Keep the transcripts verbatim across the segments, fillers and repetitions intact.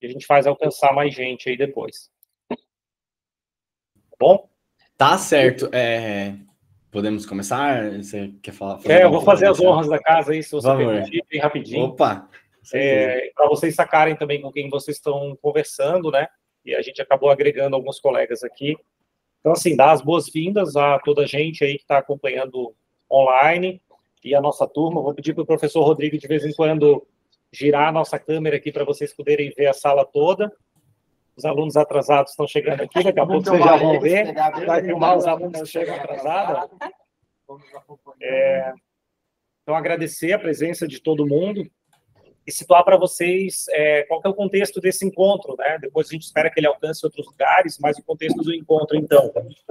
que a gente faz alcançar mais gente aí depois. Tá bom? Tá certo. É... Podemos começar? Você quer falar? É, eu vou fazer as honras da casa aí, se você permitir, bem rapidinho. Opa! É, para vocês sacarem também com quem vocês estão conversando, né? E a gente acabou agregando alguns colegas aqui. Então, assim, dar as boas-vindas a toda a gente aí que está acompanhando online e a nossa turma. Vou pedir para o professor Rodrigo, de vez em quando, girar a nossa câmera aqui para vocês poderem ver a sala toda. Os alunos atrasados estão chegando aqui, daqui a pouco vocês já vão ver. Vai filmar os alunos que chegam atrasados. É, então, agradecer a presença de todo mundo e situar para vocês é, qual que é o contexto desse encontro, né? Depois a gente espera que ele alcance outros lugares, mas o contexto do encontro, então,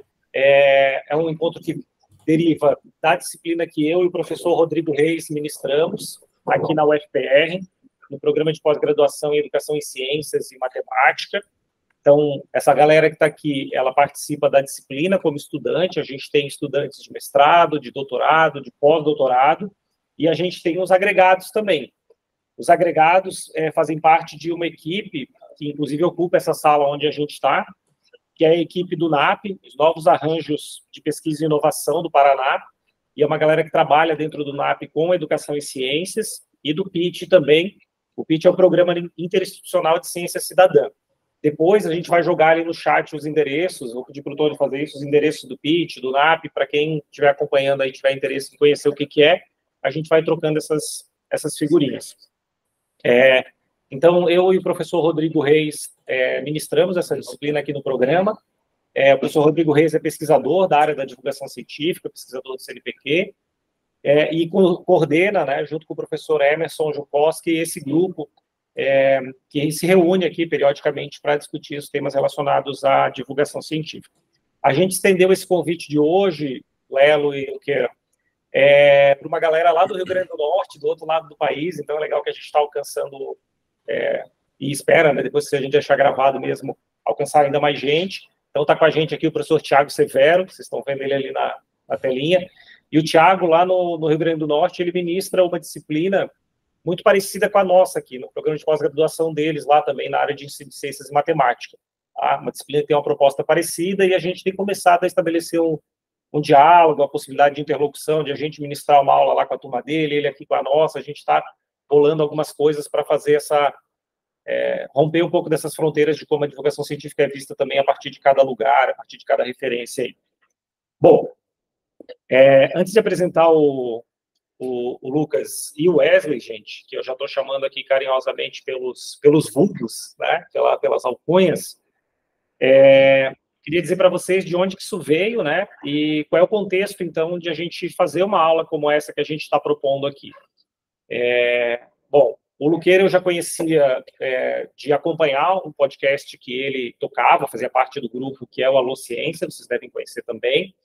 é, é um encontro que deriva da disciplina que eu e o professor Rodrigo Reis ministramos aqui na U F P R, no programa de pós-graduação em Educação em Ciências e Matemática. Então, essa galera que está aqui, ela participa da disciplina como estudante, a gente tem estudantes de mestrado, de doutorado, de pós-doutorado, e a gente tem os agregados também. Os agregados é, fazem parte de uma equipe que, inclusive, ocupa essa sala onde a gente está, que é a equipe do N A P, os Novos Arranjos de Pesquisa e Inovação do Paraná, e é uma galera que trabalha dentro do N A P com Educação em Ciências, e do P I T também. O P I T é o Programa Interinstitucional de Ciência Cidadã. Depois, a gente vai jogar ali no chat os endereços, vou pedir para o Tony fazer isso, os endereços do P I T, do N A P, para quem estiver acompanhando aí, tiver interesse em conhecer o que, que é, a gente vai trocando essas, essas figurinhas. É, então, eu e o professor Rodrigo Reis é, ministramos essa disciplina aqui no programa. É, o professor Rodrigo Reis é pesquisador da área da divulgação científica, pesquisador do C N P Q, é, e co coordena, né, junto com o professor Emerson Jukoski, esse grupo é, que se reúne aqui periodicamente para discutir os temas relacionados à divulgação científica. A gente estendeu esse convite de hoje, Lelo e Luqueira, É, para uma galera lá do Rio Grande do Norte, do outro lado do país, então é legal que a gente está alcançando, é, e espera, né, depois que a gente deixar gravado mesmo, alcançar ainda mais gente. Então está com a gente aqui o professor Tiago Severo, vocês estão vendo ele ali na, na telinha, e o Tiago, lá no, no Rio Grande do Norte, ele ministra uma disciplina muito parecida com a nossa aqui, no programa de pós-graduação deles, lá também na área de ensino de ciências e matemática. Tá? Uma disciplina que tem uma proposta parecida, e a gente tem começado a estabelecer um um diálogo, a possibilidade de interlocução, de a gente ministrar uma aula lá com a turma dele, ele aqui com a nossa, a gente está rolando algumas coisas para fazer essa, é, romper um pouco dessas fronteiras de como a divulgação científica é vista também a partir de cada lugar, a partir de cada referência aí. Bom, é, antes de apresentar o, o, o Lucas e o Wesley, gente, que eu já estou chamando aqui carinhosamente pelos, pelos vulgos, né, pela, pelas alcunhas, é, queria dizer para vocês de onde que isso veio, né, e qual é o contexto, então, de a gente fazer uma aula como essa que a gente está propondo aqui. É, bom, o Luqueira eu já conhecia é, de acompanhar um podcast que ele tocava, fazia parte do grupo, que é o Alô Ciência, vocês devem conhecer também,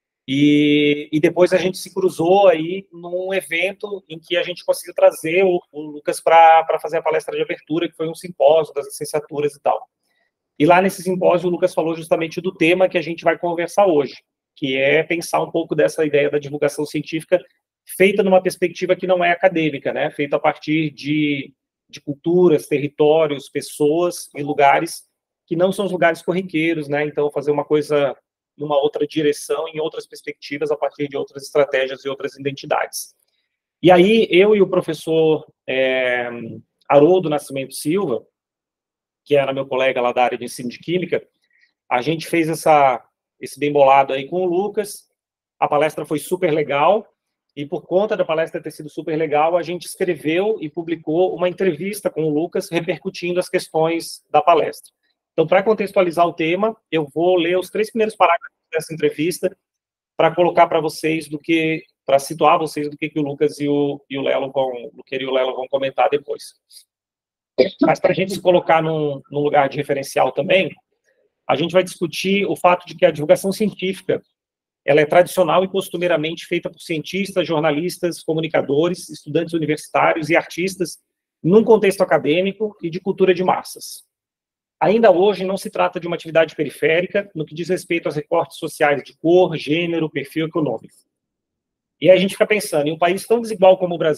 e, e depois a gente se cruzou aí num evento em que a gente conseguiu trazer o, o Lucas para fazer a palestra de abertura, que foi um simpósio das licenciaturas e tal. E lá nesse simpósio, o Lucas falou justamente do tema que a gente vai conversar hoje, que é pensar um pouco dessa ideia da divulgação científica feita numa perspectiva que não é acadêmica, né? Feita a partir de, de culturas, territórios, pessoas e lugares que não são os lugares corriqueiros, né? Então, fazer uma coisa numa outra direção, em outras perspectivas, a partir de outras estratégias e outras identidades. E aí, eu e o professor é, Haroldo Nascimento Silva, que era meu colega lá da área de ensino de química, a gente fez essa, esse bem bolado aí com o Lucas, a palestra foi super legal, e por conta da palestra ter sido super legal, a gente escreveu e publicou uma entrevista com o Lucas, repercutindo as questões da palestra. Então, para contextualizar o tema, eu vou ler os três primeiros parágrafos dessa entrevista, para colocar para vocês do que, para situar vocês do que, que o Lucas e o, e o Lelo vão, o Luqueira e o Lelo vão comentar depois. Mas para a gente se colocar num, num lugar de referencial também, a gente vai discutir o fato de que a divulgação científica ela é tradicional e costumeiramente feita por cientistas, jornalistas, comunicadores, estudantes universitários e artistas num contexto acadêmico e de cultura de massas. Ainda hoje não se trata de uma atividade periférica no que diz respeito aos recortes sociais de cor, gênero, perfil econômico. E aí a gente fica pensando, em um país tão desigual como o Brasil,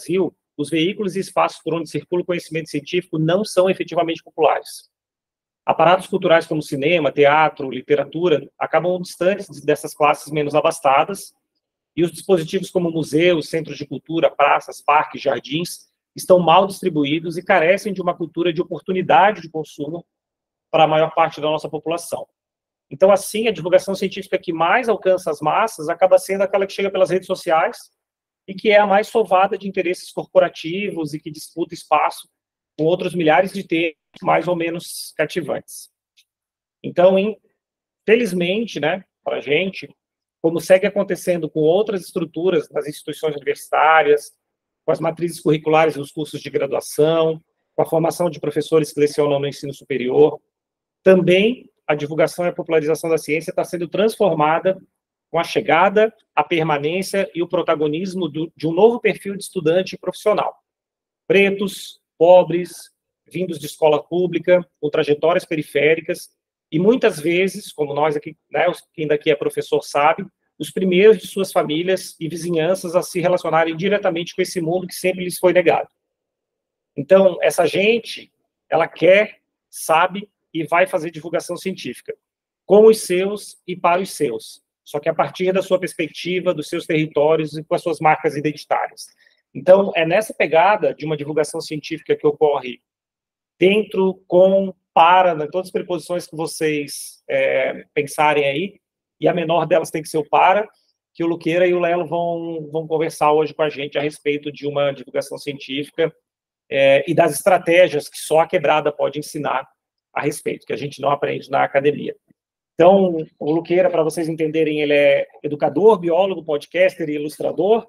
os veículos e espaços por onde circula o conhecimento científico não são efetivamente populares. Aparatos culturais como cinema, teatro, literatura acabam distantes dessas classes menos abastadas, e os dispositivos como museus, centros de cultura, praças, parques, jardins, estão mal distribuídos e carecem de uma cultura de oportunidade de consumo para a maior parte da nossa população. Então, assim, a divulgação científica que mais alcança as massas acaba sendo aquela que chega pelas redes sociais e que é a mais sovada de interesses corporativos e que disputa espaço com outros milhares de temas mais ou menos cativantes. Então, infelizmente, né, para a gente, como segue acontecendo com outras estruturas das instituições universitárias, com as matrizes curriculares dos cursos de graduação, com a formação de professores que lecionam no ensino superior, também a divulgação e a popularização da ciência está sendo transformada com a chegada, a permanência e o protagonismo do, de um novo perfil de estudante profissional. Pretos, pobres, vindos de escola pública, com trajetórias periféricas, e muitas vezes, como nós aqui, né, quem daqui é professor sabe, os primeiros de suas famílias e vizinhanças a se relacionarem diretamente com esse mundo que sempre lhes foi negado. Então, essa gente, ela quer, sabe e vai fazer divulgação científica, com os seus e para os seus, só que a partir da sua perspectiva, dos seus territórios e com as suas marcas identitárias. Então, é nessa pegada de uma divulgação científica que ocorre dentro, com, para, né, todas as preposições que vocês é, pensarem aí, e a menor delas tem que ser o para, que o Luqueira e o Lelo vão, vão conversar hoje com a gente a respeito de uma divulgação científica é, e das estratégias que só a quebrada pode ensinar a respeito, que a gente não aprende na academia. Então, o Luqueira, para vocês entenderem, ele é educador, biólogo, podcaster e ilustrador.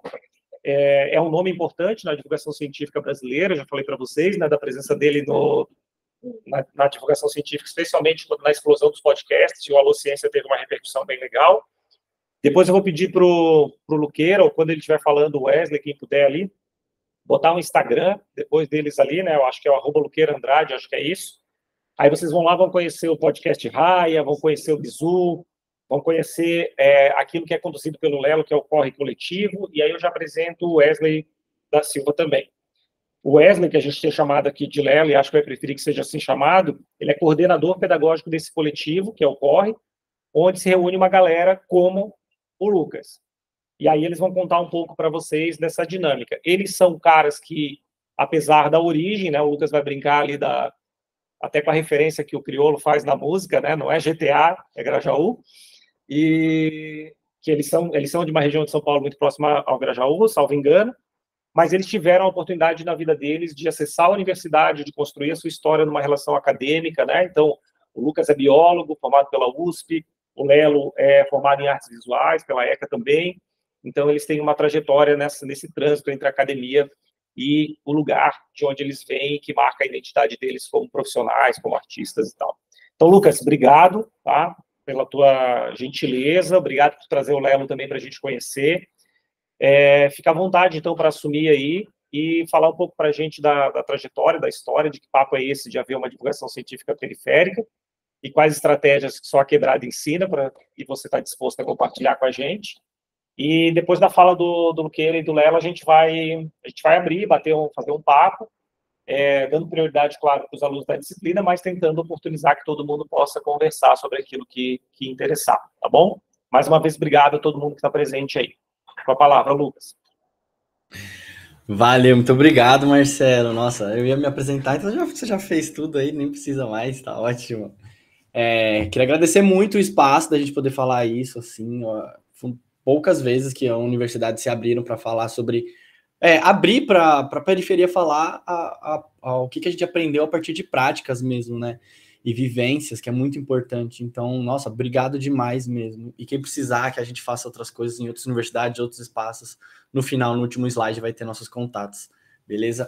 É, é um nome importante na divulgação científica brasileira, já falei para vocês, né, da presença dele no, na, na divulgação científica, especialmente na explosão dos podcasts, e o Alô Ciência teve uma repercussão bem legal. Depois eu vou pedir para o Luqueira, ou quando ele estiver falando, o Wesley, quem puder ali, botar um Instagram, depois deles ali, né, eu acho que é o arroba Luqueira Andrade, acho que é isso. Aí vocês vão lá, vão conhecer o podcast Raia, vão conhecer o Bizu, vão conhecer é, aquilo que é conduzido pelo Lelo, que é o Corre Coletivo, e aí eu já apresento o Wesley da Silva também. O Wesley, que a gente tem chamado aqui de Lelo, e acho que vai preferir que seja assim chamado, ele é coordenador pedagógico desse coletivo, que é o Corre, onde se reúne uma galera como o Lucas. E aí eles vão contar um pouco para vocês dessa dinâmica. Eles são caras que, apesar da origem, né, o Lucas vai brincar ali da... até com a referência que o Criolo faz na música, né? Não é G T A, é Grajaú, e que eles são, eles são de uma região de São Paulo muito próxima ao Grajaú, salvo engano, mas eles tiveram a oportunidade na vida deles de acessar a universidade, de construir a sua história numa relação acadêmica, né? Então, o Lucas é biólogo, formado pela U S P, o Lelo é formado em artes visuais, pela ECA também, então eles têm uma trajetória nessa, nesse trânsito entre a academia e o lugar de onde eles vêm, que marca a identidade deles como profissionais, como artistas e tal. Então, Lucas, obrigado, tá, pela tua gentileza, obrigado por trazer o Lelo também para a gente conhecer. É, fica à vontade, então, para assumir aí e falar um pouco para a gente da, da trajetória, da história, de que papo é esse de haver uma divulgação científica periférica e quais estratégias que só a quebrada ensina pra, e você está disposto a compartilhar com a gente. E depois da fala do, do Luqueira e do Lelo, a gente vai, a gente vai abrir, bater um, fazer um papo, é, dando prioridade, claro, para os alunos da disciplina, mas tentando oportunizar que todo mundo possa conversar sobre aquilo que, que interessar, tá bom? Mais uma vez, obrigado a todo mundo que está presente aí. Com a palavra, Lucas. Valeu, muito obrigado, Marcelo. Nossa, eu ia me apresentar, então já, você já fez tudo aí, nem precisa mais, tá ótimo. É, queria agradecer muito o espaço da gente poder falar isso, assim, ó, poucas vezes que a universidade se abriram para falar sobre... É, abrir para a periferia falar a, a, a, o que, que a gente aprendeu a partir de práticas mesmo, né? E vivências, que é muito importante. Então, nossa, obrigado demais mesmo. E quem precisar que a gente faça outras coisas em outras universidades, outros espaços, no final, no último slide, vai ter nossos contatos. Beleza?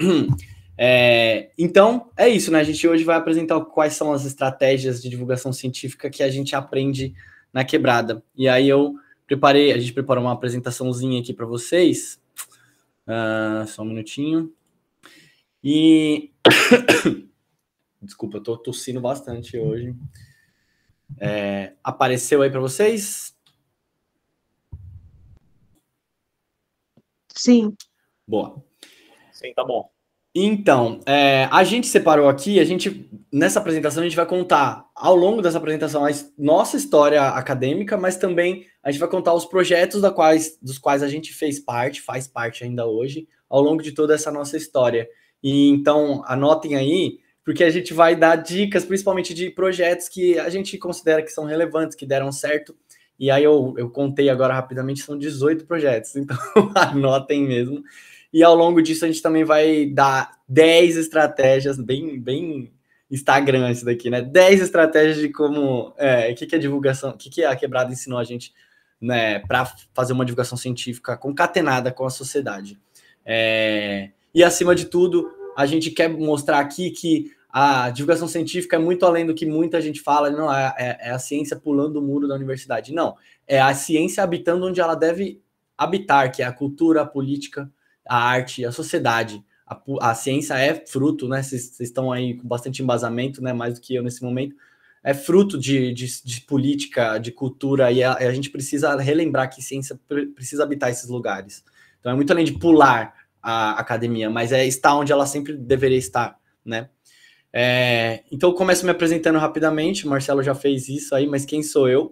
É, então, é isso, né? A gente hoje vai apresentar quais são as estratégias de divulgação científica que a gente aprende na quebrada. E aí eu preparei, a gente preparou uma apresentaçãozinha aqui para vocês. Uh, só um minutinho. E... Desculpa, eu tô tossindo bastante hoje. É, apareceu aí para vocês? Sim. Boa. Sim, tá bom. Então, é, a gente separou aqui, a gente, nessa apresentação, a gente vai contar, ao longo dessa apresentação, a nossa história acadêmica, mas também a gente vai contar os projetos da quais, dos quais a gente fez parte, faz parte ainda hoje, ao longo de toda essa nossa história. E então, anotem aí, porque a gente vai dar dicas, principalmente de projetos que a gente considera que são relevantes, que deram certo. E aí eu, eu contei agora rapidamente, são dezoito projetos, então anotem mesmo. E ao longo disso a gente também vai dar dez estratégias, bem, bem Instagram isso daqui, né? dez estratégias de como, é, o que, que a divulgação, o que, que a Quebrada ensinou a gente, né, para fazer uma divulgação científica concatenada com a sociedade. É, e acima de tudo, a gente quer mostrar aqui que a divulgação científica é muito além do que muita gente fala, não é, é, é a ciência pulando o muro da universidade. Não, é a ciência habitando onde ela deve habitar, que é a cultura, a política, a arte, a sociedade. A, a ciência é fruto, né? Vocês estão aí com bastante embasamento, né? Mais do que eu nesse momento. É fruto de, de, de política, de cultura, e a, a gente precisa relembrar que ciência precisa habitar esses lugares. Então é muito além de pular a academia, mas é estar onde ela sempre deveria estar, né? É, então eu começo me apresentando rapidamente, o Marcelo já fez isso aí, mas quem sou eu?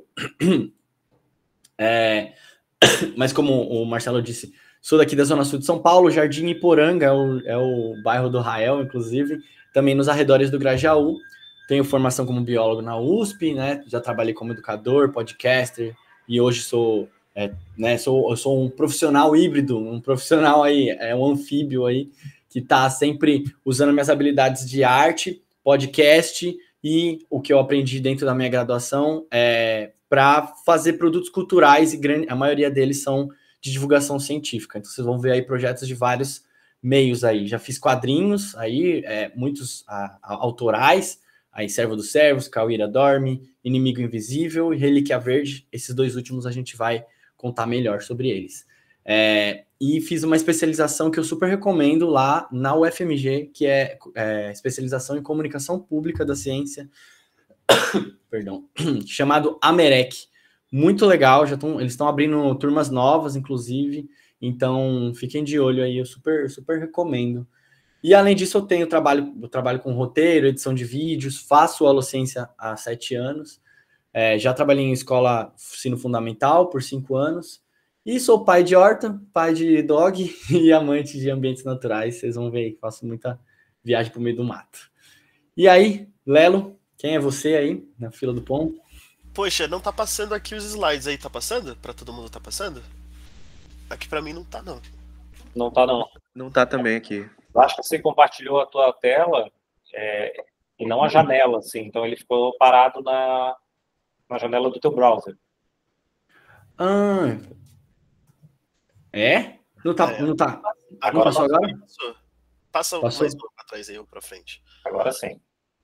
É, mas como o Marcelo disse, sou daqui da Zona Sul de São Paulo, Jardim Iporanga é o, é o bairro do Rael, inclusive, também nos arredores do Grajaú. Tenho formação como biólogo na U S P, né? Já trabalhei como educador, podcaster, e hoje sou, é, né, sou, eu sou um profissional híbrido, um profissional aí, é um anfíbio aí, que está sempre usando minhas habilidades de arte, podcast e o que eu aprendi dentro da minha graduação é, para fazer produtos culturais, e grande, a maioria deles são de divulgação científica. Então vocês vão ver aí projetos de vários meios aí. Já fiz quadrinhos aí, é, muitos a, a, autorais, aí Servo dos Servos, Cauíra Dorme, Inimigo Invisível e Relíquia Verde. Esses dois últimos a gente vai contar melhor sobre eles. É, e fiz uma especialização que eu super recomendo lá na U F M G, que é, é especialização em comunicação pública da ciência, perdão, chamado Amerec. Muito legal, já tão, eles estão abrindo turmas novas, inclusive, então fiquem de olho aí, eu super, super recomendo. E além disso, eu tenho trabalho, eu trabalho com roteiro, edição de vídeos, faço holociência há sete anos, é, já trabalhei em escola ensino fundamental por cinco anos, e sou pai de horta, pai de dog e amante de ambientes naturais. Vocês vão ver aí que faço muita viagem pro meio do mato. E aí, Lelo, quem é você aí na fila do pão? Poxa, não tá passando aqui os slides aí, tá passando? Pra todo mundo tá passando? Aqui pra mim não tá, não. Não tá, não. Não tá também aqui. Eu acho que você compartilhou a tua tela é, e não a janela, assim. Então ele ficou parado na, na janela do teu browser. Ah, é? Não tá, É. não tá. Agora Não passou agora? Passou. Passa Passou? mais um pra trás aí ou pra frente. Agora sim.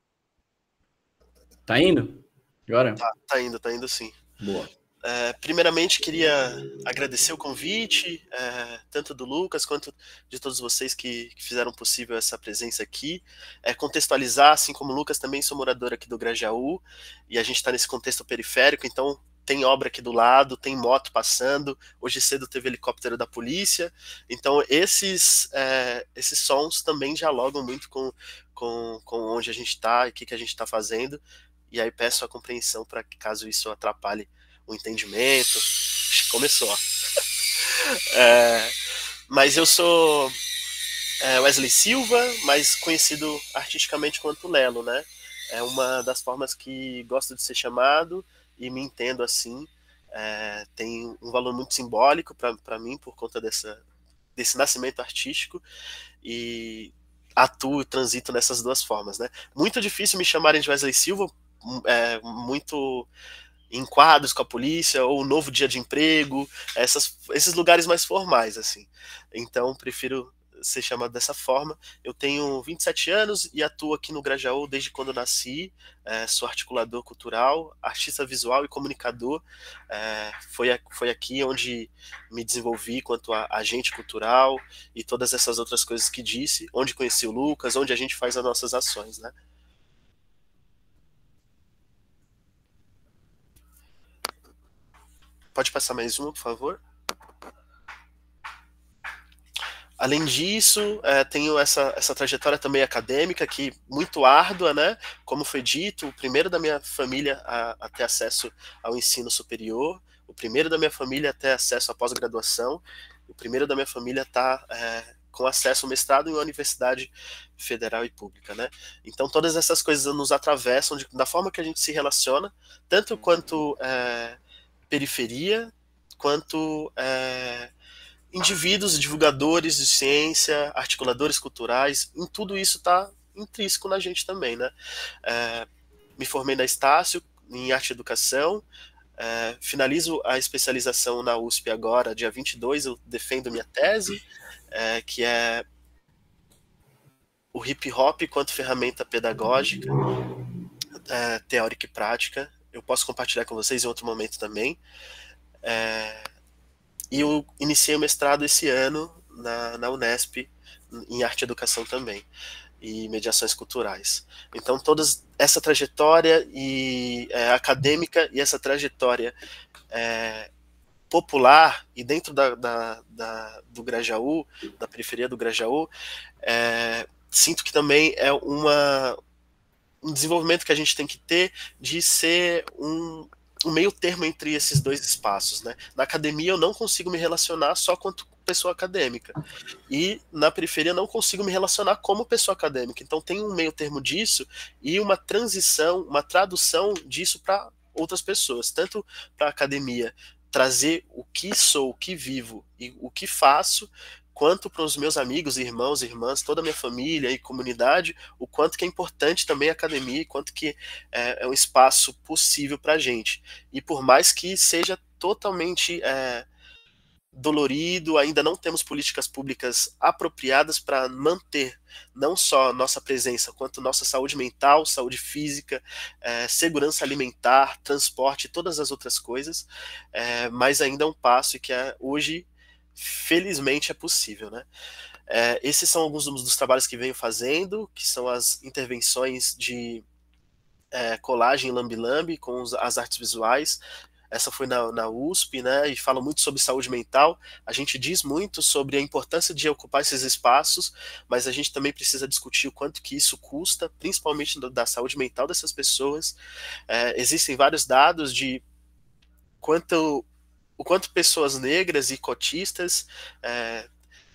Tá indo? Agora? Tá, tá indo, tá indo sim. Boa. É, primeiramente, queria agradecer o convite, é, tanto do Lucas quanto de todos vocês que, que fizeram possível essa presença aqui. É, contextualizar, assim como o Lucas, também sou morador aqui do Grajaú, e a gente está nesse contexto periférico, então tem obra aqui do lado, tem moto passando, hoje cedo teve helicóptero da polícia, então esses, é, esses sons também dialogam muito com, com, com onde a gente está e o que, que a gente está fazendo, e aí peço a compreensão para que caso isso atrapalhe o entendimento. Começou. É, mas eu sou é, Wesley Silva, mais conhecido artisticamente quanto Lelo, né? É uma das formas que gosto de ser chamado e me entendo assim. É, tem um valor muito simbólico para mim por conta dessa, desse nascimento artístico e atuo e transito nessas duas formas, né? Muito difícil me chamarem de Wesley Silva, é, muito em quadros com a polícia, ou novo dia de emprego, essas, esses lugares mais formais, assim. Então, prefiro ser chamado dessa forma. Eu tenho vinte e sete anos e atuo aqui no Grajaú desde quando nasci, é, sou articulador cultural, artista visual e comunicador. É, foi, foi aqui onde me desenvolvi quanto a agente cultural e todas essas outras coisas que disse, onde conheci o Lucas, onde a gente faz as nossas ações, né? Pode passar mais uma, por favor? além disso, é, tenho essa, essa trajetória também acadêmica, que muito árdua, né? Como foi dito, o primeiro da minha família a, a ter acesso ao ensino superior, o primeiro da minha família a ter acesso à pós-graduação, o primeiro da minha família está é, com acesso ao mestrado em uma universidade federal e pública, né? Então todas essas coisas nos atravessam de, da forma que a gente se relaciona, tanto quanto é, periferia, quanto é, indivíduos, divulgadores de ciência, articuladores culturais, em tudo isso está intrínseco na gente também, né? É, me formei na Estácio, em arte e educação, é, finalizo a especialização na U S P agora, dia vinte e dois, eu defendo minha tese, é, que é o hip hop quanto ferramenta pedagógica, é, teórica e prática. Eu posso compartilhar com vocês em outro momento também. É, e eu iniciei o mestrado esse ano na, na Unesp, em arte e educação também, e mediações culturais. Então, toda essa trajetória e, é, acadêmica e essa trajetória é, popular, e dentro da, da, da, do Grajaú, da periferia do Grajaú, é, sinto que também é uma, um desenvolvimento que a gente tem que ter de ser um, um meio termo entre esses dois espaços, né? Na academia eu não consigo me relacionar só quanto pessoa acadêmica, e na periferia não consigo me relacionar como pessoa acadêmica. Então tem um meio termo disso e uma transição, uma tradução disso para outras pessoas, tanto para a academia trazer o que sou, o que vivo e o que faço, quanto para os meus amigos, irmãos, irmãs, toda a minha família e comunidade, o quanto que é importante também a academia, e quanto que é, é um espaço possível para a gente. E por mais que seja totalmente é, dolorido, ainda não temos políticas públicas apropriadas para manter não só nossa presença, quanto nossa saúde mental, saúde física, é, segurança alimentar, transporte, todas as outras coisas, é, mas ainda é um passo e que é, hoje, felizmente, é possível, né? É, esses são alguns dos trabalhos que venho fazendo, que são as intervenções de é, colagem lambi-lambi com os, as artes visuais. Essa foi na, na U S P, né, e fala muito sobre saúde mental. A gente diz muito sobre a importância de ocupar esses espaços, mas a gente também precisa discutir o quanto que isso custa, principalmente do, da saúde mental dessas pessoas. É, existem vários dados de quanto, o quanto pessoas negras e cotistas, é,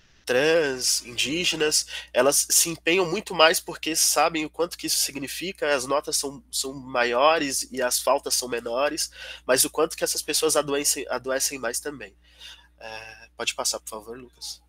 trans, indígenas, elas se empenham muito mais porque sabem o quanto que isso significa, as notas são, são maiores e as faltas são menores, mas o quanto que essas pessoas adoecem, adoecem mais também. É, pode passar, por favor, Lucas.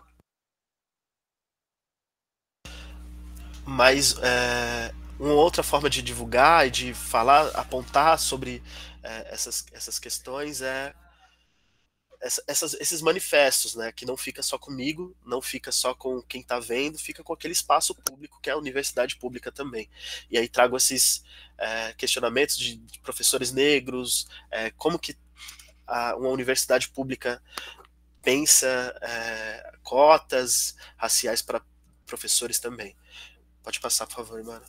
Mas é, uma outra forma de divulgar e de falar, apontar sobre é, essas, essas questões é Essas, esses manifestos, né, que não fica só comigo, não fica só com quem está vendo, fica com aquele espaço público que é a universidade pública também. E aí trago esses é, questionamentos de, de professores negros, é, como que a, uma universidade pública pensa é, cotas raciais para professores também. Pode passar, por favor, Mara.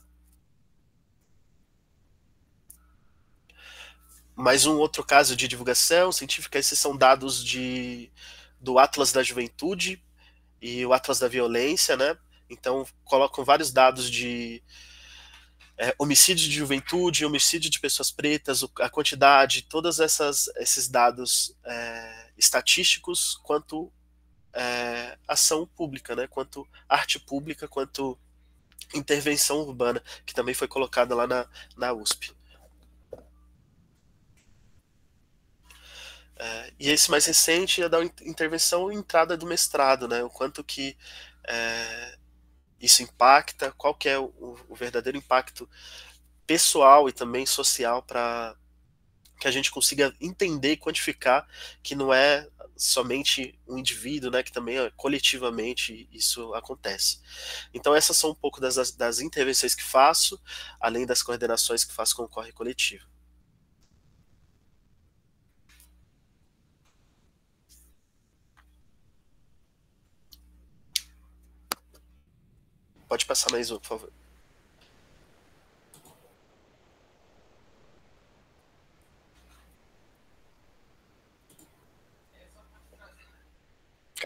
Mais um outro caso de divulgação científica, esses são dados de, do Atlas da Juventude e o Atlas da Violência, né? Então colocam vários dados de é, homicídio de juventude, homicídio de pessoas pretas, a quantidade, todos essas, esses dados é, estatísticos quanto é, ação pública, né? Quanto arte pública, quanto intervenção urbana, que também foi colocada lá na, na U S P. É, e esse mais recente é da intervenção e entrada do mestrado, né? O quanto que é, isso impacta, qual que é o, o verdadeiro impacto pessoal e também social para que a gente consiga entender e quantificar que não é somente um indivíduo, né? Que também é, coletivamente isso acontece. Então essas são um pouco das, das intervenções que faço, além das coordenações que faço com o Corre Coletivo. Pode passar mais um, por favor.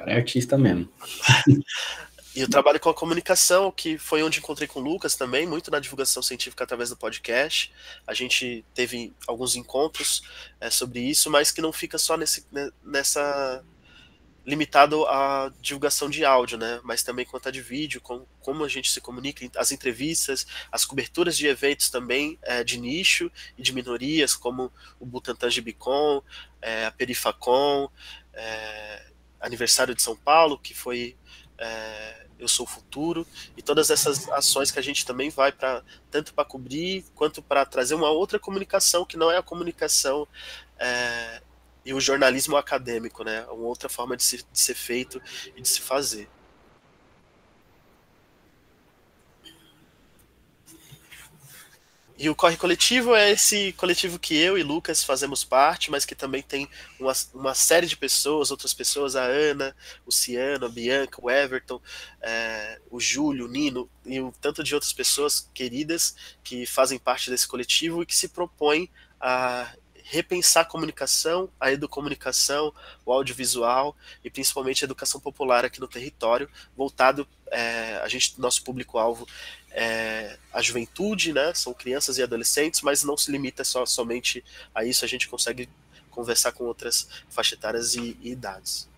cara é artista mesmo. E eu trabalho com a comunicação, que foi onde encontrei com o Lucas também, muito na divulgação científica através do podcast. A gente teve alguns encontros é, sobre isso, mas que não fica só nesse, nessa limitado à divulgação de áudio, né? Mas também quanto a de vídeo, com, como a gente se comunica, as entrevistas, as coberturas de eventos também é, de nicho e de minorias, como o Butantan Gibicon, é, a Perifacon, é, aniversário de São Paulo, que foi é, Eu Sou o Futuro, e todas essas ações que a gente também vai para tanto para cobrir quanto para trazer uma outra comunicação que não é a comunicação é, e o jornalismo acadêmico, né? Uma outra forma de, se, de ser feito e de se fazer. E o Corre Coletivo é esse coletivo que eu e Lucas fazemos parte, mas que também tem uma, uma série de pessoas, outras pessoas, a Ana, o Ciano, a Bianca, o Everton, é, o Júlio, o Nino, e um tanto de outras pessoas queridas que fazem parte desse coletivo e que se propõem a repensar a comunicação, a educomunicação, o audiovisual e principalmente a educação popular aqui no território, voltado, é, a gente, nosso público-alvo é a juventude, né? São crianças e adolescentes, mas não se limita só, somente a isso, a gente consegue conversar com outras faixas etárias e, e idades.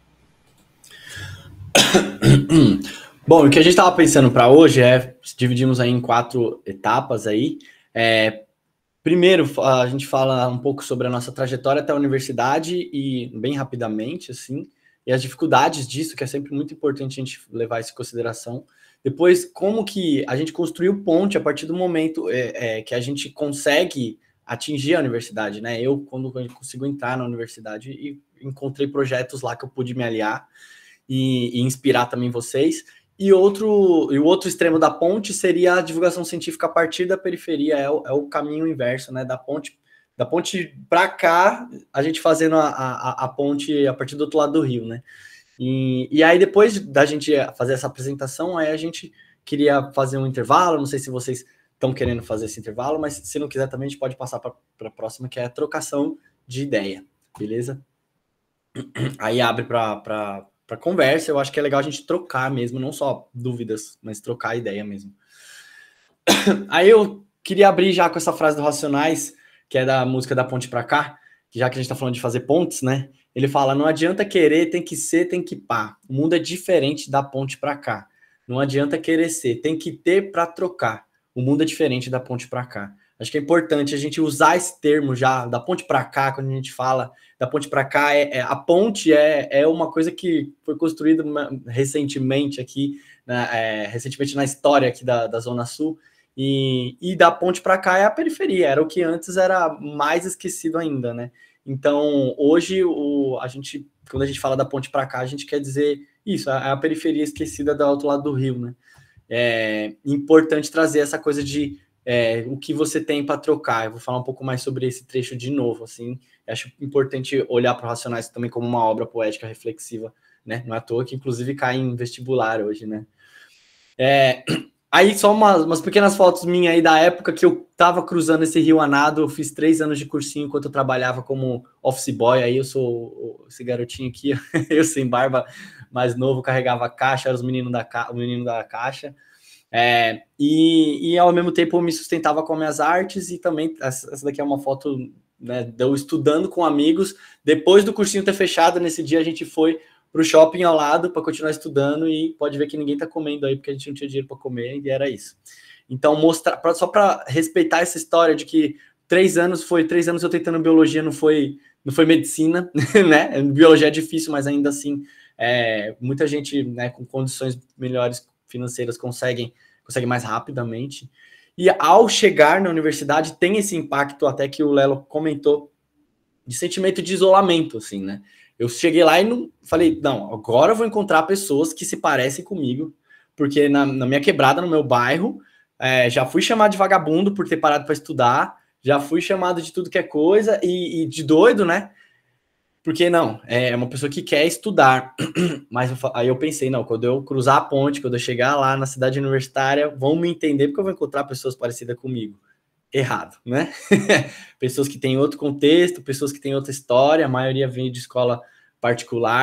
Bom, o que a gente estava pensando para hoje é, dividimos aí em quatro etapas aí. É, primeiro, a gente fala um pouco sobre a nossa trajetória até a universidade e bem rapidamente, assim, e as dificuldades disso, que é sempre muito importante a gente levar isso em consideração. Depois, como que a gente construiu ponte a partir do momento é, é, que a gente consegue atingir a universidade, né? Eu, quando eu consigo entrar na universidade, e encontrei projetos lá que eu pude me aliar e, e inspirar também vocês. E, outro, e o outro extremo da ponte seria a divulgação científica a partir da periferia, é o, é o caminho inverso, né? Da ponte da ponte para cá, a gente fazendo a, a, a ponte a partir do outro lado do rio, né? E, e aí, depois da gente fazer essa apresentação, aí a gente queria fazer um intervalo. Não sei se vocês estão querendo fazer esse intervalo, mas se não quiser também, a gente pode passar para a próxima, que é a trocação de ideia, beleza? Aí abre para conversa. Eu acho que é legal a gente trocar mesmo, não só dúvidas, mas trocar ideia mesmo. Aí eu queria abrir já com essa frase do Racionais, que é da música Da Ponte Pra Cá, já que a gente tá falando de fazer pontes, né? Ele fala, não adianta querer, tem que ser, tem que pá. O mundo é diferente da ponte pra cá. Não adianta querer ser, tem que ter pra trocar. O mundo é diferente da ponte pra cá. Acho que é importante a gente usar esse termo já, da ponte pra cá, quando a gente fala da ponte pra cá, é, é, a ponte é, é uma coisa que foi construída recentemente aqui, né, é, recentemente na história aqui da, da Zona Sul, e, e da ponte pra cá é a periferia, era o que antes era mais esquecido ainda, né? Então, hoje, o, a gente, quando a gente fala da ponte para cá, a gente quer dizer isso, a, a periferia esquecida do outro lado do rio, né? É importante trazer essa coisa de é, o que você tem para trocar. Eu vou falar um pouco mais sobre esse trecho de novo, assim. Acho importante olhar para o Racionais também como uma obra poética reflexiva, né? Não é à toa que, inclusive, cai em vestibular hoje, né? É... Aí só umas, umas pequenas fotos minhas aí da época que eu tava cruzando esse rio a nado. Eu fiz três anos de cursinho enquanto eu trabalhava como office boy. Aí eu sou esse garotinho aqui, eu sem barba, mais novo, carregava a caixa, era os meninos da, ca... o menino da caixa. É, e, e ao mesmo tempo eu me sustentava com as minhas artes. E também, essa daqui é uma foto, né, de eu estudando com amigos. Depois do cursinho ter fechado, nesse dia a gente foi para o shopping ao lado para continuar estudando e pode ver que ninguém está comendo aí porque a gente não tinha dinheiro para comer e era isso. Então, mostrar, pra, só para respeitar essa história de que três anos foi, três anos eu tentando biologia, não foi, não foi medicina, né? Biologia é difícil, mas ainda assim, é, muita gente, né, com condições melhores financeiras conseguem, consegue mais rapidamente. E ao chegar na universidade, tem esse impacto até que o Lelo comentou, de sentimento de isolamento, assim, né? Eu cheguei lá e não falei, não, agora eu vou encontrar pessoas que se parecem comigo, porque na, na minha quebrada, no meu bairro, é, já fui chamado de vagabundo por ter parado para estudar, já fui chamado de tudo que é coisa e, e de doido, né? Porque não, é uma pessoa que quer estudar. Mas eu, aí eu pensei, não, quando eu cruzar a ponte, quando eu chegar lá na cidade universitária, vão me entender porque eu vou encontrar pessoas parecidas comigo. Errado, né? Pessoas que têm outro contexto, pessoas que têm outra história, a maioria vem de escola particular,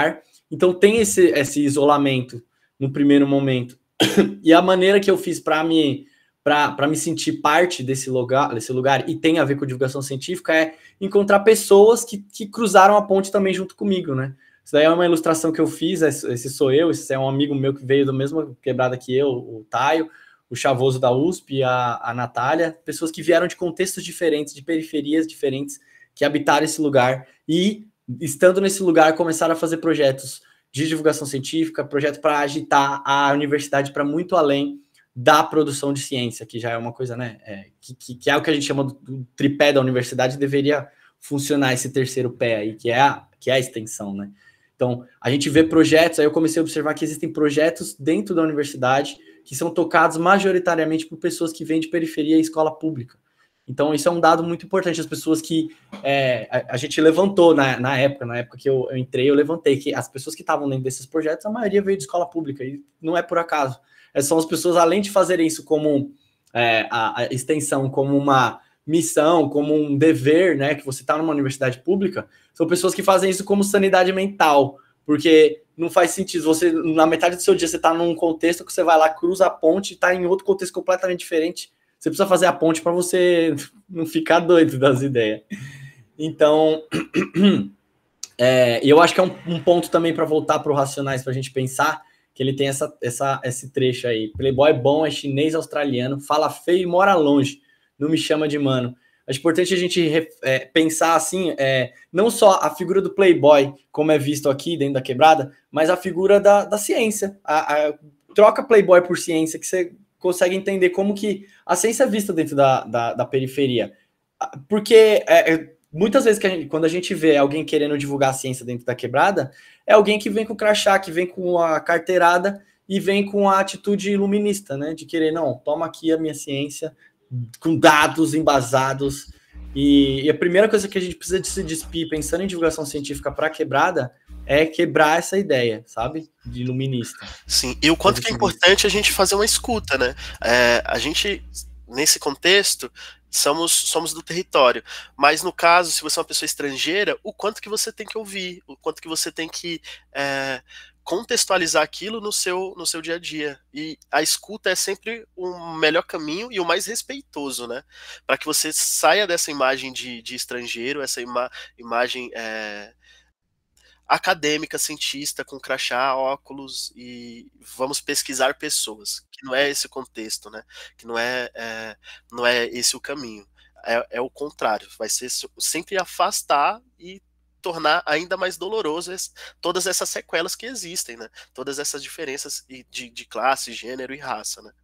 Então tem esse, esse isolamento no primeiro momento. E a maneira que eu fiz para me, para me sentir parte desse lugar, desse lugar, e tem a ver com divulgação científica, é encontrar pessoas que, que cruzaram a ponte também junto comigo, né? Isso daí é uma ilustração que eu fiz, esse sou eu, esse é um amigo meu que veio da mesma quebrada que eu, o Taio, o Chavoso da U S P, a, a Natália, pessoas que vieram de contextos diferentes, de periferias diferentes, que habitaram esse lugar e, estando nesse lugar, começaram a fazer projetos de divulgação científica, projeto para agitar a universidade para muito além da produção de ciência, que já é uma coisa, né, é, que, que, que é o que a gente chama do tripé da universidade, deveria funcionar esse terceiro pé aí, que é a, que é a extensão, né? Então, a gente vê projetos, aí eu comecei a observar que existem projetos dentro da universidade que são tocados majoritariamente por pessoas que vêm de periferia e escola pública. Então, isso é um dado muito importante. As pessoas que é, a, a gente levantou na, na época, na época que eu, eu entrei, eu levantei que as pessoas que estavam dentro desses projetos, a maioria veio de escola pública, e não é por acaso. É, são as pessoas, além de fazerem isso como é, a, a extensão, como uma missão, como um dever, né, que você está numa universidade pública, são pessoas que fazem isso como sanidade mental, porque não faz sentido, você, na metade do seu dia, você está num contexto que você vai lá, cruza a ponte e está em outro contexto completamente diferente. Você precisa fazer a ponte para você não ficar doido das ideias. Então, é, eu acho que é um, um ponto também para voltar para o Racionais, para a gente pensar, que ele tem essa, essa, esse trecho aí. Playboy bom, é chinês australiano, fala feio e mora longe, não me chama de mano. Acho importante a gente é, pensar assim, é, não só a figura do Playboy, como é visto aqui dentro da quebrada, mas a figura da, da ciência. A, a, troca Playboy por ciência, que você consegue entender como que a ciência é vista dentro da, da, da periferia. Porque é, muitas vezes que a gente, quando a gente vê alguém querendo divulgar a ciência dentro da quebrada, é alguém que vem com o crachá, que vem com a carteirada e vem com a atitude iluminista, né? De querer, não, toma aqui a minha ciência, com dados embasados, e, e a primeira coisa que a gente precisa de se despir pensando em divulgação científica para quebrada é quebrar essa ideia, sabe, de iluminista. Sim, e o quanto que é importante a gente fazer uma escuta, né, é, a gente, nesse contexto, somos, somos do território, mas no caso, se você é uma pessoa estrangeira, o quanto que você tem que ouvir, o quanto que você tem que é, contextualizar aquilo no seu, no seu dia a dia. E a escuta é sempre o melhor caminho e o mais respeitoso, né? Para que você saia dessa imagem de, de estrangeiro, essa ima imagem é, acadêmica, cientista, com crachá, óculos, e vamos pesquisar pessoas, que não é esse o contexto, né? Que não é, é, não é esse o caminho. É, é o contrário, vai ser sempre afastar e tornar ainda mais doloroso todas essas sequelas que existem, né? Todas essas diferenças de, de classe, gênero e raça, né?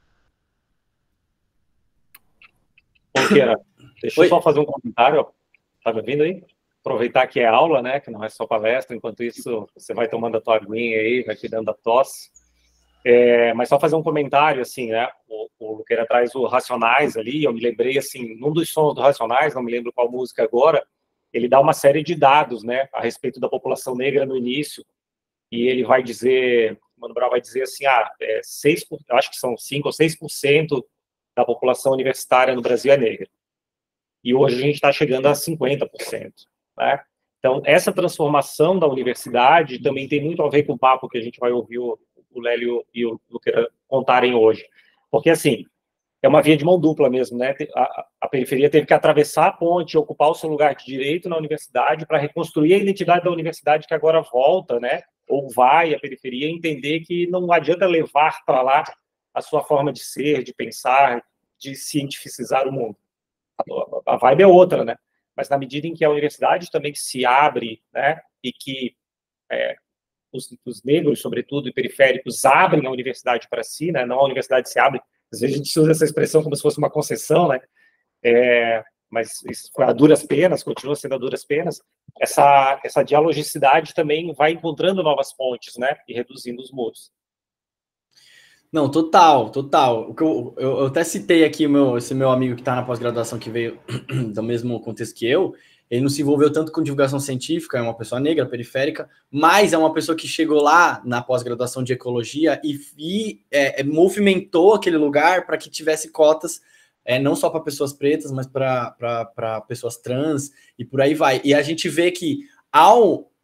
Ponqueira, deixa Oi. eu só fazer um comentário. Tá me ouvindo aí? Aproveitar que é aula, né? Que não é só palestra. Enquanto isso, você vai tomando a tua aguinha aí, vai cuidando da tosse. É, mas só fazer um comentário, assim, né? O, o Luqueira traz o Racionais ali. Eu me lembrei, assim, num dos sons do Racionais, não me lembro qual música agora, ele dá uma série de dados, né, a respeito da população negra no início, e ele vai dizer, o Mano Brown vai dizer assim, ah, é seis por cento, eu acho que são cinco ou seis por cento da população universitária no Brasil é negra. E hoje a gente está chegando a cinquenta por cento, né? Então, essa transformação da universidade também tem muito a ver com o papo que a gente vai ouvir o, o Lélio e o Luqueira contarem hoje. Porque, assim, é uma via de mão dupla mesmo, né? A, a periferia teve que atravessar a ponte, ocupar o seu lugar de direito na universidade para reconstruir a identidade da universidade que agora volta, né? Ou vai à periferia entender que não adianta levar para lá a sua forma de ser, de pensar, de cientificizar o mundo. A, a vibe é outra, né? Mas na medida em que a universidade também se abre, né? E que é, os, os negros, sobretudo, e periféricos abrem a universidade para si, né? Não a universidade se abre. Às vezes a gente usa essa expressão como se fosse uma concessão, né? É, mas isso foi a duras penas, continua sendo a duras penas. Essa, essa dialogicidade também vai encontrando novas pontes, né? E reduzindo os muros. Não, total, total. O que eu, eu, eu até citei aqui o meu, esse meu amigo que está na pós-graduação, que veio do mesmo contexto que eu. Ele não se envolveu tanto com divulgação científica, é uma pessoa negra, periférica, mas é uma pessoa que chegou lá na pós-graduação de ecologia e, e é, movimentou aquele lugar para que tivesse cotas, é, não só para pessoas pretas, mas para pessoas trans e por aí vai. E a gente vê que, ao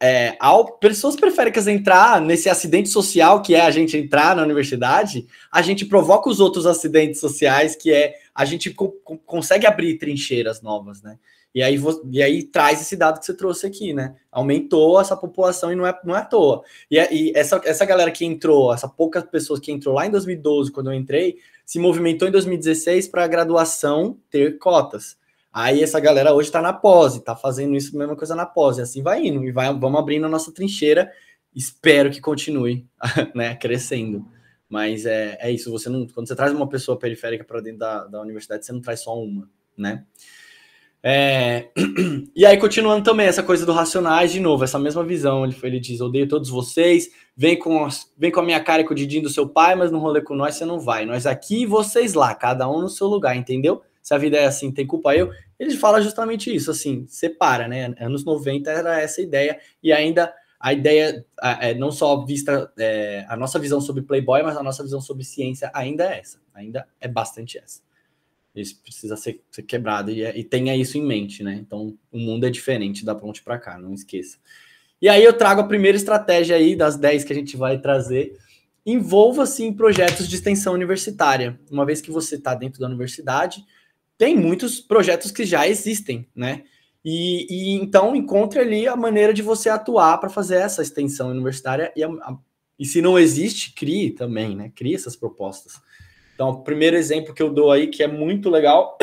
é, ao pessoas periféricas entrar nesse acidente social que é a gente entrar na universidade, a gente provoca os outros acidentes sociais, que é a gente co consegue abrir trincheiras novas, né? E aí, e aí traz esse dado que você trouxe aqui, né? Aumentou essa população e não é, não é à toa. E, e essa, essa galera que entrou, essa poucas pessoas que entrou lá em dois mil e doze, quando eu entrei, se movimentou em dois mil e dezesseis para a graduação ter cotas. Aí essa galera hoje está na pós, está fazendo isso, a mesma coisa na pós, e assim vai indo, e vai, vamos abrindo a nossa trincheira, espero que continue, né, crescendo. Mas é, é isso, você não, quando você traz uma pessoa periférica para dentro da, da universidade, você não traz só uma, né? É... E aí, continuando também, essa coisa do Racionais, de novo, essa mesma visão, ele, ele diz, odeio todos vocês, vem com, vem com a minha cara e com o Didinho do seu pai, mas no rolê com nós você não vai, nós aqui e vocês lá, cada um no seu lugar, entendeu? Se a vida é assim, tem culpa eu. Ele fala justamente isso, assim, separa, né? Anos noventa era essa ideia, e ainda a ideia, é, não só vista é, a nossa visão sobre Playboy, mas a nossa visão sobre ciência ainda é essa, ainda é bastante essa. Isso precisa ser, ser quebrado, e, e tenha isso em mente, né? Então, o mundo é diferente da ponte para cá, não esqueça. E aí eu trago a primeira estratégia aí, das dez que a gente vai trazer, envolva-se em projetos de extensão universitária. Uma vez que você está dentro da universidade, tem muitos projetos que já existem, né? E, e então encontre ali a maneira de você atuar para fazer essa extensão universitária. E, a, a, e se não existe, crie também, né? Crie essas propostas. Então, o primeiro exemplo que eu dou aí, que é muito legal,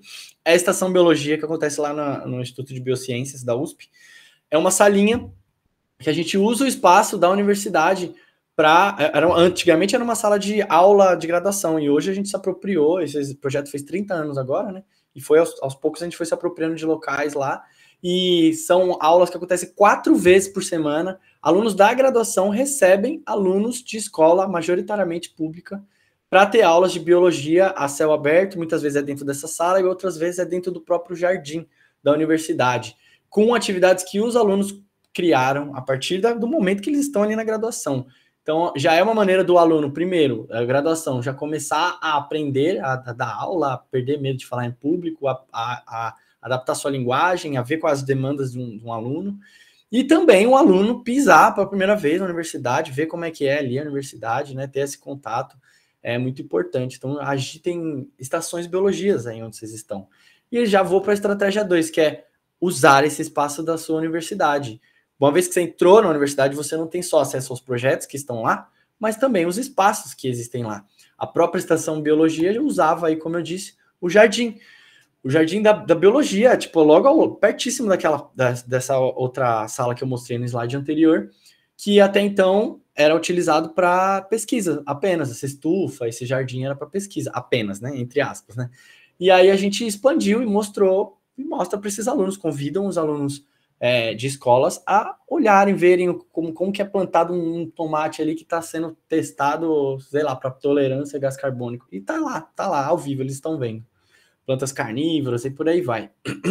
é a Estação Biologia, que acontece lá na, no Instituto de Biociências da U S P. É uma salinha que a gente usa o espaço da universidade para... Antigamente era uma sala de aula de graduação, e hoje a gente se apropriou, esse projeto fez trinta anos agora, né? E foi aos, aos poucos a gente foi se apropriando de locais lá, e são aulas que acontecem quatro vezes por semana. Alunos da graduação recebem alunos de escola, majoritariamente pública, para ter aulas de biologia a céu aberto, muitas vezes é dentro dessa sala e outras vezes é dentro do próprio jardim da universidade, com atividades que os alunos criaram a partir da, do momento que eles estão ali na graduação. Então, já é uma maneira do aluno, primeiro, a graduação, já começar a aprender a, a dar aula, a perder medo de falar em público, a, a, a adaptar sua linguagem, a ver quais as demandas de um, de um aluno, e também o aluno pisar pela primeira vez na universidade, ver como é que é ali a universidade, né, ter esse contato, é muito importante. Então, agitem estações de biologias aí onde vocês estão. E já vou para a estratégia dois, que é usar esse espaço da sua universidade. Uma vez que você entrou na universidade, você não tem só acesso aos projetos que estão lá, mas também os espaços que existem lá. A própria estação de biologia usava aí, como eu disse, o jardim. O jardim da, da biologia, tipo, logo ao, pertíssimo daquela, da, dessa outra sala que eu mostrei no slide anterior, que até então era utilizado para pesquisa apenas. Essa estufa, esse jardim era para pesquisa, apenas, né? Entre aspas, né? E aí a gente expandiu e mostrou, e mostra para esses alunos, convidam os alunos é, de escolas a olharem, verem como, como que é plantado um tomate ali que está sendo testado, sei lá, para tolerância a gás carbônico. E tá lá, tá lá, ao vivo, eles estão vendo. Plantas carnívoras e por aí vai.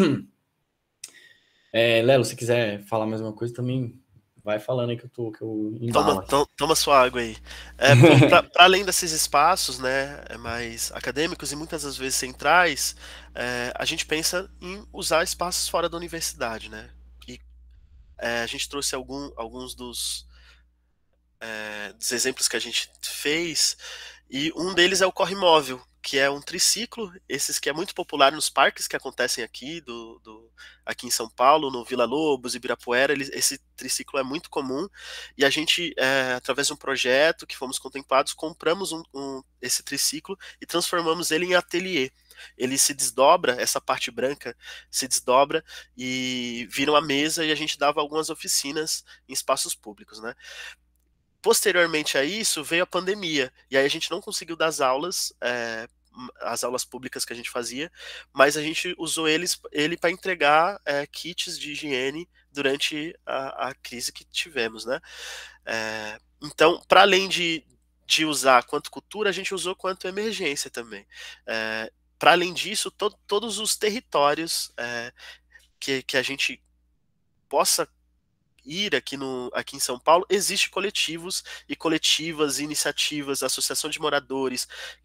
É, Lelo, se quiser falar mais uma coisa também, vai falando aí que eu tô, que eu embalo. Toma, to, toma sua água aí. É, para além desses espaços, né, mais acadêmicos e muitas das vezes centrais, é, a gente pensa em usar espaços fora da universidade, né? E é, a gente trouxe algum, alguns dos, é, dos exemplos que a gente fez, e um deles é o Corre Móvel, que é um triciclo, esses que é muito popular nos parques que acontecem aqui, do, do, aqui em São Paulo, no Vila Lobos, Ibirapuera, ele, esse triciclo é muito comum, e a gente, é, através de um projeto que fomos contemplados, compramos um, um, esse triciclo e transformamos ele em ateliê. Ele se desdobra, essa parte branca se desdobra e vira uma mesa, e a gente dava algumas oficinas em espaços públicos, né? Posteriormente a isso, veio a pandemia, e aí a gente não conseguiu dar as aulas, é, as aulas públicas que a gente fazia, mas a gente usou eles, ele para entregar é, kits de higiene durante a, a crise que tivemos, né? É, então, para além de, de usar quanto cultura, a gente usou quanto emergência também. É, para além disso, to, todos os territórios é, que, que a gente possa ir aqui, no, aqui em São Paulo, existe coletivos e coletivas, iniciativas, associação de moradores, que você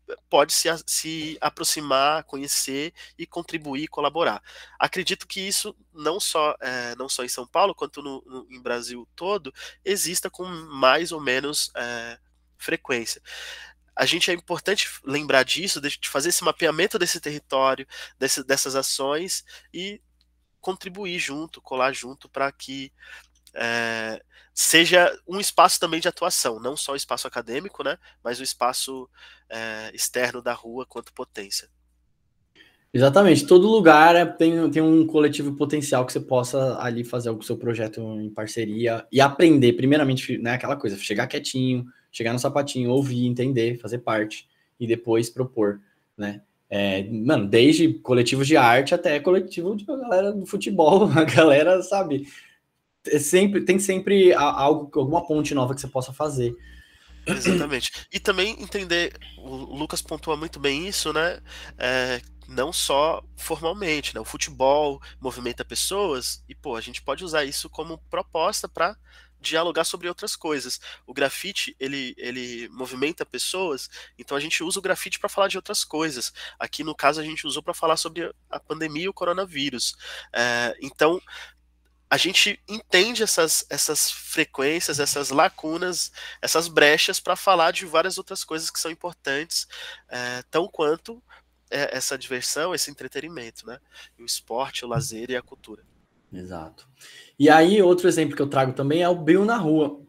pode se, se aproximar, conhecer e contribuir, colaborar. Acredito que isso não só, é, não só em São Paulo, quanto no, no, em Brasil todo, exista com mais ou menos é, frequência. A gente é importante lembrar disso, de fazer esse mapeamento desse território, desse, dessas ações e contribuir junto, colar junto para que é, seja um espaço também de atuação, não só o espaço acadêmico, né, mas o espaço é, externo da rua quanto potência. Exatamente, todo lugar tem, tem um coletivo potencial que você possa ali fazer o seu projeto em parceria e aprender, primeiramente, né, aquela coisa, chegar quietinho, chegar no sapatinho, ouvir, entender, fazer parte e depois propor, né. É, mano, desde coletivos de arte até coletivo de galera do futebol, a galera, sabe, é sempre, tem sempre algo, alguma ponte nova que você possa fazer. Exatamente. E também entender, o Lucas pontua muito bem isso, né? É, não só formalmente, né? O futebol movimenta pessoas e, pô, a gente pode usar isso como proposta para dialogar sobre outras coisas. O grafite, ele, ele movimenta pessoas, então a gente usa o grafite para falar de outras coisas. Aqui, no caso, a gente usou para falar sobre a pandemia e o coronavírus. É, então, a gente entende essas, essas frequências, essas lacunas, essas brechas para falar de várias outras coisas que são importantes, é, tão quanto é, essa diversão, esse entretenimento, né? O esporte, o lazer e a cultura. Exato. E aí, outro exemplo que eu trago também é o Bio na Rua.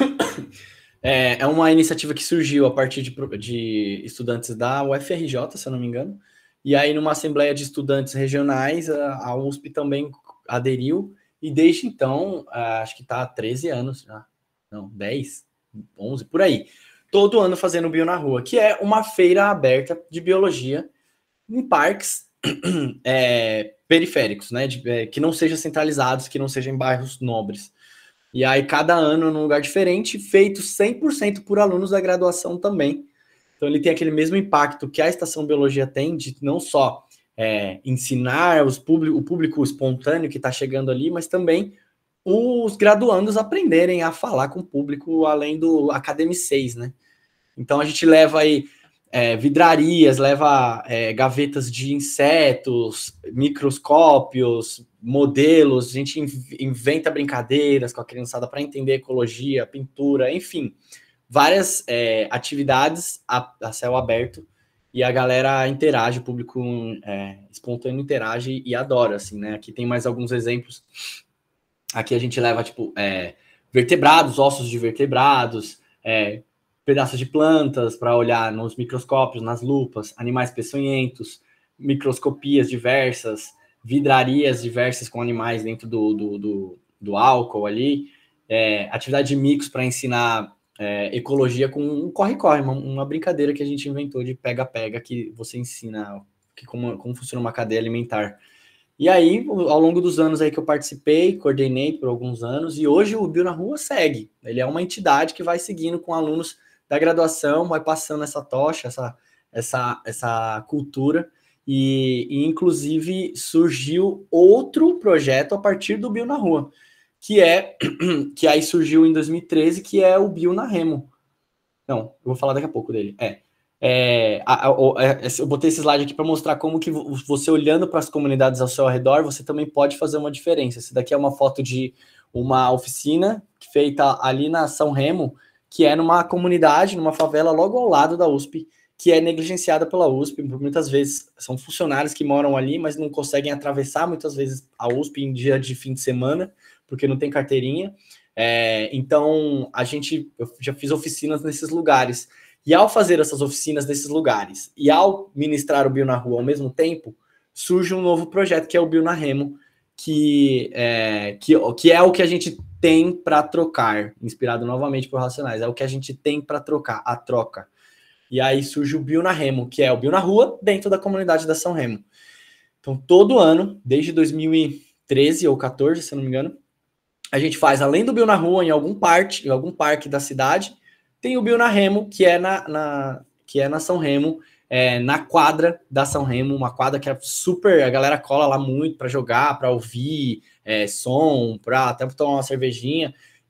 é, é uma iniciativa que surgiu a partir de, de estudantes da U F R J, se eu não me engano, e aí numa assembleia de estudantes regionais, a, a U S P também aderiu. E desde então, acho que está há treze anos já, não, dez, onze, por aí. Todo ano fazendo Bio na Rua, que é uma feira aberta de biologia em parques é, periféricos, né? De, é, que não sejam centralizados, que não sejam em bairros nobres. E aí, cada ano num lugar diferente, feito cem por cento por alunos da graduação também. Então, ele tem aquele mesmo impacto que a Estação Biologia tem, de não só É, ensinar os público, o público espontâneo que está chegando ali, mas também os graduandos aprenderem a falar com o público além do academicês, né? Então a gente leva aí é, vidrarias, leva é, gavetas de insetos, microscópios, modelos, a gente inventa brincadeiras com a criançada para entender ecologia, pintura, enfim, várias é, atividades a, a céu aberto. E a galera interage, o público é, espontâneo interage e adora, assim, né? Aqui tem mais alguns exemplos. Aqui a gente leva, tipo, é, vertebrados, ossos de vertebrados, é, pedaços de plantas para olhar nos microscópios, nas lupas, animais peçonhentos, microscopias diversas, vidrarias diversas com animais dentro do, do, do, do álcool ali, é, atividade de micos para ensinar É, ecologia com um corre-corre, uma, uma brincadeira que a gente inventou de pega-pega, que você ensina que como, como funciona uma cadeia alimentar. E aí, ao longo dos anos aí que eu participei, coordenei por alguns anos, e hoje o Bio na Rua segue. Ele é uma entidade que vai seguindo com alunos da graduação, vai passando essa tocha, essa, essa, essa cultura, e, e inclusive surgiu outro projeto a partir do Bio na Rua, que é, que aí surgiu em dois mil e treze, que é o Bio na Remo. Não, eu vou falar daqui a pouco dele. É, é, a, a, a, eu botei esse slide aqui para mostrar como que você, olhando para as comunidades ao seu redor, você também pode fazer uma diferença. Esse daqui é uma foto de uma oficina feita ali na São Remo, que é numa comunidade, numa favela logo ao lado da U S P, que é negligenciada pela U S P. Muitas vezes são funcionários que moram ali, mas não conseguem atravessar muitas vezes a U S P em dia de fim de semana, porque não tem carteirinha. É, então, a gente, eu já fiz oficinas nesses lugares. E ao fazer essas oficinas nesses lugares, e ao ministrar o Bio na Rua ao mesmo tempo, surge um novo projeto, que é o Bio na Remo, que é, que, que é o que a gente tem para trocar, inspirado novamente por Racionais, é o que a gente tem para trocar, a troca. E aí surge o Bio na Remo, que é o Bio na Rua, dentro da comunidade da São Remo. Então, todo ano, desde dois mil e treze ou quatorze, se eu não me engano, a gente faz, além do Bio na Rua, em algum parque, em algum parque da cidade, tem o Bio na Remo, que é na, na, que é na São Remo, é, na quadra da São Remo, uma quadra que é super, a galera cola lá muito para jogar, para ouvir é, som, para até tomar uma cervejinha.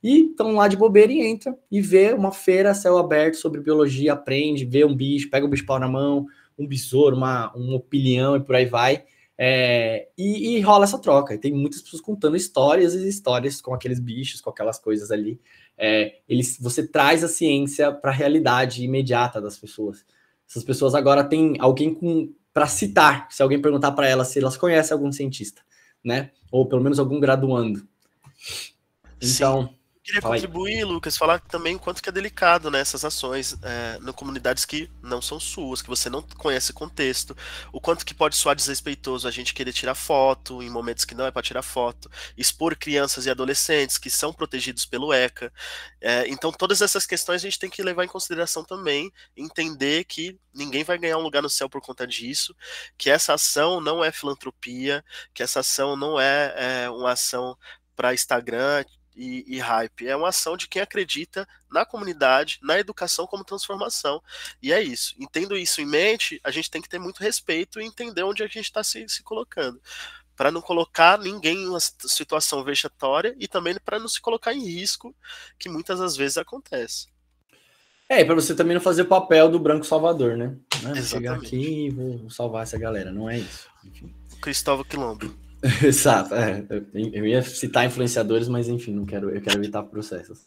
e estão lá de bobeira e entra e vê uma feira a céu aberto sobre biologia, aprende, vê um bicho, pega um bicho-pau na mão, um besouro, uma, um opilião e por aí vai, é, e, e rola essa troca. E tem muitas pessoas contando histórias e histórias com aqueles bichos, com aquelas coisas ali. É, eles, você traz a ciência para a realidade imediata das pessoas. Essas pessoas agora têm alguém para citar, se alguém perguntar para elas se elas conhecem algum cientista, né? Ou pelo menos algum graduando. Então... Sim. Queria contribuir, Lucas, falar também o quanto que é delicado, né, essas ações é, em comunidades que não são suas, que você não conhece o contexto, o quanto que pode soar desrespeitoso a gente querer tirar foto em momentos que não é para tirar foto, expor crianças e adolescentes que são protegidos pelo ECA. É, então todas essas questões a gente tem que levar em consideração também, entender que ninguém vai ganhar um lugar no céu por conta disso, que essa ação não é filantropia, que essa ação não é, é uma ação para Instagram, E, e hype, é uma ação de quem acredita na comunidade, na educação como transformação, e é isso. Entendo isso em mente, a gente tem que ter muito respeito e entender onde a gente está se, se colocando, para não colocar ninguém em uma situação vexatória e também para não se colocar em risco, que muitas das vezes acontece. É, e para você também não fazer o papel do branco salvador, né? Não, vou chegar Exatamente. aqui e vou salvar essa galera, não é isso. Enfim. Cristóvão Quilombo. Exato, é, eu ia citar influenciadores, mas enfim, não quero, eu quero evitar processos.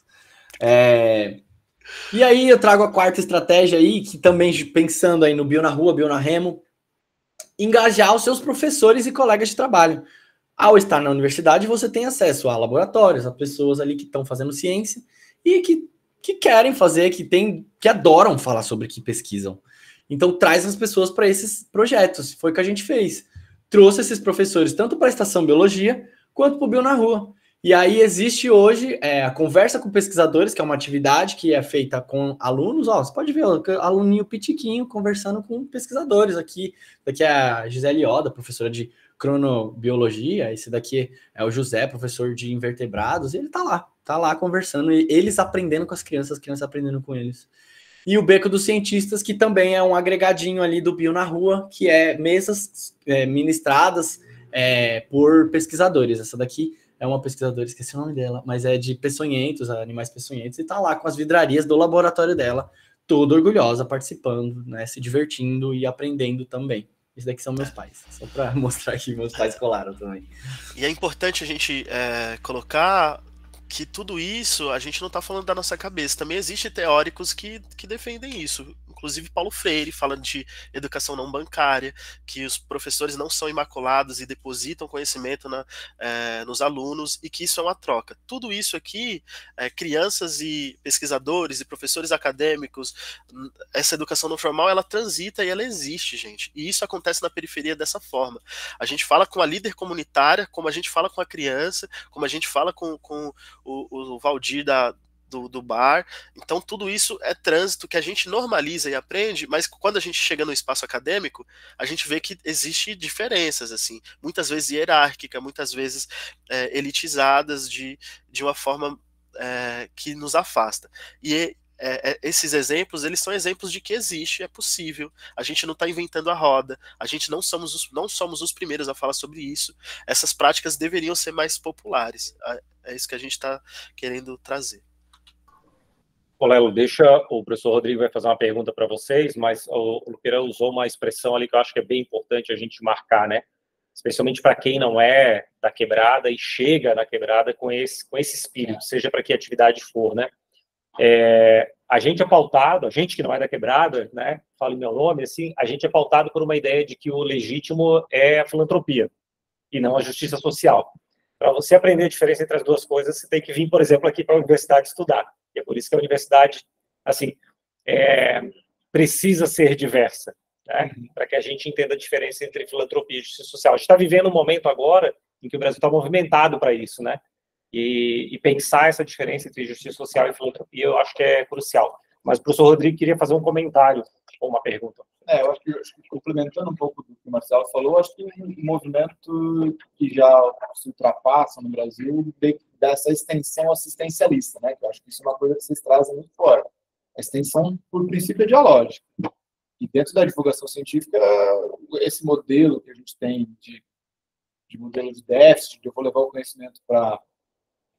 É, e aí eu trago a quarta estratégia aí, que também pensando aí no Bio na Rua, Bio na Remo, engajar os seus professores e colegas de trabalho. Ao estar na universidade, você tem acesso a laboratórios, a pessoas ali que estão fazendo ciência e que, que querem fazer, que, tem, que adoram falar sobre o que pesquisam. Então traz as pessoas para esses projetos, foi o que a gente fez. Trouxe esses professores tanto para a Estação Biologia quanto para o Bio na Rua. E aí existe hoje é, a conversa com pesquisadores, que é uma atividade que é feita com alunos. Ó, você pode ver o aluninho pitiquinho conversando com pesquisadores aqui. Daqui é a Gisele Oda, professora de cronobiologia. Esse daqui é o José, professor de invertebrados. E ele tá lá, tá lá conversando. E eles aprendendo com as crianças, as crianças aprendendo com eles. E o Beco dos Cientistas, que também é um agregadinho ali do Bio na Rua, que é mesas é, ministradas é, por pesquisadores. Essa daqui é uma pesquisadora, esqueci o nome dela, mas é de peçonhentos, animais peçonhentos, e tá lá com as vidrarias do laboratório dela, toda orgulhosa, participando, né, se divertindo e aprendendo também. Esses daqui são meus pais, só para mostrar que meus pais colaram também. E é importante a gente é, colocar que tudo isso a gente não está falando da nossa cabeça. Também existem teóricos que, que defendem isso. Inclusive Paulo Freire fala de educação não bancária, que os professores não são imaculados e depositam conhecimento na, é, nos alunos, e que isso é uma troca. Tudo isso aqui, é, crianças e pesquisadores e professores acadêmicos, essa educação não formal, ela transita e ela existe, gente. E isso acontece na periferia dessa forma. A gente fala com a líder comunitária, como a gente fala com a criança, como a gente fala com, com o, o Valdir da Do, do bar. Então tudo isso é trânsito que a gente normaliza e aprende, mas quando a gente chega no espaço acadêmico, a gente vê que existe diferenças, assim, muitas vezes hierárquica, muitas vezes é, elitizadas de, de uma forma é, que nos afasta. E é, é, esses exemplos, eles são exemplos de que existe, é possível, a gente não está inventando a roda, a gente não somos, os, não somos os primeiros a falar sobre isso, essas práticas deveriam ser mais populares, é isso que a gente está querendo trazer. Ô, Lelo, deixa, o professor Rodrigo vai fazer uma pergunta para vocês, mas o Luqueira usou uma expressão ali que eu acho que é bem importante a gente marcar, né? Especialmente para quem não é da quebrada e chega na quebrada com esse, com esse espírito, seja para que atividade for, né? É, a gente é pautado, a gente que não é da quebrada, né? Falo em meu nome, assim, a gente é pautado por uma ideia de que o legítimo é a filantropia e não a justiça social. Para você aprender a diferença entre as duas coisas, você tem que vir, por exemplo, aqui para a universidade estudar. E é por isso que a universidade, assim, é, precisa ser diversa, né? Para que a gente entenda a diferença entre filantropia e justiça social. A gente está vivendo um momento agora em que o Brasil está movimentado para isso, né? E, e pensar essa diferença entre justiça social e filantropia, eu acho que é crucial. Mas o professor Rodrigo queria fazer um comentário ou uma pergunta. É, eu acho que, acho que complementando um pouco do que o Marcelo falou, acho que um movimento que já se ultrapassa no Brasil dessa extensão assistencialista, né? Que eu acho que isso é uma coisa que vocês trazem muito fora. A extensão, por princípio, é dialógica. E dentro da divulgação científica, esse modelo que a gente tem de, de modelo de déficit, de eu vou levar o conhecimento para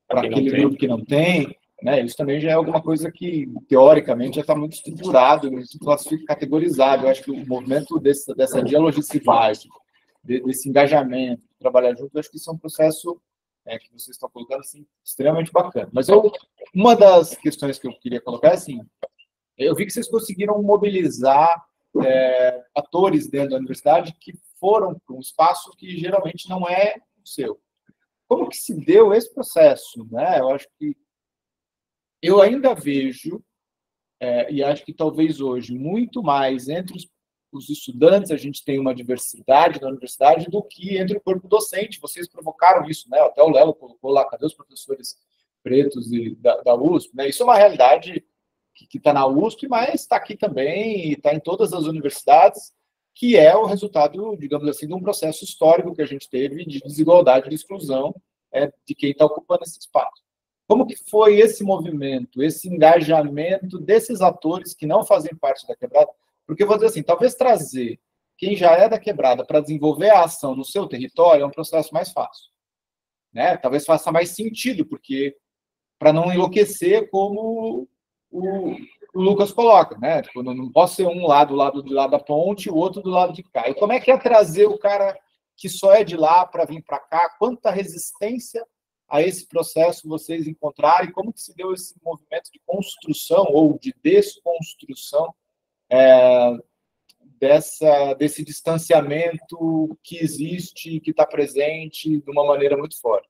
para aquele grupo que não tem, né? Isso também já é alguma coisa que, teoricamente, já está muito estruturado, muito classificado, categorizado. Eu acho que o movimento desse, dessa dialogicivagem, desse engajamento, trabalhar junto, eu acho que isso é um processo é, que vocês estão colocando assim, extremamente bacana. Mas eu, uma das questões que eu queria colocar é assim, eu vi que vocês conseguiram mobilizar é, atores dentro da universidade que foram para um espaço que geralmente não é o seu. Como que se deu esse processo? Né? Eu acho que eu ainda vejo, é, e acho que talvez hoje, muito mais entre os, os estudantes, a gente tem uma diversidade na universidade do que entre o corpo docente. Vocês provocaram isso, né? Até o Lelo colocou lá, cadê os professores pretos e, da, da U S P? Né? Isso é uma realidade que está na U S P, mas está aqui também, e está em todas as universidades, que é o resultado, digamos assim, de um processo histórico que a gente teve de desigualdade, de exclusão é, de quem está ocupando esse espaço. Como que foi esse movimento, esse engajamento desses atores que não fazem parte da quebrada? Porque eu vou dizer assim, talvez trazer quem já é da quebrada para desenvolver a ação no seu território é um processo mais fácil. Né? Talvez faça mais sentido, porque para não enlouquecer como o, o Lucas coloca, né? Tipo, não posso ser um lado do lado do lado da ponte e o outro do lado de cá. E como é que é trazer o cara que só é de lá para vir para cá? Quanta resistência a esse processo vocês encontraram? E como que se deu esse movimento de construção ou de desconstrução é, dessa, desse distanciamento que existe, que está presente de uma maneira muito forte?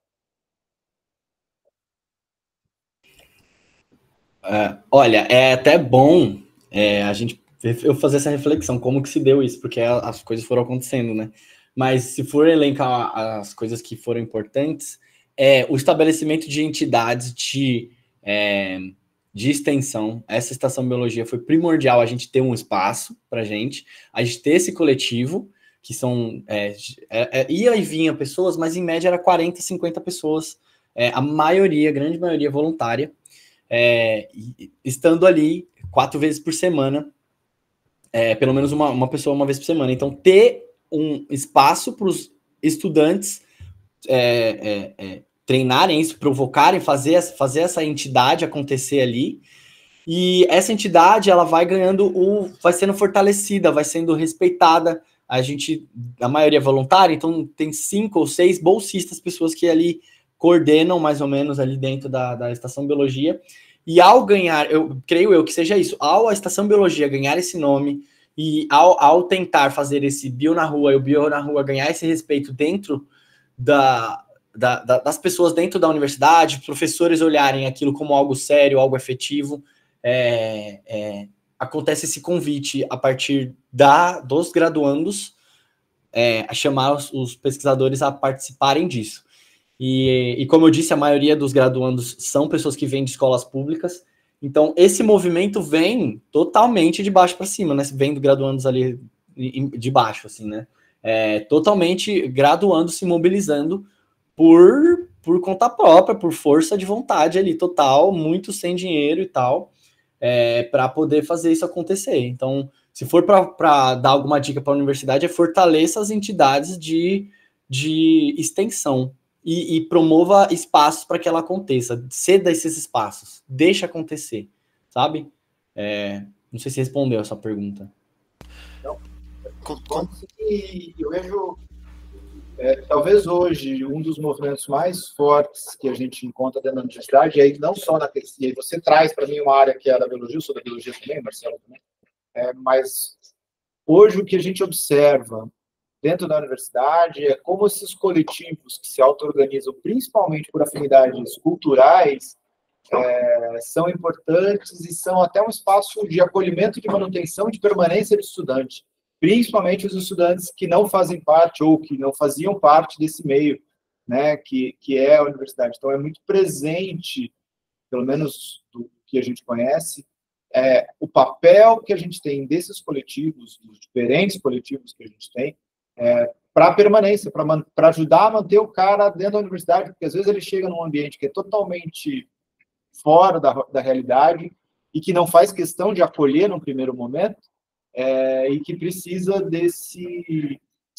É, olha, é até bom é, a gente eu fazer essa reflexão, como que se deu isso, porque as coisas foram acontecendo, né? Mas se for elencar as coisas que foram importantes, é o estabelecimento de entidades de, é, de extensão. Essa estação biologia foi primordial a gente ter um espaço para a gente, a gente ter esse coletivo, que são... É, é, é, ia e vinha pessoas, mas em média era quarenta, cinquenta pessoas, é, a maioria, a grande maioria voluntária, É, estando ali quatro vezes por semana, é, pelo menos uma, uma pessoa uma vez por semana. Então, ter um espaço para os estudantes é, é, é, treinarem isso, provocarem, fazer, fazer essa entidade acontecer ali. E essa entidade, ela vai ganhando, o, vai sendo fortalecida, vai sendo respeitada. A gente, a maioria é voluntária, então tem cinco ou seis bolsistas, pessoas que ali coordenam mais ou menos ali dentro da, da Estação Biologia, e ao ganhar, eu creio eu que seja isso, ao a Estação Biologia ganhar esse nome, e ao, ao tentar fazer esse bio na rua, e o bio na rua ganhar esse respeito dentro da, da, da, das pessoas dentro da universidade, professores olharem aquilo como algo sério, algo efetivo, é, é, acontece esse convite a partir da, dos graduandos, é, a chamar os, os pesquisadores a participarem disso. E, e como eu disse, a maioria dos graduandos são pessoas que vêm de escolas públicas, então esse movimento vem totalmente de baixo para cima, né? Vem do graduandos ali de baixo, assim, né? É, totalmente graduando, se mobilizando por, por conta própria, por força de vontade ali, total, muito sem dinheiro e tal, é, para poder fazer isso acontecer. Então, se for para dar alguma dica para a universidade, é fortaleça as entidades de, de extensão. E, e promova espaços para que ela aconteça, ceda esses espaços, deixa acontecer, sabe? É, não sei se respondeu essa pergunta. Então, eu vejo, é, talvez hoje, um dos movimentos mais fortes que a gente encontra dentro da universidade, e aí não só na pesquisa, e aí você traz para mim uma área que é a da biologia, eu sou da biologia também, Marcelo também, é, mas hoje o que a gente observa dentro da universidade é como esses coletivos que se auto-organizam, principalmente por afinidades culturais, é, são importantes e são até um espaço de acolhimento, de manutenção, de permanência de estudante, principalmente os estudantes que não fazem parte ou que não faziam parte desse meio, né, que, que é a universidade. Então, é muito presente, pelo menos do que a gente conhece, é, o papel que a gente tem desses coletivos, dos diferentes coletivos que a gente tem, É, para a permanência, para ajudar a manter o cara dentro da universidade, porque às vezes ele chega num ambiente que é totalmente fora da, da realidade e que não faz questão de acolher num primeiro momento, é, e que precisa desse,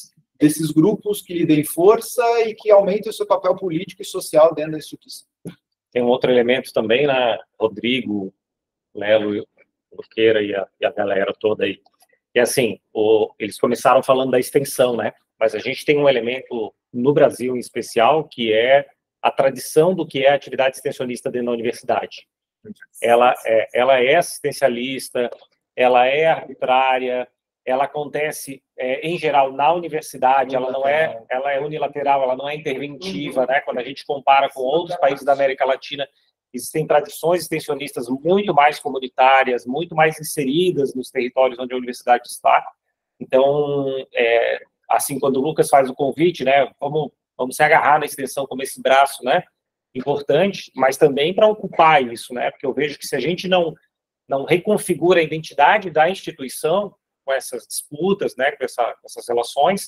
desses grupos que lhe deem força e que aumentem o seu papel político e social dentro da instituição. tem um outro elemento também, né, Rodrigo, Lelo, Luqueira e a, e a galera toda aí. E assim, o, eles começaram falando da extensão, né? Mas a gente tem um elemento no Brasil, em especial, que é a tradição do que é a atividade extensionista dentro da universidade. Ela é, ela é assistencialista, ela é arbitrária, ela acontece, é, em geral, na universidade, ela não é, ela é unilateral, ela não é interventiva, né? Quando a gente compara com outros países da América Latina, existem tradições extensionistas muito mais comunitárias, muito mais inseridas nos territórios onde a universidade está. Então, é, assim, quando o Lucas faz o convite, né, vamos, vamos se agarrar na extensão como esse braço, né, importante, mas também para ocupar isso, né, porque eu vejo que se a gente não, não reconfigura a identidade da instituição com essas disputas, né, com, essa, com essas relações,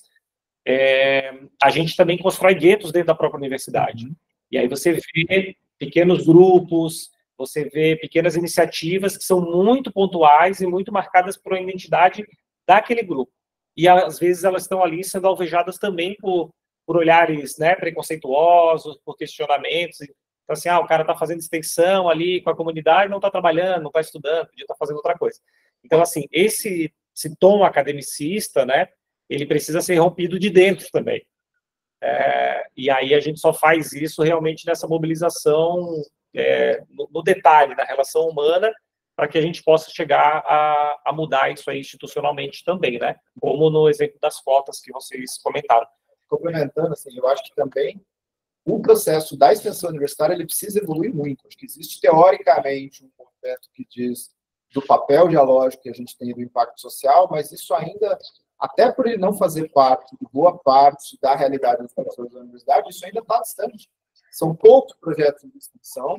é, a gente também constrói guetos dentro da própria universidade. Uhum. E aí você vê pequenos grupos, você vê pequenas iniciativas que são muito pontuais e muito marcadas por uma identidade daquele grupo. E, às vezes, elas estão ali sendo alvejadas também por, por olhares, né, preconceituosos, por questionamentos. Então, assim, ah, o cara está fazendo extensão ali com a comunidade, não está trabalhando, não está estudando, podia estar fazendo outra coisa. Então, assim, esse, esse tom academicista, né, ele precisa ser rompido de dentro também. É, e aí a gente só faz isso realmente nessa mobilização é, no, no detalhe da relação humana, para que a gente possa chegar a, a mudar isso aí institucionalmente também, né? Como no exemplo das cotas que vocês comentaram. Complementando, assim, eu acho que também o processo da extensão universitária ele precisa evoluir muito. Acho que existe teoricamente um movimento que diz do papel dialógico que a gente tem do impacto social, mas isso ainda, até por ele não fazer parte de boa parte da realidade das pessoas da universidade, isso ainda está distante. São poucos projetos de extensão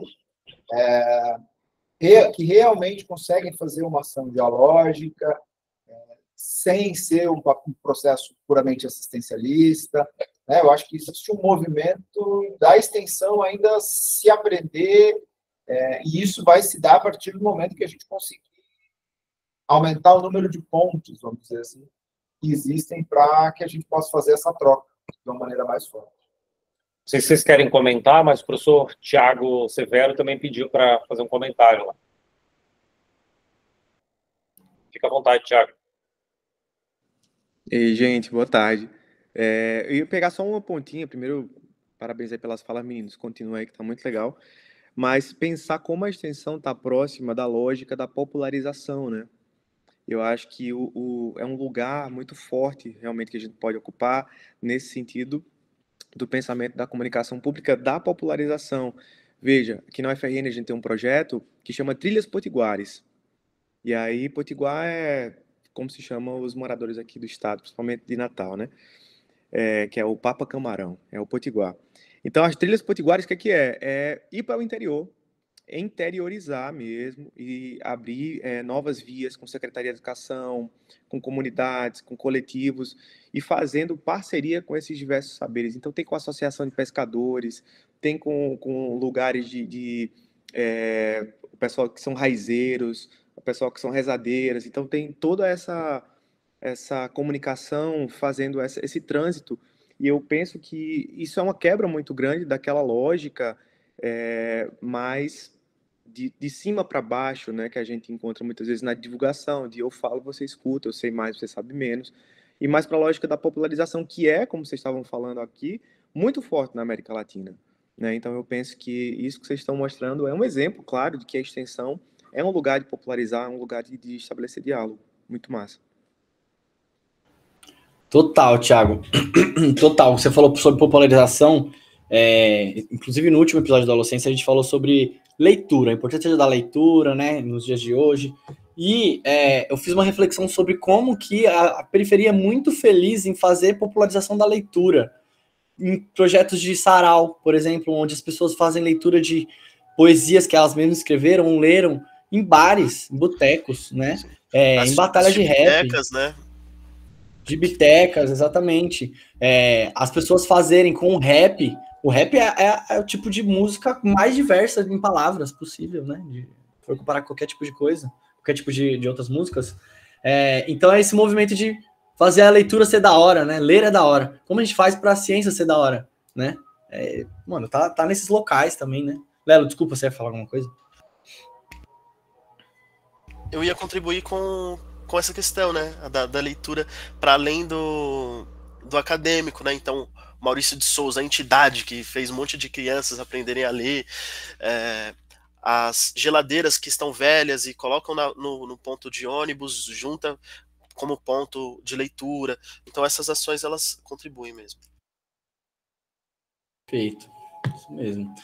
é, que realmente conseguem fazer uma ação dialógica, é, sem ser um, um processo puramente assistencialista. Né? Eu acho que existe um movimento da extensão ainda se aprender, é, e isso vai se dar a partir do momento que a gente conseguir aumentar o número de pontos, vamos dizer assim, que existem para que a gente possa fazer essa troca de uma maneira mais forte. Não sei se vocês querem comentar, mas o professor Tiago Severo também pediu para fazer um comentário lá. Fica à vontade, Tiago. Ei, gente, boa tarde. É, eu ia pegar só uma pontinha. Primeiro, parabéns aí pelas falas, meninos. Continua aí, que está muito legal. Mas pensar como a extensão está próxima da lógica da popularização, né? Eu acho que o, o, é um lugar muito forte, realmente, que a gente pode ocupar nesse sentido do pensamento da comunicação pública, da popularização. Veja, aqui na U F R N a gente tem um projeto que chama Trilhas Potiguares. E aí, Potiguar é como se chamam os moradores aqui do estado, principalmente de Natal, né? É, que é o Papa Camarão, é o Potiguar. Então, as trilhas potiguares, o que é que é? É ir para o interior, interiorizar mesmo e abrir é, novas vias com Secretaria de Educação, com comunidades, com coletivos e fazendo parceria com esses diversos saberes. Então, tem com a Associação de Pescadores, tem com, com lugares de, de é, o pessoal que são raizeiros, o pessoal que são rezadeiras. Então, tem toda essa, essa comunicação fazendo essa, esse trânsito. E eu penso que isso é uma quebra muito grande daquela lógica é, mais de, de cima para baixo, né, que a gente encontra muitas vezes na divulgação, de eu falo, você escuta, eu sei mais, você sabe menos, e mais para a lógica da popularização, que é, como vocês estavam falando aqui, muito forte na América Latina. Né? Então eu penso que isso que vocês estão mostrando é um exemplo, claro, de que a extensão é um lugar de popularizar, é um lugar de, de estabelecer diálogo. Muito massa. Total, Thiago. Total. Você falou sobre popularização, é, inclusive no último episódio da Docência a gente falou sobre leitura, a importância da leitura, né, nos dias de hoje. E é, eu fiz uma reflexão sobre como que a, a periferia é muito feliz em fazer popularização da leitura. Em projetos de sarau, por exemplo, onde as pessoas fazem leitura de poesias que elas mesmas escreveram ou leram em bares, em botecos, né? É, em batalhas de rap. Bitecas, né? De bitecas, exatamente. É, as pessoas fazerem com o rap. O rap é, é, é o tipo de música mais diversa em palavras possível, né? De, se for comparar com qualquer tipo de coisa, qualquer tipo de, de outras músicas. É, então é esse movimento de fazer a leitura ser da hora, né? Ler é da hora. Como a gente faz para a ciência ser da hora, né? É, mano, tá, tá nesses locais também, né? Lelo, desculpa, você ia falar alguma coisa? Eu ia contribuir com, com essa questão, né, da, da leitura para além do, do acadêmico, né, então Maurício de Souza, a entidade que fez um monte de crianças aprenderem a ler, é, as geladeiras que estão velhas e colocam na, no, no ponto de ônibus, junta como ponto de leitura, então essas ações elas contribuem mesmo. Perfeito, isso mesmo.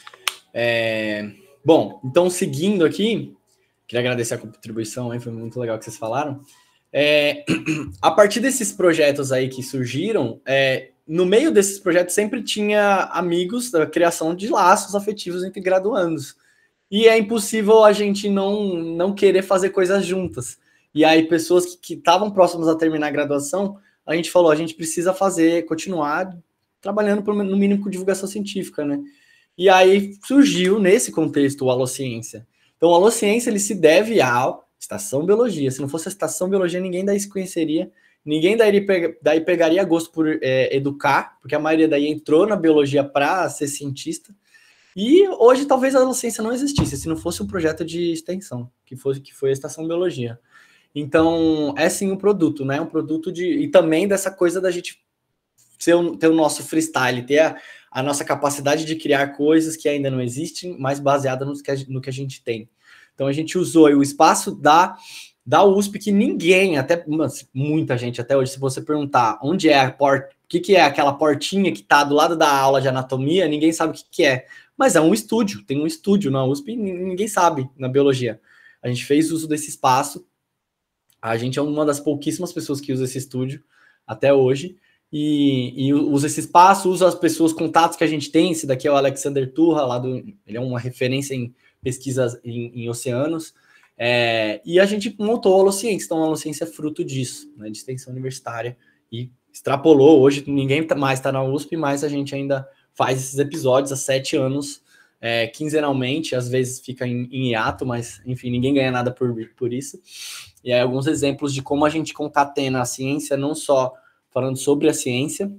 É, bom, então seguindo aqui, queria agradecer a contribuição, aí, foi muito legal que vocês falaram. É, a partir desses projetos aí que surgiram, é, no meio desses projetos sempre tinha amigos da criação de laços afetivos entre graduandos. E é impossível a gente não, não querer fazer coisas juntas. E aí pessoas que estavam próximas a terminar a graduação, a gente falou, a gente precisa fazer, continuar trabalhando no mínimo com divulgação científica, né? E aí surgiu, nesse contexto, o Alociência. Então, o Alociência, ele se deve à Estação Biologia. Se não fosse a Estação Biologia, ninguém daí se conheceria, ninguém daí, daí pegaria gosto por é, educar, porque a maioria daí entrou na biologia para ser cientista. E hoje, talvez a Alociência não existisse, se não fosse um projeto de extensão, que, fosse, que foi a Estação Biologia. Então, é sim um produto, né? Um produto de... E também dessa coisa da gente ter o, ter o nosso freestyle, ter a, a nossa capacidade de criar coisas que ainda não existem, mas baseada no que a, no que a gente tem. Então, a gente usou o espaço da, da U S P, que ninguém, até muita gente até hoje, se você perguntar onde é a porta, o que, que é aquela portinha que está do lado da aula de anatomia, ninguém sabe o que, que é. Mas é um estúdio, tem um estúdio na U S P e ninguém sabe na biologia. A gente fez uso desse espaço, a gente é uma das pouquíssimas pessoas que usa esse estúdio até hoje, e, e usa esse espaço, usa as pessoas, contatos que a gente tem. Esse daqui é o Alexander Turra, lá do, ele é uma referência em pesquisas em, em oceanos, é, e a gente montou a Alociência. Então a Alociência é fruto disso, né, de extensão universitária, e extrapolou. Hoje ninguém mais está na U S P, mas a gente ainda faz esses episódios há sete anos, é, quinzenalmente, às vezes fica em, em hiato, mas enfim, ninguém ganha nada por, por isso. E aí alguns exemplos de como a gente concatena a ciência, não só falando sobre a ciência,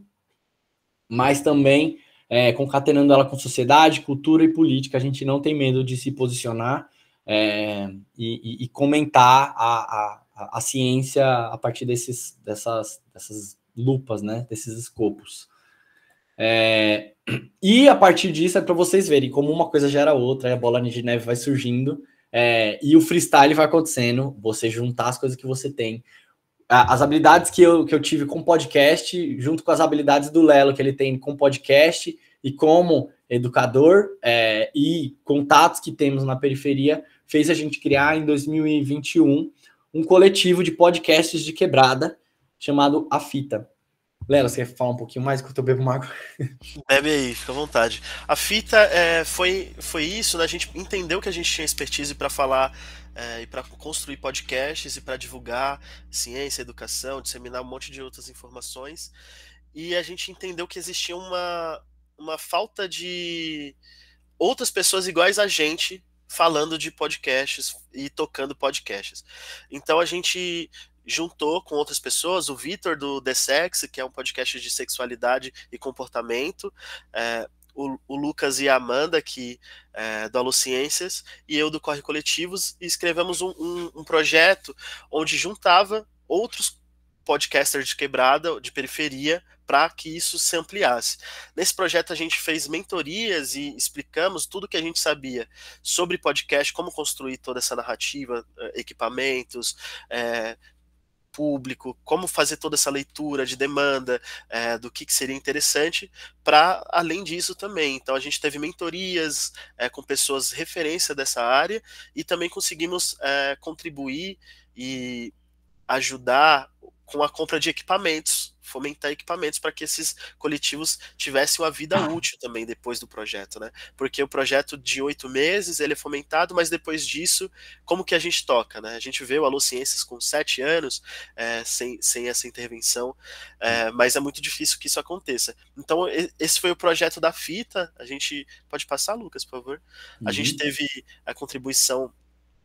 mas também é, concatenando ela com sociedade, cultura e política. A gente não tem medo de se posicionar é, e, e, e comentar a, a, a ciência a partir desses, dessas, dessas lupas, né, desses escopos. É, e a partir disso é para vocês verem como uma coisa gera outra, a bola de neve vai surgindo é, e o freestyle vai acontecendo, você juntar as coisas que você tem. As habilidades que eu, que eu tive com podcast, junto com as habilidades do Lelo que ele tem com podcast e como educador é, e contatos que temos na periferia, fez a gente criar em dois mil e vinte e um um coletivo de podcasts de quebrada chamado A Fita. Lelo, você quer falar um pouquinho mais que eu bebo uma água? Bebe aí, fica à vontade. A fita é, foi, foi isso, né? A gente entendeu que a gente tinha expertise para falar é, e para construir podcasts e para divulgar ciência, educação, disseminar um monte de outras informações. E a gente entendeu que existia uma, uma falta de outras pessoas iguais a gente falando de podcasts e tocando podcasts. Então a gente juntou com outras pessoas, o Vitor do The Sex, que é um podcast de sexualidade e comportamento, é, o, o Lucas e a Amanda, que é, do Alociências, e eu do Corre Coletivos, e escrevemos um, um, um projeto onde juntava outros podcasters de quebrada, de periferia, para que isso se ampliasse. Nesse projeto a gente fez mentorias e explicamos tudo que a gente sabia sobre podcast, como construir toda essa narrativa, equipamentos, é, público, como fazer toda essa leitura de demanda é, do que, que seria interessante, para além disso também. Então a gente teve mentorias é, com pessoas referência dessa área e também conseguimos é, contribuir e ajudar com a compra de equipamentos, fomentar equipamentos para que esses coletivos tivessem uma vida útil também depois do projeto, né? Porque o projeto de oito meses, ele é fomentado, mas depois disso, como que a gente toca, né? A gente vê o Alociências com sete anos, é, sem, sem essa intervenção, é, mas é muito difícil que isso aconteça. Então, esse foi o projeto da Fita. A gente pode passar, Lucas, por favor? Uhum. A gente teve a contribuição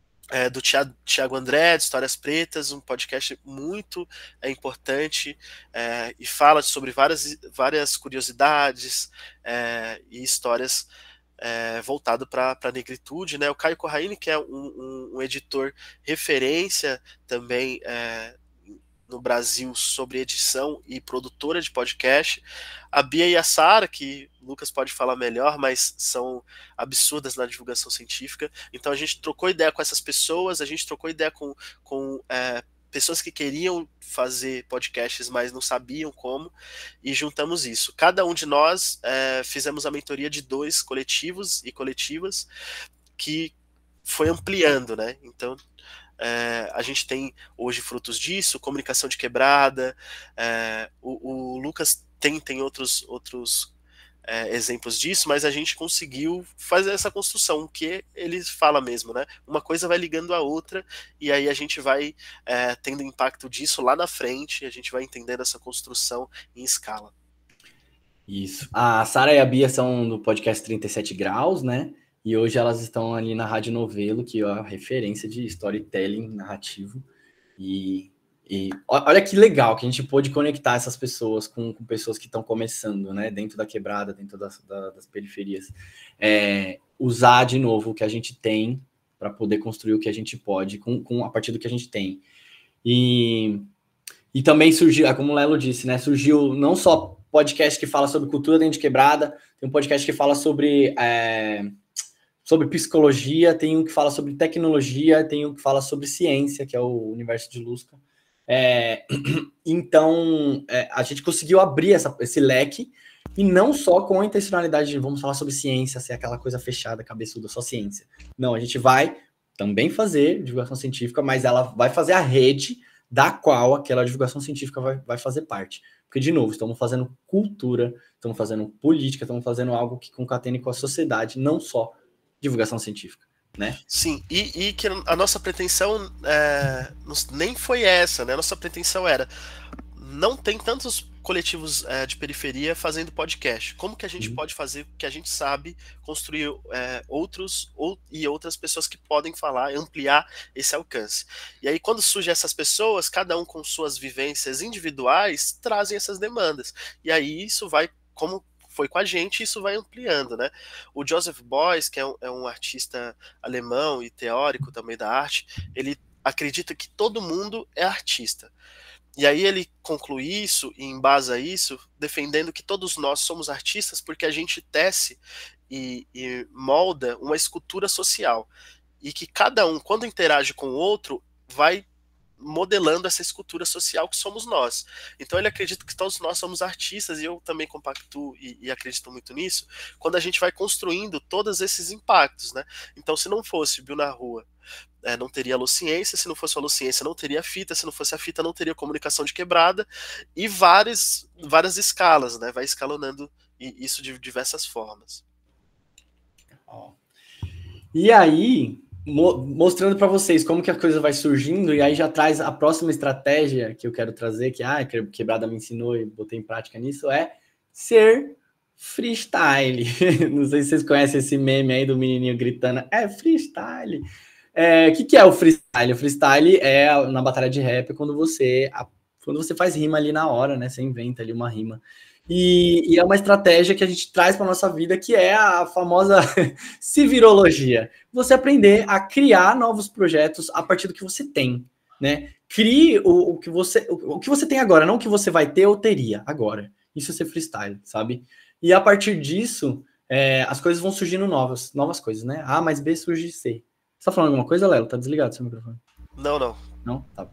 É, do Thiago André, de Histórias Pretas, um podcast muito é, importante é, e fala sobre várias, várias curiosidades é, e histórias é, voltado para a negritude, né? O Caio Corraine, que é um, um, um editor referência também é, no Brasil sobre edição e produtora de podcast. A Bia e a Sara, que o Lucas pode falar melhor, mas são absurdas na divulgação científica. Então a gente trocou ideia com essas pessoas, a gente trocou ideia com, com é, pessoas que queriam fazer podcasts, mas não sabiam como, e juntamos isso. Cada um de nós é, fizemos a mentoria de dois coletivos e coletivas que foi ampliando, né? Então, é, a gente tem hoje frutos disso, comunicação de quebrada, é, o, o Lucas tem, tem outros, outros é, exemplos disso, mas a gente conseguiu fazer essa construção, que ele fala mesmo, né? Uma coisa vai ligando a outra, e aí a gente vai é, tendo impacto disso lá na frente, a gente vai entendendo essa construção em escala. Isso. A Sara e a Bia são do podcast trinta e sete graus, né? E hoje elas estão ali na Rádio Novelo, que é a referência de storytelling narrativo. E, e olha que legal que a gente pôde conectar essas pessoas com, com pessoas que estão começando, né? Dentro da quebrada, dentro das, da, das periferias. É, usar de novo o que a gente tem para poder construir o que a gente pode com, com, a partir do que a gente tem. E, e também surgiu, como o Lelo disse, né? Surgiu não só podcast que fala sobre cultura dentro de quebrada, tem um podcast que fala sobre... É, sobre psicologia, tem um que fala sobre tecnologia, tem um que fala sobre ciência, que é o Universo de Lusca. É, então, é, a gente conseguiu abrir essa, esse leque, e não só com a intencionalidade de vamos falar sobre ciência, ser aquela coisa fechada, cabeçuda, só ciência. Não, a gente vai também fazer divulgação científica, mas ela vai fazer a rede da qual aquela divulgação científica vai, vai fazer parte. Porque, de novo, estamos fazendo cultura, estamos fazendo política, estamos fazendo algo que concatene com a sociedade, não só divulgação científica, né? Sim, e, e que a nossa pretensão é, nem foi essa, né? A nossa pretensão era, não tem tantos coletivos é, de periferia fazendo podcast. Como que a gente uhum. pode fazer o que a gente sabe, construir é, outros ou, e outras pessoas que podem falar, ampliar esse alcance. E aí, quando surgem essas pessoas, cada um com suas vivências individuais, trazem essas demandas. E aí isso vai, como foi com a gente, isso vai ampliando, né? O Joseph Beuys, que é um, é um artista alemão e teórico também da arte, ele acredita que todo mundo é artista. E aí ele conclui isso e embasa isso, defendendo que todos nós somos artistas porque a gente tece e, e molda uma escultura social. E que cada um, quando interage com o outro, vai modelando essa escultura social que somos nós. Então ele acredita que todos nós somos artistas, e eu também compactuo e, e acredito muito nisso, quando a gente vai construindo todos esses impactos, né? Então, se não fosse Bill na Rua, é, não teria a Luciência, se não fosse a Luciência, não teria a fita, se não fosse a fita, não teria comunicação de quebrada, e várias, várias escalas, né? Vai escalonando isso de diversas formas. E aí, mostrando para vocês como que a coisa vai surgindo, e aí já traz a próxima estratégia que eu quero trazer, que a ah, Quebrada me ensinou e botei em prática nisso, é ser freestyle. Não sei se vocês conhecem esse meme aí do menininho gritando, é freestyle. É, o que, que é o freestyle? O freestyle é na batalha de rap, quando você, quando você faz rima ali na hora, né? Você inventa ali uma rima. E, e é uma estratégia que a gente traz para a nossa vida, que é a famosa civirologia. Você aprender a criar novos projetos a partir do que você tem, né? Crie o, o, que, você, o, o que você tem agora, não o que você vai ter ou teria agora. Isso é ser freestyle, sabe? E a partir disso, é, as coisas vão surgindo novas, novas coisas, né? A mais B surge C. Você tá falando alguma coisa, Lelo? Tá desligado seu microfone? Não, não. Não? Tá.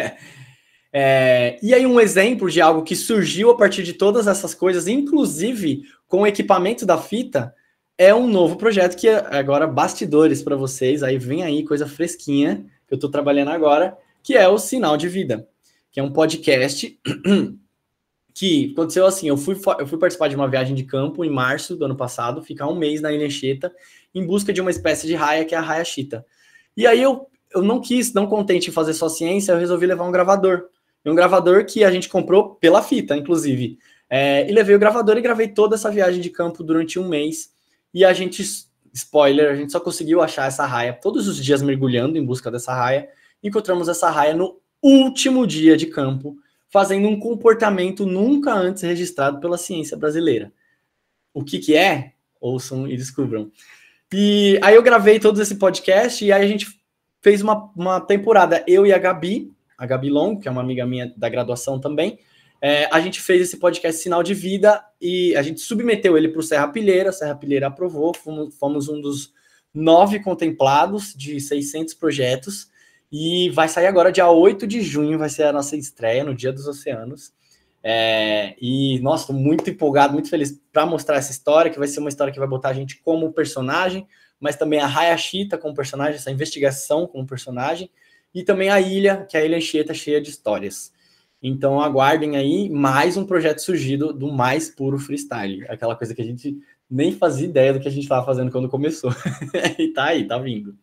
É, e aí um exemplo de algo que surgiu a partir de todas essas coisas, inclusive com o equipamento da fita, é um novo projeto que é agora bastidores para vocês, aí vem aí coisa fresquinha que eu estou trabalhando agora, que é o Sinal de Vida, que é um podcast que aconteceu assim, eu fui, eu fui participar de uma viagem de campo em março do ano passado, ficar um mês na Ilha Chita, em busca de uma espécie de raia, que é a raia chita. E aí eu, eu não quis, não contente em fazer só ciência, eu resolvi levar um gravador. E um gravador que a gente comprou pela fita, inclusive. É, e levei o gravador e gravei toda essa viagem de campo durante um mês. E a gente, spoiler, a gente só conseguiu achar essa raia todos os dias mergulhando em busca dessa raia. Encontramos essa raia no último dia de campo, fazendo um comportamento nunca antes registrado pela ciência brasileira. O que que é? ouçam e descubram. E aí eu gravei todo esse podcast, e aí a gente fez uma, uma temporada, eu e a Gabi, a Gabi Long, que é uma amiga minha da graduação também, é, a gente fez esse podcast Sinal de Vida, e a gente submeteu ele para o Serra Pilheira, a Serra Pilheira aprovou, fomos, fomos um dos nove contemplados de seiscentos projetos, e vai sair agora dia oito de junho, vai ser a nossa estreia no Dia dos Oceanos. É, e, nossa, estou muito empolgado, muito feliz para mostrar essa história, que vai ser uma história que vai botar a gente como personagem, mas também a Hayashita como personagem, essa investigação como personagem, e também a ilha, que é a Ilha Anchieta, cheia de histórias. Então aguardem aí mais um projeto surgido do mais puro freestyle, aquela coisa que a gente nem fazia ideia do que a gente estava fazendo quando começou. E tá aí, tá vindo.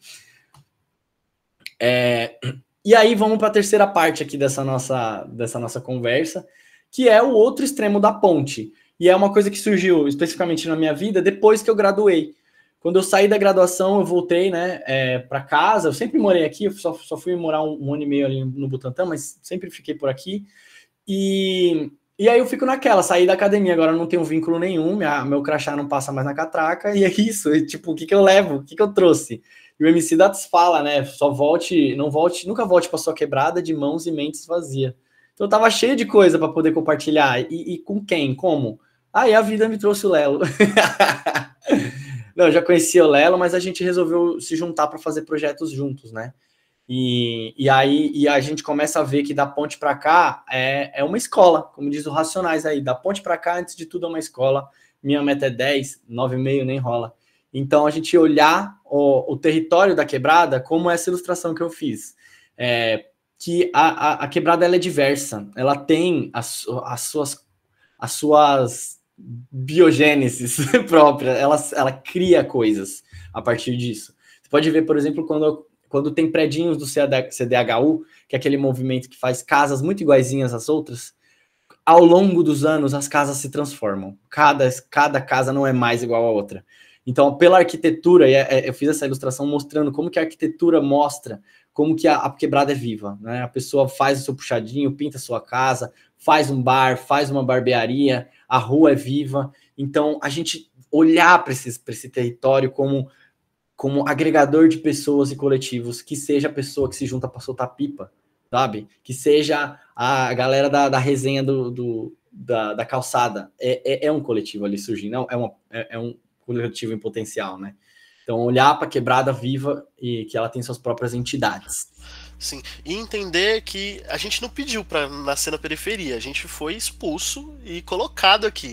É, e aí vamos para a terceira parte aqui dessa nossa, dessa nossa conversa, que é o outro extremo da ponte. E é uma coisa que surgiu especificamente na minha vida depois que eu graduei. Quando eu saí da graduação, eu voltei, né, é, para casa. Eu sempre morei aqui, eu só, só fui morar um, um ano e meio ali no Butantã, mas sempre fiquei por aqui. E, e aí eu fico naquela, saí da academia, agora não tenho vínculo nenhum, minha, meu crachá não passa mais na catraca, e é isso. E, tipo, o que, que eu levo? O que, que eu trouxe? E o M C Datos fala, né? Só volte, não volte, nunca volte para sua quebrada de mãos e mentes vazias. Então eu tava cheio de coisa para poder compartilhar. E, e com quem? Como? Aí a vida me trouxe o Lelo. Não, eu já conhecia o Lelo, mas a gente resolveu se juntar para fazer projetos juntos, né? E, e aí e a gente começa a ver que da ponte para cá é, é uma escola, como diz o Racionais aí. Da ponte para cá, antes de tudo, é uma escola. Minha meta é dez, nove e meio nem rola. Então, a gente olhar o, o território da quebrada como essa ilustração que eu fiz. É, que a, a, a quebrada ela é diversa. Ela tem as, as, suas, as suas biogêneses próprias. Ela, ela cria coisas a partir disso. Você pode ver, por exemplo, quando, quando tem predinhos do C D H U, que é aquele movimento que faz casas muito iguaizinhas às outras. Ao longo dos anos, as casas se transformam. Cada, cada casa não é mais igual a outra. Então, pela arquitetura, eu fiz essa ilustração mostrando como que a arquitetura mostra como que a, a quebrada é viva, né? A pessoa faz o seu puxadinho, pinta a sua casa, faz um bar, faz uma barbearia, a rua é viva. Então, a gente olhar para esse, para esse território como, como agregador de pessoas e coletivos, que seja a pessoa que se junta para soltar pipa, sabe? Que seja a galera da, da resenha do, do, da, da calçada. É, é, é um coletivo ali surgindo, não, é, uma, é, é um coletivo em potencial, né? Então, olhar para a quebrada viva e que ela tem suas próprias entidades. Sim, e entender que a gente não pediu para nascer na periferia, a gente foi expulso e colocado aqui.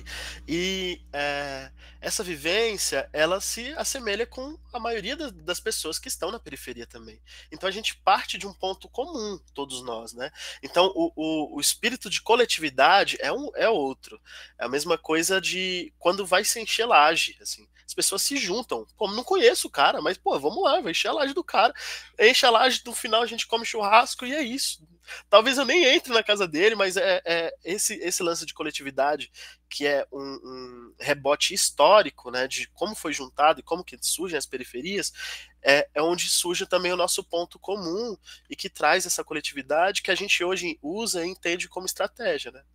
E é, essa vivência, ela se assemelha com a maioria das pessoas que estão na periferia também. Então a gente parte de um ponto comum, todos nós, né? Então o, o, o espírito de coletividade é, um, é outro. É a mesma coisa de quando vai se encher laje, assim. As pessoas se juntam. Pô, não conheço o cara, mas, pô, vamos lá, vai encher a laje do cara. Enche a laje, no final a gente come churrasco e é isso. Talvez eu nem entre na casa dele, mas é, é esse, esse lance de coletividade, que é um, um rebote histórico, né, de como foi juntado e como que surgem as periferias, é, é onde surge também o nosso ponto comum e que traz essa coletividade que a gente hoje usa e entende como estratégia, né?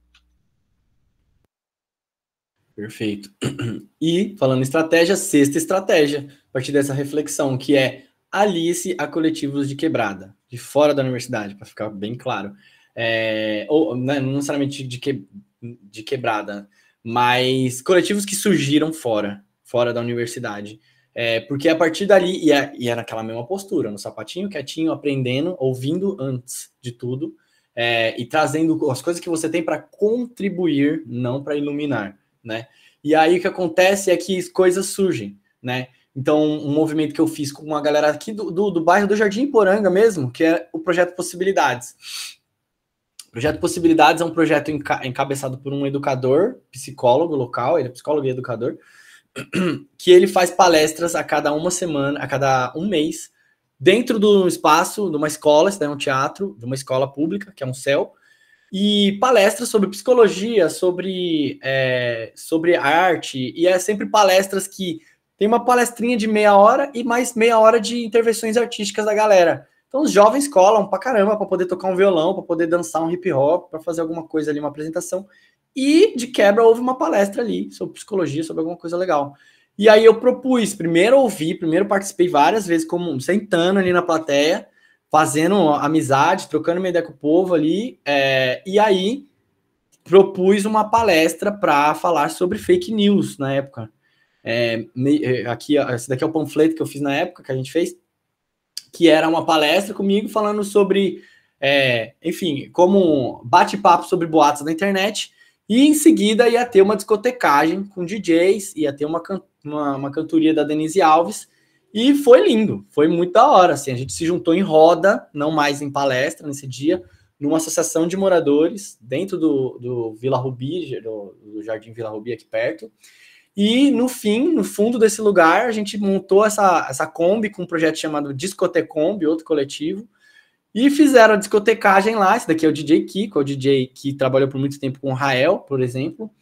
Perfeito. E, falando em estratégia, sexta estratégia, a partir dessa reflexão, que é alice a coletivos de quebrada, de fora da universidade, para ficar bem claro. É, ou né, não necessariamente de, que, de quebrada, mas coletivos que surgiram fora, fora da universidade. É, porque a partir dali, e é, e é naquela mesma postura, no sapatinho, quietinho, aprendendo, ouvindo antes de tudo, é, e trazendo as coisas que você tem para contribuir, não para iluminar. Né? E aí o que acontece é que coisas surgem, né? Então, um movimento que eu fiz com uma galera aqui do, do, do bairro do Jardim Poranga mesmo, que é o Projeto Possibilidades. O Projeto Possibilidades é um projeto enca encabeçado por um educador, psicólogo local, ele é psicólogo e educador, que ele faz palestras a cada uma semana, a cada um mês, dentro do espaço de uma escola, isso daí é um teatro, de uma escola pública, que é um C E L, e palestras sobre psicologia, sobre, é, sobre arte, e é sempre palestras que tem uma palestrinha de meia hora e mais meia hora de intervenções artísticas da galera. Então os jovens colam pra caramba para poder tocar um violão, para poder dançar um hip hop, para fazer alguma coisa ali, uma apresentação, e de quebra houve uma palestra ali sobre psicologia, sobre alguma coisa legal. E aí eu propus, primeiro ouvi, primeiro participei várias vezes, como sentando ali na plateia, fazendo amizade, trocando uma ideia com o povo ali, é, e aí propus uma palestra para falar sobre fake news na época. É, aqui, esse daqui é o panfleto que eu fiz na época, que a gente fez, que era uma palestra comigo falando sobre, é, enfim, como bate-papo sobre boatos na internet, e em seguida ia ter uma discotecagem com D Js, ia ter uma, uma, uma cantoria da Denise Alves, e foi lindo, foi muito da hora, assim, a gente se juntou em roda, não mais em palestra nesse dia, numa associação de moradores, dentro do, do Vila Rubi, do, do Jardim Vila Rubi aqui perto, e no fim, no fundo desse lugar, a gente montou essa, essa Kombi com um projeto chamado Discotecombi, outro coletivo, e fizeram a discotecagem lá. Esse daqui é o D J Kiko, é o D J que trabalhou por muito tempo com o Rael, por exemplo,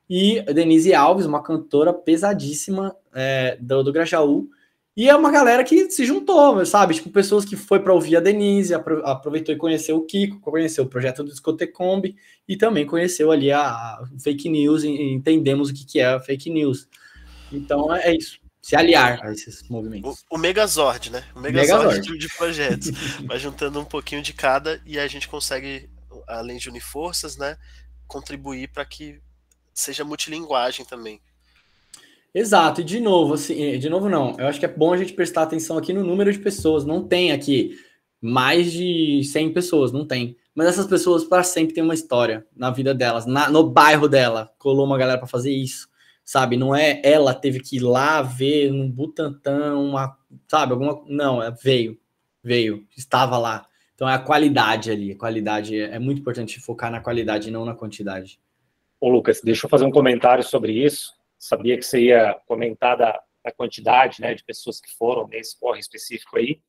e a Denise Alves, uma cantora pesadíssima é, do, do Grajaú. E é uma galera que se juntou, sabe? Tipo, pessoas que foi para ouvir a Denise, aproveitou e conheceu o Kiko, conheceu o projeto do Discotecombi e também conheceu ali a, a fake news e entendemos o que, que é a fake news. Então é isso. Se aliar a esses movimentos. O, o Megazord, né? O Megazord, Megazord. De, de projetos. Vai juntando um pouquinho de cada e a gente consegue, além de unir forças, né, contribuir para que seja multilinguagem também. Exato, e de novo, assim, de novo não, eu acho que é bom a gente prestar atenção aqui no número de pessoas, não tem aqui mais de cem pessoas, não tem, mas essas pessoas para sempre têm uma história na vida delas, na, no bairro dela, colou uma galera para fazer isso, sabe, não é ela teve que ir lá ver no Butantã, uma, sabe, alguma, não, é, veio, veio, estava lá, então é a qualidade ali, a qualidade, é, é muito importante focar na qualidade e não na quantidade. Ô Lucas, deixa eu fazer um comentário sobre isso. Sabia que você ia comentar da, da quantidade, né, de pessoas que foram nesse corre específico aí.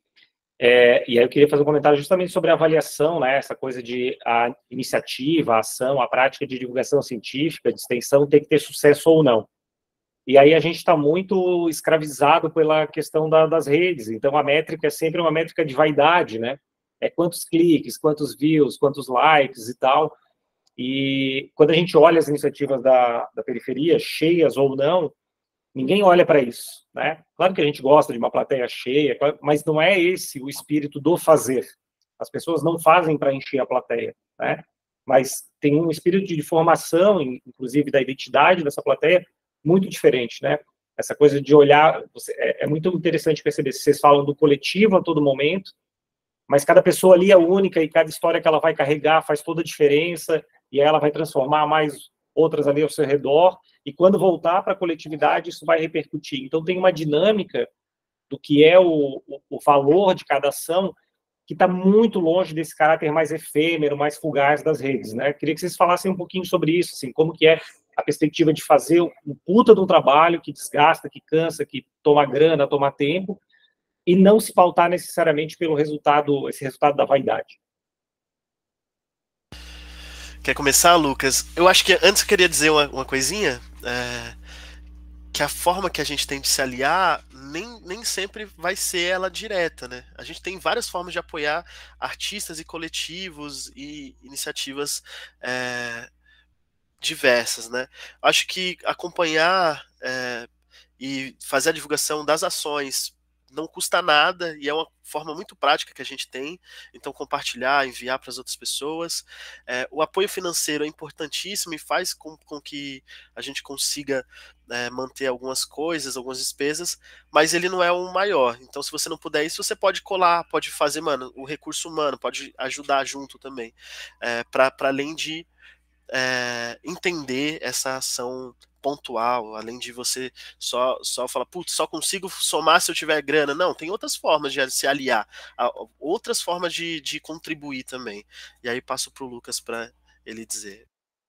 É, e aí eu queria fazer um comentário justamente sobre a avaliação, né, essa coisa de a iniciativa, a ação, a prática de divulgação científica, de extensão, tem que ter sucesso ou não. E aí a gente está muito escravizado pela questão da, das redes. Então a métrica é sempre uma métrica de vaidade, né? É quantos cliques, quantos views, quantos likes e tal. E quando a gente olha as iniciativas da, da periferia, cheias ou não, ninguém olha para isso, né? Claro que a gente gosta de uma plateia cheia, mas não é esse o espírito do fazer. As pessoas não fazem para encher a plateia, né? Mas tem um espírito de formação, inclusive da identidade dessa plateia, muito diferente, né? Essa coisa de olhar, é, é muito interessante perceber, vocês falam do coletivo a todo momento, mas cada pessoa ali é única e cada história que ela vai carregar faz toda a diferença, e aí ela vai transformar mais outras ali ao seu redor, e quando voltar para a coletividade, isso vai repercutir. Então, tem uma dinâmica do que é o, o, o valor de cada ação que está muito longe desse caráter mais efêmero, mais fugaz das redes, né? Queria que vocês falassem um pouquinho sobre isso, assim, como que é a perspectiva de fazer um puta de um trabalho que desgasta, que cansa, que toma grana, toma tempo, e não se pautar necessariamente pelo resultado, esse resultado da vaidade. Quer começar, Lucas? Eu acho que antes eu queria dizer uma, uma coisinha, é, que a forma que a gente tem de se aliar nem, nem sempre vai ser ela direta, né? A gente tem várias formas de apoiar artistas e coletivos e iniciativas é, diversas, né? Acho que acompanhar é, e fazer a divulgação das ações não custa nada e é uma forma muito prática que a gente tem, então compartilhar, enviar para as outras pessoas. É, o apoio financeiro é importantíssimo e faz com, com que a gente consiga é, manter algumas coisas, algumas despesas, mas ele não é o maior. Então, se você não puder isso, você pode colar, pode fazer, mano, o recurso humano, pode ajudar junto também, é, para além de é, entender essa ação pontual, além de você só, só falar, putz, só consigo somar se eu tiver grana. Não, tem outras formas de se aliar, outras formas de, de contribuir também. E aí passo para o Lucas para ele dizer.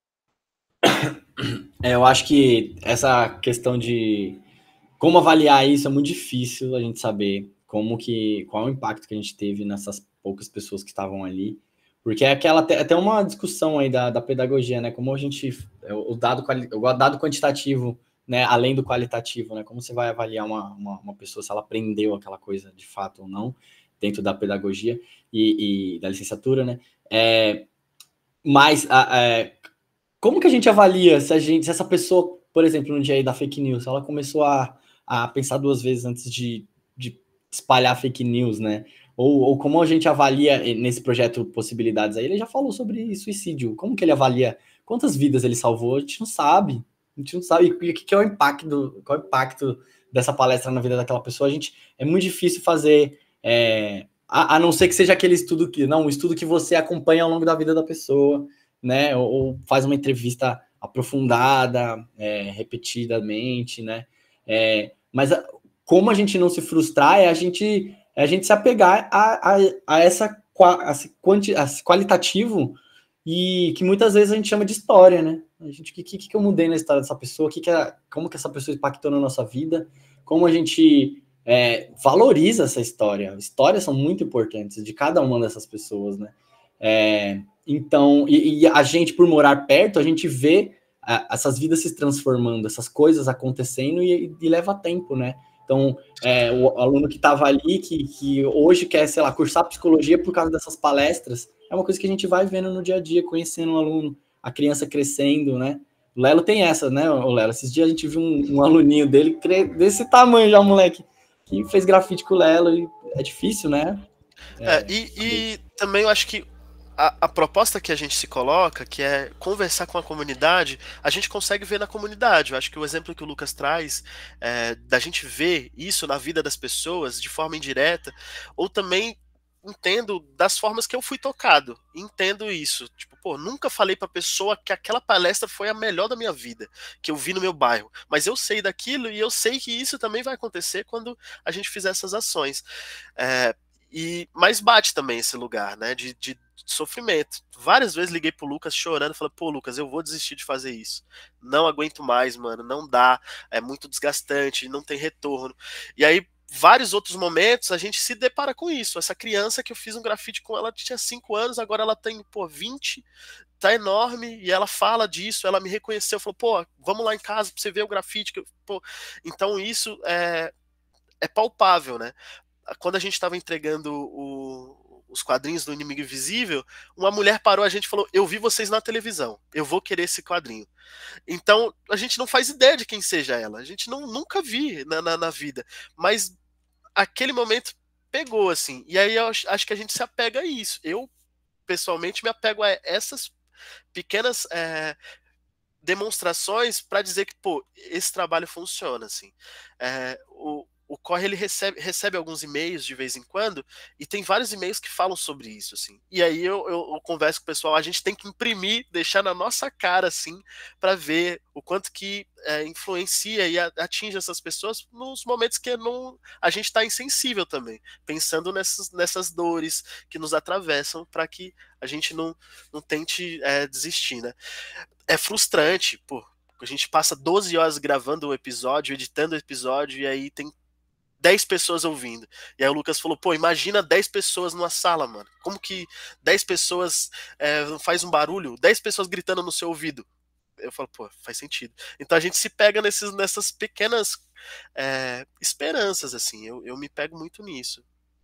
É, eu acho que essa questão de como avaliar isso é muito difícil a gente saber como que, qual o impacto que a gente teve nessas poucas pessoas que estavam ali. Porque é aquela, até uma discussão aí da, da pedagogia, né? Como a gente, o dado, o dado quantitativo, né? Além do qualitativo, né? Como você vai avaliar uma, uma, uma pessoa se ela aprendeu aquela coisa de fato ou não, dentro da pedagogia e, e da licenciatura, né? É, mas, é, como que a gente avalia se, a gente, se essa pessoa, por exemplo, no dia aí da fake news, ela começou a, a pensar duas vezes antes de, de espalhar fake news, né? Ou, ou como a gente avalia nesse projeto Possibilidades aí, ele já falou sobre suicídio. Como que ele avalia? Quantas vidas ele salvou? A gente não sabe. A gente não sabe. E o que, que é o impacto, qual é o impacto dessa palestra na vida daquela pessoa? A gente, é muito difícil fazer, é, a, a não ser que seja aquele estudo que, não, um estudo que você acompanha ao longo da vida da pessoa, né? Ou, ou faz uma entrevista aprofundada, é, repetidamente, né? É, mas a, como a gente não se frustrar é a gente, é a gente se apegar a, a, a essa a esse, quanti, a esse qualitativo e que muitas vezes a gente chama de história, né? A gente, o que, que, que eu mudei na história dessa pessoa? Que que é, como que essa pessoa impactou na nossa vida? Como a gente é, valoriza essa história? Histórias são muito importantes de cada uma dessas pessoas, né? É, então, e, e a gente, por morar perto, a gente vê a, essas vidas se transformando, essas coisas acontecendo e, e leva tempo, né? Então, é, o aluno que estava ali, que, que hoje quer, sei lá, cursar psicologia por causa dessas palestras, é uma coisa que a gente vai vendo no dia a dia, conhecendo um aluno, a criança crescendo, né? O Lelo tem essa, né, o Lelo? Esses dias a gente viu um, um aluninho dele desse tamanho já, um moleque, que fez grafite com o Lelo, e é difícil, né? É, é, e, e também eu acho que A, a proposta que a gente se coloca, que é conversar com a comunidade, a gente consegue ver na comunidade. Eu acho que o exemplo que o Lucas traz, é, da gente ver isso na vida das pessoas de forma indireta, ou também entendo das formas que eu fui tocado, entendo isso. Tipo, pô, nunca falei pra pessoa que aquela palestra foi a melhor da minha vida, que eu vi no meu bairro, mas eu sei daquilo e eu sei que isso também vai acontecer quando a gente fizer essas ações. É, e, mas bate também esse lugar, né, de, de sofrimento. Várias vezes liguei pro Lucas chorando, falei, pô, Lucas, eu vou desistir de fazer isso. Não aguento mais, mano, não dá, é muito desgastante, não tem retorno. E aí, vários outros momentos, a gente se depara com isso. Essa criança que eu fiz um grafite com ela tinha cinco anos, agora ela tem, pô, vinte, tá enorme, e ela fala disso, ela me reconheceu, falou, pô, vamos lá em casa pra você ver o grafite. Que eu, pô. Então isso é, é palpável, né? Quando a gente estava entregando o, os quadrinhos do Inimigo Invisível, uma mulher parou a gente e falou, eu vi vocês na televisão, eu vou querer esse quadrinho. Então, a gente não faz ideia de quem seja ela, a gente não, nunca vi na, na, na vida, mas aquele momento pegou, assim, e aí eu acho que a gente se apega a isso. Eu, pessoalmente, me apego a essas pequenas é, demonstrações para dizer que, pô, esse trabalho funciona, assim. É, o O Corre, ele recebe, recebe alguns e-mails de vez em quando, e tem vários e-mails que falam sobre isso, assim. E aí eu, eu, eu converso com o pessoal, a gente tem que imprimir, deixar na nossa cara, assim, para ver o quanto que é, influencia e atinge essas pessoas nos momentos que não, a gente está insensível também, pensando nessas, nessas dores que nos atravessam, para que a gente não, não tente é, desistir, né? É frustrante, pô. A gente passa doze horas gravando o episódio, editando o episódio, e aí tem dez pessoas ouvindo. E aí o Lucas falou, pô, imagina dez pessoas numa sala, mano. Como que dez pessoas é, faz um barulho? dez pessoas gritando no seu ouvido. Eu falo, pô, faz sentido. Então a gente se pega nesses, nessas pequenas é, esperanças, assim. Eu, eu me pego muito nisso.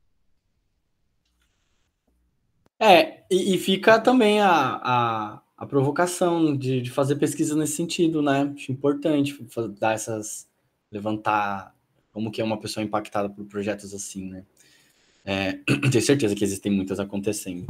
É, e, e fica também a, a, a provocação de, de fazer pesquisa nesse sentido, né? Acho importante dar essas... levantar como que é uma pessoa impactada por projetos assim, né? É, tenho certeza que existem muitas acontecendo.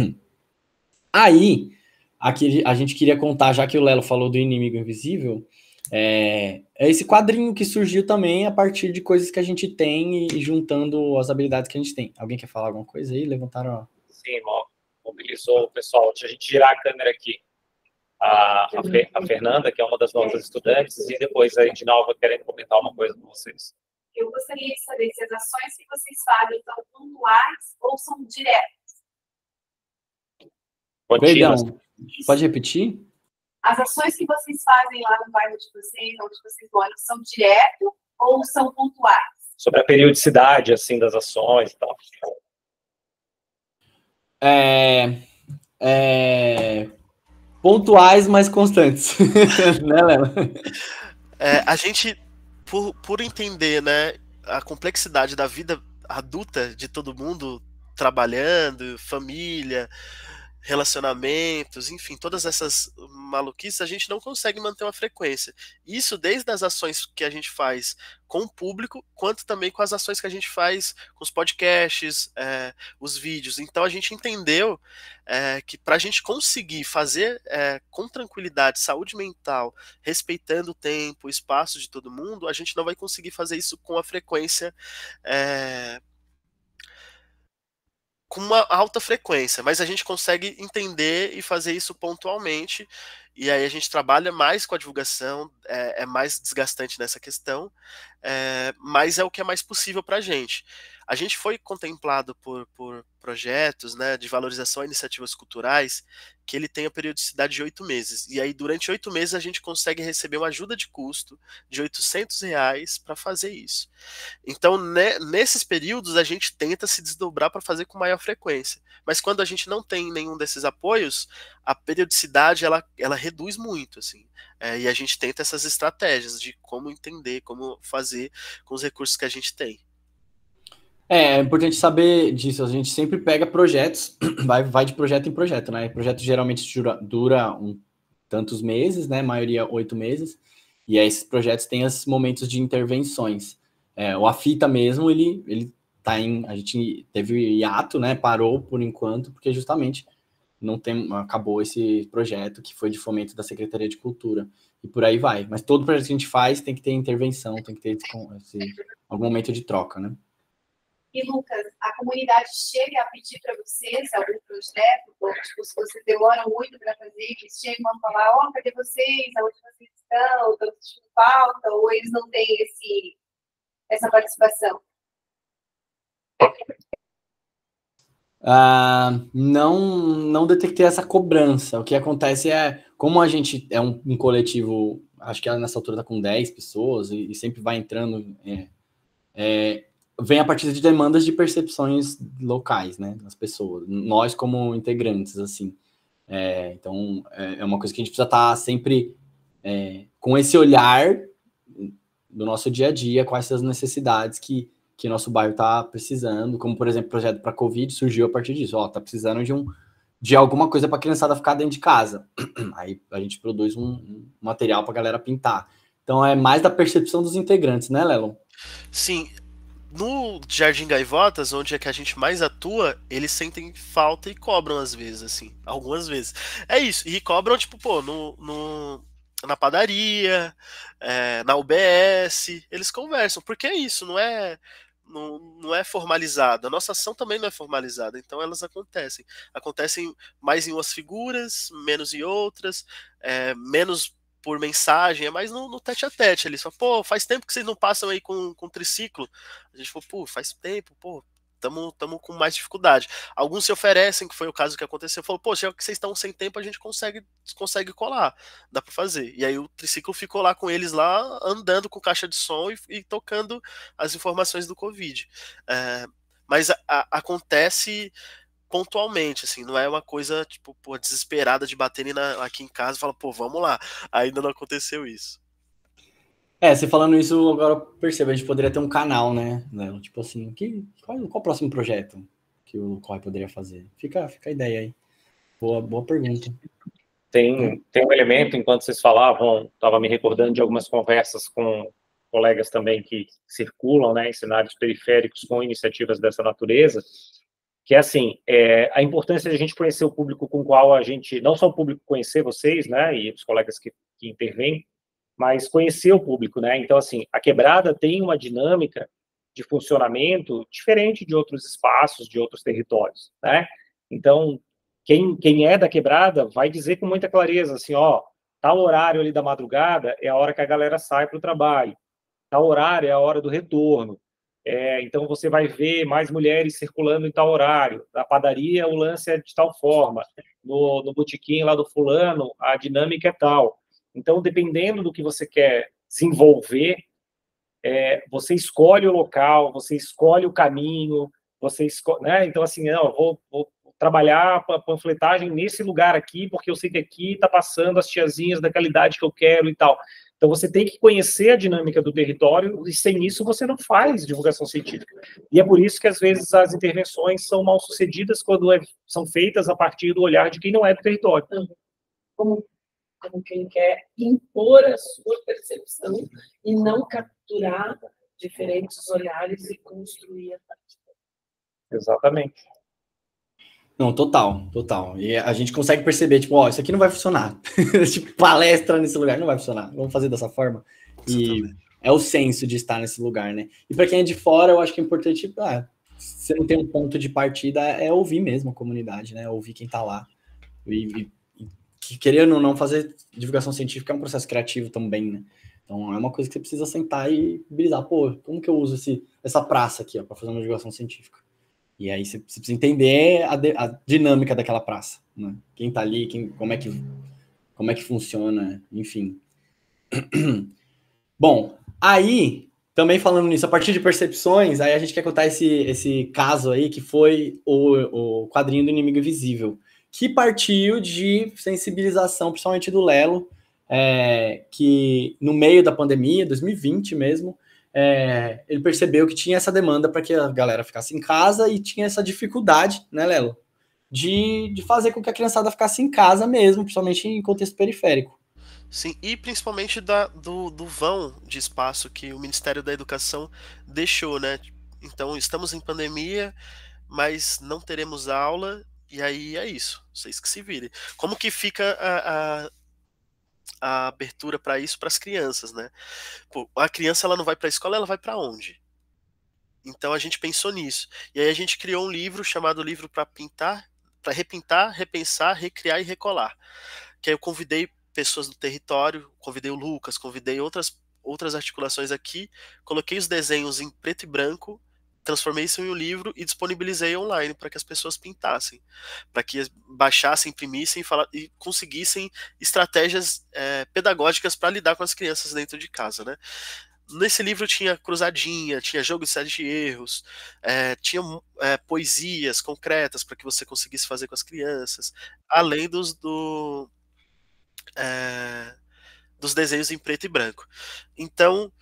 Aí, aqui a gente queria contar, já que o Lelo falou do Inimigo Invisível, é, é esse quadrinho que surgiu também a partir de coisas que a gente tem e juntando as habilidades que a gente tem. Alguém quer falar alguma coisa aí? Levantaram... Sim, mobilizou o pessoal. Deixa a gente girar a câmera aqui. A, a, Fer, a Fernanda, que é uma das nossas estudantes, e depois a Edinalva querendo comentar uma coisa com vocês. Eu gostaria de saber se as ações que vocês fazem são pontuais ou são diretas. Perdão, pode repetir? As ações que vocês fazem lá no bairro de vocês, onde vocês moram, são direto ou são pontuais? Sobre a periodicidade, assim, das ações e tal. É... é... pontuais, mas constantes. Né, Léo? É, a gente, por, por entender, né, a complexidade da vida adulta de todo mundo, trabalhando, família, relacionamentos, enfim, todas essas maluquices, a gente não consegue manter uma frequência. Isso desde as ações que a gente faz com o público, quanto também com as ações que a gente faz com os podcasts, é, os vídeos. Então a gente entendeu é, que para a gente conseguir fazer é, com tranquilidade, saúde mental, respeitando o tempo, o espaço de todo mundo, a gente não vai conseguir fazer isso com a frequência é, com uma alta frequência, mas a gente consegue entender e fazer isso pontualmente, e aí a gente trabalha mais com a divulgação, é, é mais desgastante nessa questão, é, mas é o que é mais possível para a gente. A gente foi contemplado por, por projetos, né, de valorização a iniciativas culturais, que ele tem a periodicidade de oito meses, e aí durante oito meses a gente consegue receber uma ajuda de custo de oitocentos reais para fazer isso. Então, né, nesses períodos, a gente tenta se desdobrar para fazer com maior frequência. Mas quando a gente não tem nenhum desses apoios, a periodicidade ela, ela reduz muito, assim. É, e a gente tenta essas estratégias de como entender, como fazer com os recursos que a gente tem. É, é importante saber disso. A gente sempre pega projetos, vai, vai de projeto em projeto, né? O projeto geralmente dura, dura um, tantos meses, né? A maioria oito meses. E aí esses projetos têm esses momentos de intervenções. É, o A Fita mesmo, ele, ele tá em... A gente teve hiato, né? Parou por enquanto, porque justamente não tem, acabou esse projeto que foi de fomento da Secretaria de Cultura. E por aí vai. Mas todo projeto que a gente faz tem que ter intervenção, tem que ter esse, algum momento de troca, né? E, Lucas, a comunidade chega a pedir para vocês algum projeto, ou tipo, se vocês demoram muito para fazer, eles chegam a falar, ó, oh, cadê vocês? Aonde vocês estão? Estão sentindo falta? Ou eles não têm esse, essa participação? Uh, não, não detectei essa cobrança. O que acontece é, como a gente é um, um coletivo, acho que ela nessa altura está com dez pessoas, e, e sempre vai entrando... É, é, vem a partir de demandas de percepções locais, né, das pessoas, nós como integrantes, assim, é, então é, é uma coisa que a gente precisa estar sempre é, com esse olhar do nosso dia a dia, quais são as necessidades que, que nosso bairro está precisando, como, por exemplo, o projeto para Covid surgiu a partir disso, ó, tá precisando de, um, de alguma coisa para a criançada ficar dentro de casa, aí a gente produz um, um material para a galera pintar, então é mais da percepção dos integrantes, né, Lelo? Sim. No Jardim Gaivotas, onde é que a gente mais atua, eles sentem falta e cobram às vezes, assim, algumas vezes. É isso, e cobram, tipo, pô, no, no, na padaria, é, na U B S, eles conversam, porque é isso, não é, não, não é formalizado. A nossa ação também não é formalizada, então elas acontecem. Acontecem mais em umas figuras, menos em outras, é, menos por mensagem, é mais no, no tete a tete ali, só, pô, faz tempo que vocês não passam aí com, com triciclo, a gente falou, pô, faz tempo, pô, tamo, tamo com mais dificuldade, alguns se oferecem, que foi o caso que aconteceu, falou, pô, já que vocês estão sem tempo, a gente consegue, consegue colar, dá pra fazer, e aí o triciclo ficou lá com eles lá, andando com caixa de som e, e tocando as informações do Covid, é, mas a, a, acontece pontualmente, assim, não é uma coisa, tipo, pô, desesperada de baterem na, aqui em casa e falar, pô, vamos lá. Ainda não aconteceu isso. É, você falando isso, agora eu percebo, a gente poderia ter um canal, né? Tipo assim, que, qual, qual o próximo projeto que o Corre poderia fazer? Fica, fica a ideia aí. Boa, boa pergunta. Tem, tem um elemento, enquanto vocês falavam, estava me recordando de algumas conversas com colegas também que circulam, né, em cenários periféricos com iniciativas dessa natureza, que é assim, é, a importância de a gente conhecer o público com o qual a gente, não só o público conhecer vocês, né, e os colegas que, que intervêm, mas conhecer o público, né, então assim, a Quebrada tem uma dinâmica de funcionamento diferente de outros espaços, de outros territórios, né, então, quem, quem é da Quebrada vai dizer com muita clareza, assim, ó, tal horário ali da madrugada é a hora que a galera sai para o trabalho, tal horário é a hora do retorno, É, então, você vai ver mais mulheres circulando em tal horário. Na padaria, o lance é de tal forma. No, no botequim lá do fulano, a dinâmica é tal. Então, dependendo do que você quer desenvolver, é, você escolhe o local, você escolhe o caminho, você escolhe, né? Então, assim, não, eu vou, vou trabalhar a panfletagem nesse lugar aqui, porque eu sei que aqui está passando as tiazinhas da qualidade que eu quero e tal. Então, você tem que conhecer a dinâmica do território, e sem isso você não faz divulgação científica. E é por isso que, às vezes, as intervenções são mal sucedidas quando é, são feitas a partir do olhar de quem não é do território. Como, como quem quer impor a sua percepção e não capturar diferentes olhares e construir a partir. Exatamente. Não, total, total. E a gente consegue perceber, tipo, ó, isso aqui não vai funcionar. Tipo, palestra nesse lugar não vai funcionar. Vamos fazer dessa forma. E é o senso de estar nesse lugar, né? E para quem é de fora, eu acho que é importante, ah, você não tem um ponto de partida, é ouvir mesmo a comunidade, né? Ouvir quem tá lá. E, e, e querendo ou não fazer divulgação científica é um processo criativo também, né? Então é uma coisa que você precisa sentar e brisar. Pô, como que eu uso esse, essa praça aqui, ó, para fazer uma divulgação científica? E aí você precisa entender a, de, a dinâmica daquela praça, né? Quem tá ali, quem, como, é que, como é que funciona, enfim. Bom, aí, também falando nisso, a partir de percepções, aí a gente quer contar esse, esse caso aí, que foi o, o quadrinho do Inimigo Invisível, que partiu de sensibilização, principalmente do Lelo, é, que no meio da pandemia, dois mil e vinte mesmo, É, ele percebeu que tinha essa demanda para que a galera ficasse em casa e tinha essa dificuldade, né, Lelo, de, de fazer com que a criançada ficasse em casa mesmo, principalmente em contexto periférico. Sim, e principalmente da, do, do vão de espaço que o Ministério da Educação deixou, né? Então, estamos em pandemia, mas não teremos aula, e aí é isso, vocês que se virem. Como que fica a, a a abertura para isso para as crianças, né? Pô, a criança ela não vai para a escola, ela vai para onde? Então a gente pensou nisso. E aí a gente criou um livro chamado Livro para Pintar, para repintar, repensar, recriar e recolar. Que aí eu convidei pessoas do território, convidei o Lucas, convidei outras outras articulações aqui, coloquei os desenhos em preto e branco, transformei isso em um livro e disponibilizei online para que as pessoas pintassem, para que baixassem, imprimissem fala, e conseguissem estratégias é, pedagógicas para lidar com as crianças dentro de casa, né? Nesse livro tinha cruzadinha, tinha jogo de sete erros, é, tinha é, poesias concretas para que você conseguisse fazer com as crianças, além dos, do, é, dos desenhos em preto e branco. Então,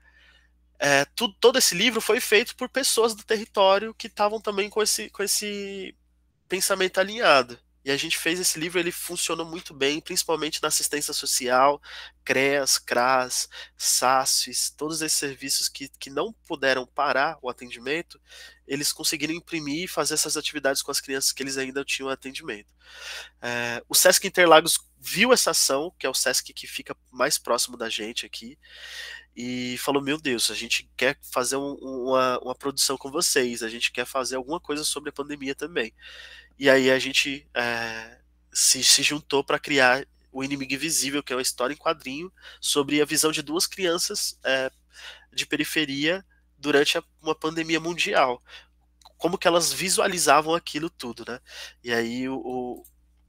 É, tudo, todo esse livro foi feito por pessoas do território que estavam também com esse, com esse pensamento alinhado. E a gente fez esse livro, ele funcionou muito bem, principalmente na assistência social, CREAS, CRAS, SASFIS, todos esses serviços que, que não puderam parar o atendimento, eles conseguiram imprimir e fazer essas atividades com as crianças que eles ainda tinham atendimento. É, o Sesc Interlagos viu essa ação, que é o Sesc que fica mais próximo da gente aqui, e falou, meu Deus, a gente quer fazer um, uma, uma produção com vocês, a gente quer fazer alguma coisa sobre a pandemia também. E aí a gente é, se, se juntou para criar o Inimigo Invisível, que é uma história em quadrinho sobre a visão de duas crianças é, de periferia durante a, uma pandemia mundial. Como que elas visualizavam aquilo tudo, né? E aí o, o,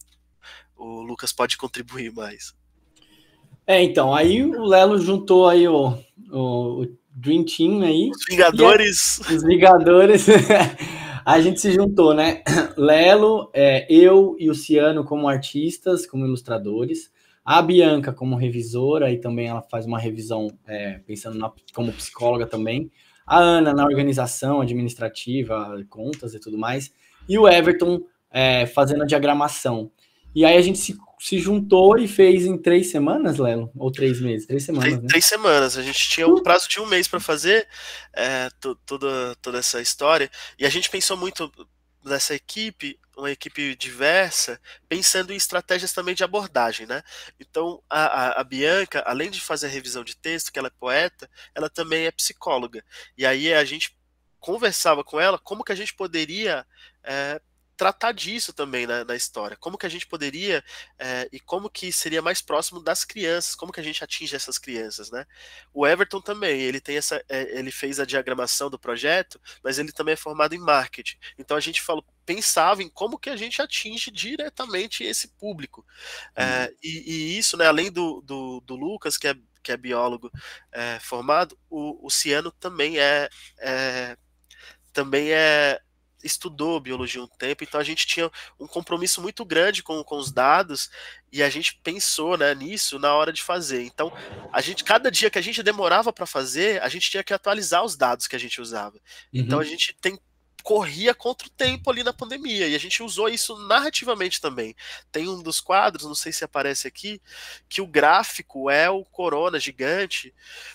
o Lucas pode contribuir mais. É, então, aí o Lelo juntou aí o, o, o Dream Team aí. Os Vingadores. Aí, os Vingadores. A gente se juntou, né? Lelo, é, eu e o Ciano como artistas, como ilustradores. A Bianca como revisora, e também ela faz uma revisão é, pensando na, como psicóloga também. A Ana na organização administrativa, contas e tudo mais. E o Everton é, fazendo a diagramação. E aí a gente se, se juntou e fez em três semanas, Lelo? Ou três meses? Três semanas, três, né? Três semanas. A gente tinha um prazo de um mês para fazer é, toda, toda essa história. E a gente pensou muito nessa equipe, uma equipe diversa, pensando em estratégias também de abordagem, né? Então, a, a, a Bianca, além de fazer a revisão de texto, que ela é poeta, ela também é psicóloga. E aí a gente conversava com ela como que a gente poderia... É, tratar disso também na, na história, como que a gente poderia é, e como que seria mais próximo das crianças, como que a gente atinge essas crianças, né? O Everton também, ele tem essa, é, ele fez a diagramação do projeto, mas ele também é formado em marketing, então a gente falou, pensava em como que a gente atinge diretamente esse público, hum. é, e, e isso, né, além do, do, do Lucas, que é, que é biólogo é, formado, o, o Ciano também é, é também é estudou biologia um tempo, então a gente tinha um compromisso muito grande com, com os dados, e a gente pensou, né, nisso na hora de fazer. Então, a gente, cada dia que a gente demorava para fazer, a gente tinha que atualizar os dados que a gente usava. Uhum. Então a gente tem corria contra o tempo ali na pandemia, e a gente usou isso narrativamente também. Tem um dos quadros, não sei se aparece aqui, que o gráfico é o corona gigante,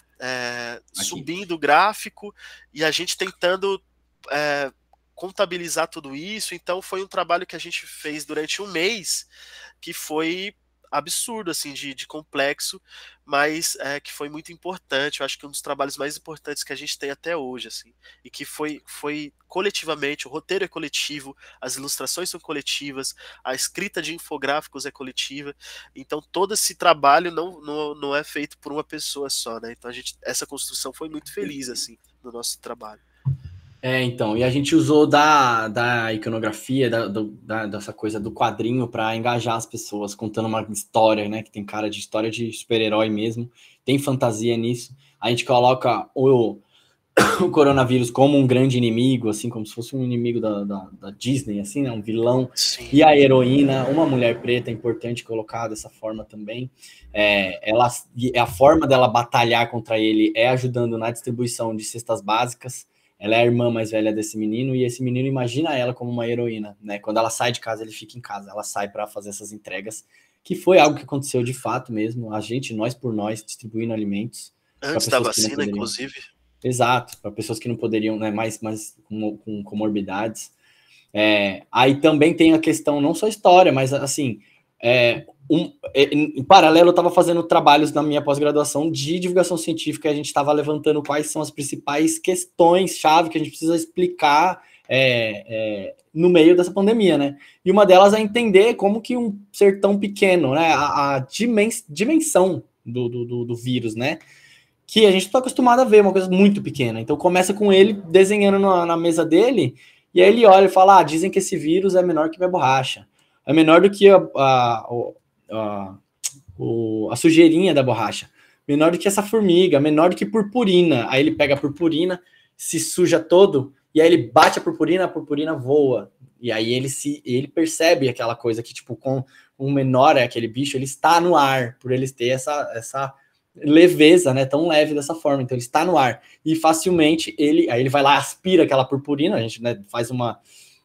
é, subindo o gráfico, e a gente tentando é, contabilizar tudo isso. Então foi um trabalho que a gente fez durante um mês, que foi absurdo, assim, de, de complexo, mas é, que foi muito importante. Eu acho que um dos trabalhos mais importantes que a gente tem até hoje, assim, e que foi, foi coletivamente, o roteiro é coletivo, as ilustrações são coletivas, a escrita de infográficos é coletiva, então todo esse trabalho não, não, não é feito por uma pessoa só, né? Então a gente, essa construção foi muito feliz, assim, no nosso trabalho. É, então, e a gente usou da, da iconografia, da, do, da, dessa coisa do quadrinho para engajar as pessoas, contando uma história, né, que tem cara de história de super-herói mesmo, tem fantasia nisso. A gente coloca o, o coronavírus como um grande inimigo, assim, como se fosse um inimigo da, da, da Disney, assim, né, um vilão. Sim. E a heroína, uma mulher preta, é importante colocar dessa forma também. É, ela, a forma dela batalhar contra ele é ajudando na distribuição de cestas básicas. Ela é a irmã mais velha desse menino, e esse menino imagina ela como uma heroína, né? Quando ela sai de casa, ele fica em casa. Ela sai para fazer essas entregas, que foi algo que aconteceu de fato mesmo. A gente, nós por nós, distribuindo alimentos. Antes da vacina, inclusive. Exato, para pessoas que não poderiam, né? Mais, mais com, com comorbidades. É, aí também tem a questão, não só história, mas assim... É, um, em paralelo, eu estava fazendo trabalhos na minha pós-graduação de divulgação científica, e a gente estava levantando quais são as principais questões-chave que a gente precisa explicar é, é, no meio dessa pandemia, né? E uma delas é entender como que um ser tão pequeno, né? A, a dimens, dimensão do, do, do vírus, né? Que a gente está acostumado a ver, uma coisa muito pequena. Então começa com ele desenhando na, na mesa dele, e aí ele olha e fala, ah, dizem que esse vírus é menor que minha borracha. É menor do que a, a, a, a, a sujeirinha da borracha. Menor do que essa formiga, menor do que purpurina. Aí ele pega a purpurina, se suja todo, e aí ele bate a purpurina, a purpurina voa. E aí ele, se, ele percebe aquela coisa que, tipo, com um menor é aquele bicho, ele está no ar, por eles ter essa, essa leveza, né? Tão leve dessa forma. Então ele está no ar. E facilmente ele, aí ele vai lá, aspira aquela purpurina, a gente, né, faz uma...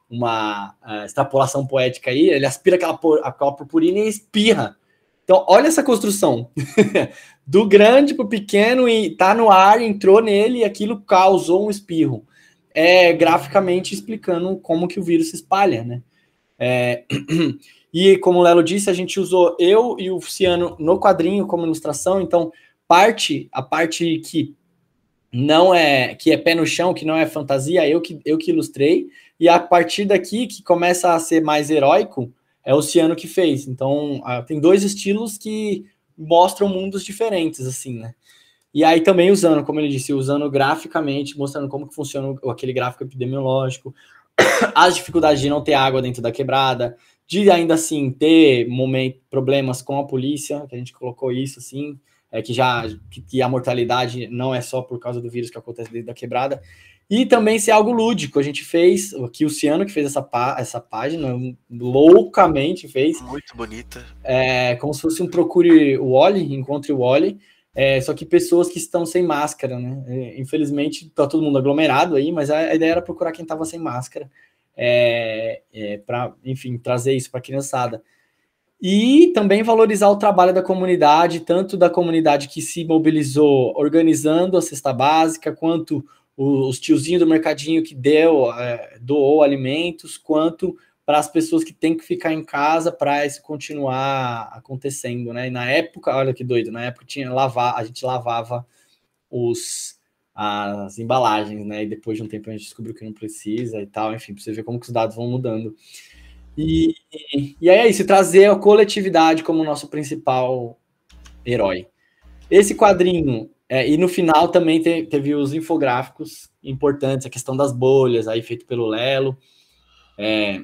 uma uh, extrapolação poética aí, ele aspira aquela, aquela purpurina e espirra. Então, olha essa construção. Do grande para o pequeno, e tá no ar, entrou nele, e aquilo causou um espirro. É, graficamente explicando como que o vírus se espalha, né? É, e como o Lelo disse, a gente usou eu e o Ciano no quadrinho como ilustração, então parte, a parte que não é, que é pé no chão, que não é fantasia, eu que, eu que ilustrei, e a partir daqui, que começa a ser mais heróico, é o Ciano que fez. Então, tem dois estilos que mostram mundos diferentes, assim, né? E aí também usando, como ele disse, usando graficamente, mostrando como que funciona aquele gráfico epidemiológico, as dificuldades de não ter água dentro da quebrada, de ainda assim ter momento, problemas com a polícia, que a gente colocou isso, assim, é, que já que, que a mortalidade não é só por causa do vírus que acontece dentro da quebrada, e também ser algo lúdico. A gente fez, aqui o Ciano que fez essa, pá, essa página, loucamente fez. Muito bonita. É, como se fosse um Procure o Wally, Encontre o Wally, é, só que pessoas que estão sem máscara, né? É, infelizmente, tá todo mundo aglomerado aí, mas a, a ideia era procurar quem estava sem máscara, é, é, para, enfim, trazer isso para a criançada. E também valorizar o trabalho da comunidade, tanto da comunidade que se mobilizou organizando a cesta básica, quanto os tiozinhos do mercadinho que deu, é, doou alimentos, quanto para as pessoas que têm que ficar em casa para isso continuar acontecendo, né? E na época, olha que doido, na época tinha lavar, a gente lavava os, as embalagens, né? E depois de um tempo a gente descobriu que não precisa e tal, enfim, para você ver como que os dados vão mudando. E, e aí é isso, trazer a coletividade como nosso principal herói. Esse quadrinho, é, e no final também te, teve os infográficos importantes, a questão das bolhas, aí feito pelo Lelo. É,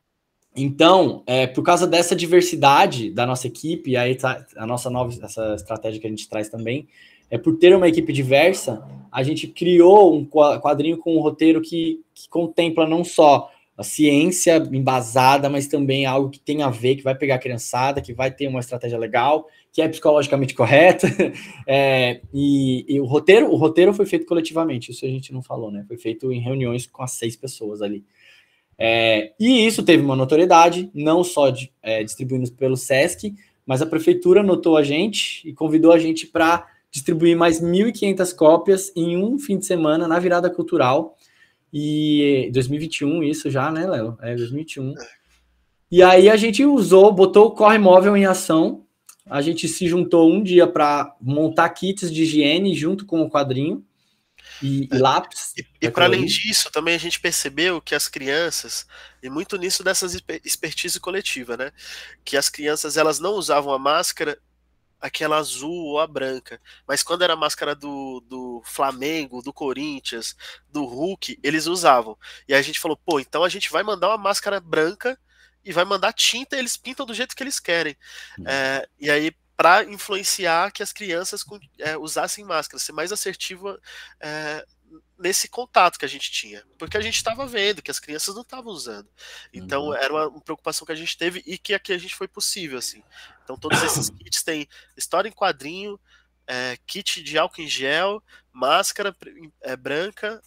então, é, por causa dessa diversidade da nossa equipe, aí tá, a nossa nova essa estratégia que a gente traz também, é por ter uma equipe diversa, a gente criou um quadrinho com um roteiro que, que contempla não só a ciência embasada, mas também algo que tem a ver, que vai pegar a criançada, que vai ter uma estratégia legal, que é psicologicamente correta, é, e, e o roteiro, o roteiro foi feito coletivamente, isso a gente não falou, né? Foi feito em reuniões com as seis pessoas ali. É, e isso teve uma notoriedade, não só de, é, distribuindo pelo Sesc, mas a prefeitura notou a gente e convidou a gente para distribuir mais mil e quinhentas cópias em um fim de semana na virada cultural. E dois mil e vinte e um, isso já, né, Léo? É dois mil e vinte e um. E aí a gente usou, botou o Corre Móvel em ação. A gente se juntou um dia para montar kits de higiene junto com o quadrinho e, e lápis. E, e para além disso, também a gente percebeu que as crianças, e muito nisso dessas expertise coletiva, né? Que as crianças, elas não usavam a máscara aquela azul ou a branca, mas quando era a máscara do, do Flamengo, do Corinthians, do Hulk, eles usavam. E aí a gente falou, pô, então a gente vai mandar uma máscara branca e vai mandar tinta, eles pintam do jeito que eles querem. Uhum. É, e aí, para influenciar que as crianças é, usassem máscara, ser mais assertiva é, nesse contato que a gente tinha, porque a gente estava vendo que as crianças não estavam usando. Então, uhum. era uma, uma preocupação que a gente teve e que aqui a gente foi possível, assim. Então, todos esses kits têm história em quadrinho, é, kit de álcool em gel, máscara é, branca,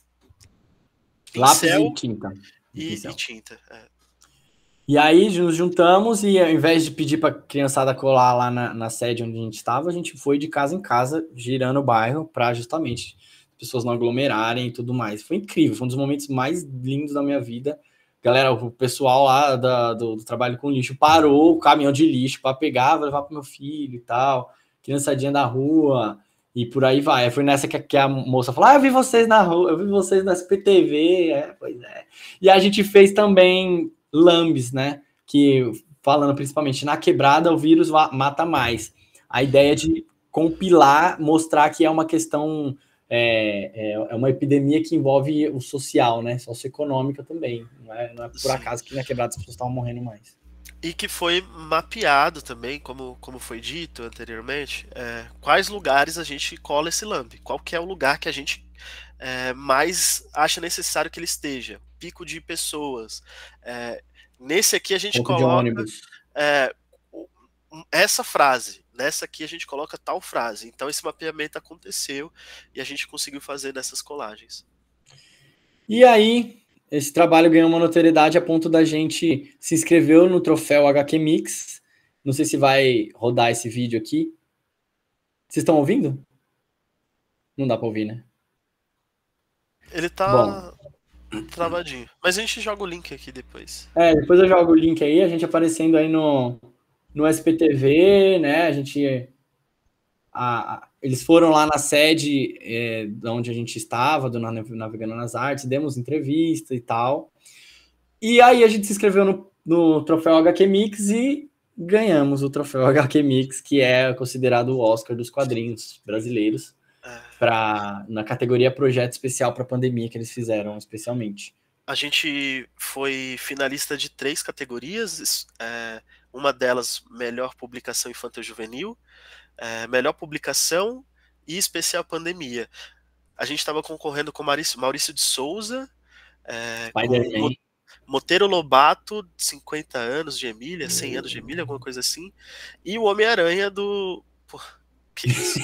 pincel, lápis e tinta. E, e tinta. É. E aí nos juntamos e ao invés de pedir para a criançada colar lá na, na sede onde a gente estava, a gente foi de casa em casa, girando o bairro para justamente as pessoas não aglomerarem e tudo mais. Foi incrível, foi um dos momentos mais lindos da minha vida. Galera, o pessoal lá da, do, do trabalho com lixo parou o caminhão de lixo para pegar, levar para meu filho e tal, criançadinha da rua e por aí vai. Foi nessa que, que a moça falou, ah, eu vi vocês na rua, eu vi vocês na S P T V, é, pois é. E a gente fez também lambes, né, que falando principalmente na quebrada, o vírus mata mais. A ideia de compilar, mostrar que é uma questão... É, é uma epidemia que envolve o social, né? Socioeconômica também. Não é, não é por Sim. acaso que na quebrada as pessoas estavam morrendo mais. E que foi mapeado também, como, como foi dito anteriormente, é, quais lugares a gente cola esse lambe. Qual que é o lugar que a gente é, mais acha necessário que ele esteja. Pico de pessoas. É, nesse aqui a gente Ponto coloca é, essa frase. Nessa aqui a gente coloca tal frase. Então esse mapeamento aconteceu e a gente conseguiu fazer dessas colagens. E aí, esse trabalho ganhou uma notoriedade a ponto da gente se inscrever no troféu H Q Mix. Não sei se vai rodar esse vídeo aqui. Vocês estão ouvindo? Não dá para ouvir, né? Ele tá Bom. travadinho. Mas a gente joga o link aqui depois. É, depois eu jogo o link aí, a gente aparecendo aí no... no S P T V, né, a gente, a, a, eles foram lá na sede é, de onde a gente estava, do Navegando nas Artes, demos entrevista e tal, e aí a gente se inscreveu no, no troféu H Q Mix e ganhamos o troféu H Q Mix, que é considerado o Oscar dos quadrinhos brasileiros, pra, na categoria Projeto Especial para a Pandemia, que eles fizeram especialmente. A gente foi finalista de três categorias, é, uma delas, melhor publicação infantil juvenil, é, melhor publicação e especial pandemia. A gente estava concorrendo com Maurício, Maurício de Souza, é, com Monteiro Lobato, cinquenta anos de Emília, cem anos de Emília, alguma coisa assim, e o Homem-Aranha do... Pô, que isso?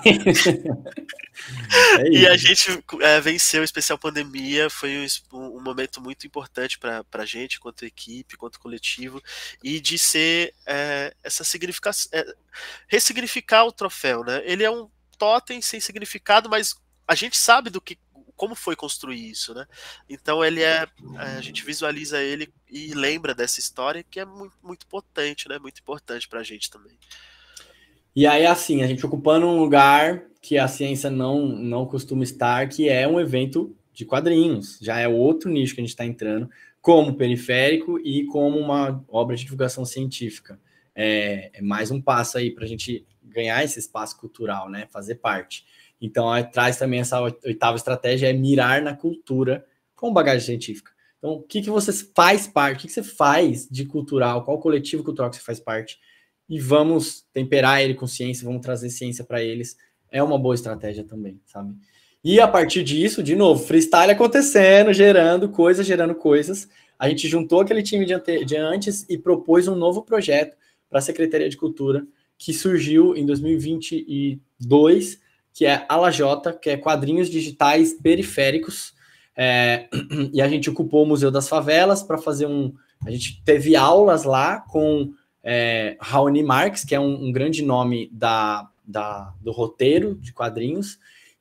É e a gente é, venceu o especial pandemia, foi um, um momento muito importante para a gente, quanto equipe, quanto coletivo, e de ser é, essa significação, é, ressignificar o troféu, né? Ele é um totem sem significado, mas a gente sabe do que, como foi construir isso, né? Então ele é, a gente visualiza ele e lembra dessa história que é muito, muito potente, né? Muito importante para a gente também. E aí, assim, a gente ocupando um lugar que a ciência não, não costuma estar, que é um evento de quadrinhos. Já é outro nicho que a gente está entrando, como periférico e como uma obra de divulgação científica. É, é mais um passo aí para a gente ganhar esse espaço cultural, né? Fazer parte. Então, aí, traz também essa oitava estratégia, é mirar na cultura com bagagem científica. Então, o que, que você faz parte? O que, que você faz de cultural? Qual coletivo cultural que você faz parte? E vamos temperar ele com ciência, vamos trazer ciência para eles, é uma boa estratégia também, sabe? E a partir disso, de novo, freestyle acontecendo, gerando coisas, gerando coisas. a gente juntou aquele time de, ante, de antes e propôs um novo projeto para a Secretaria de Cultura, que surgiu em dois mil e vinte e dois, que é a Lajota, que é quadrinhos digitais periféricos, é, e a gente ocupou o Museu das Favelas para fazer um... A gente teve aulas lá com é, Raoni Marx, que é um, um grande nome da, da, do roteiro de quadrinhos,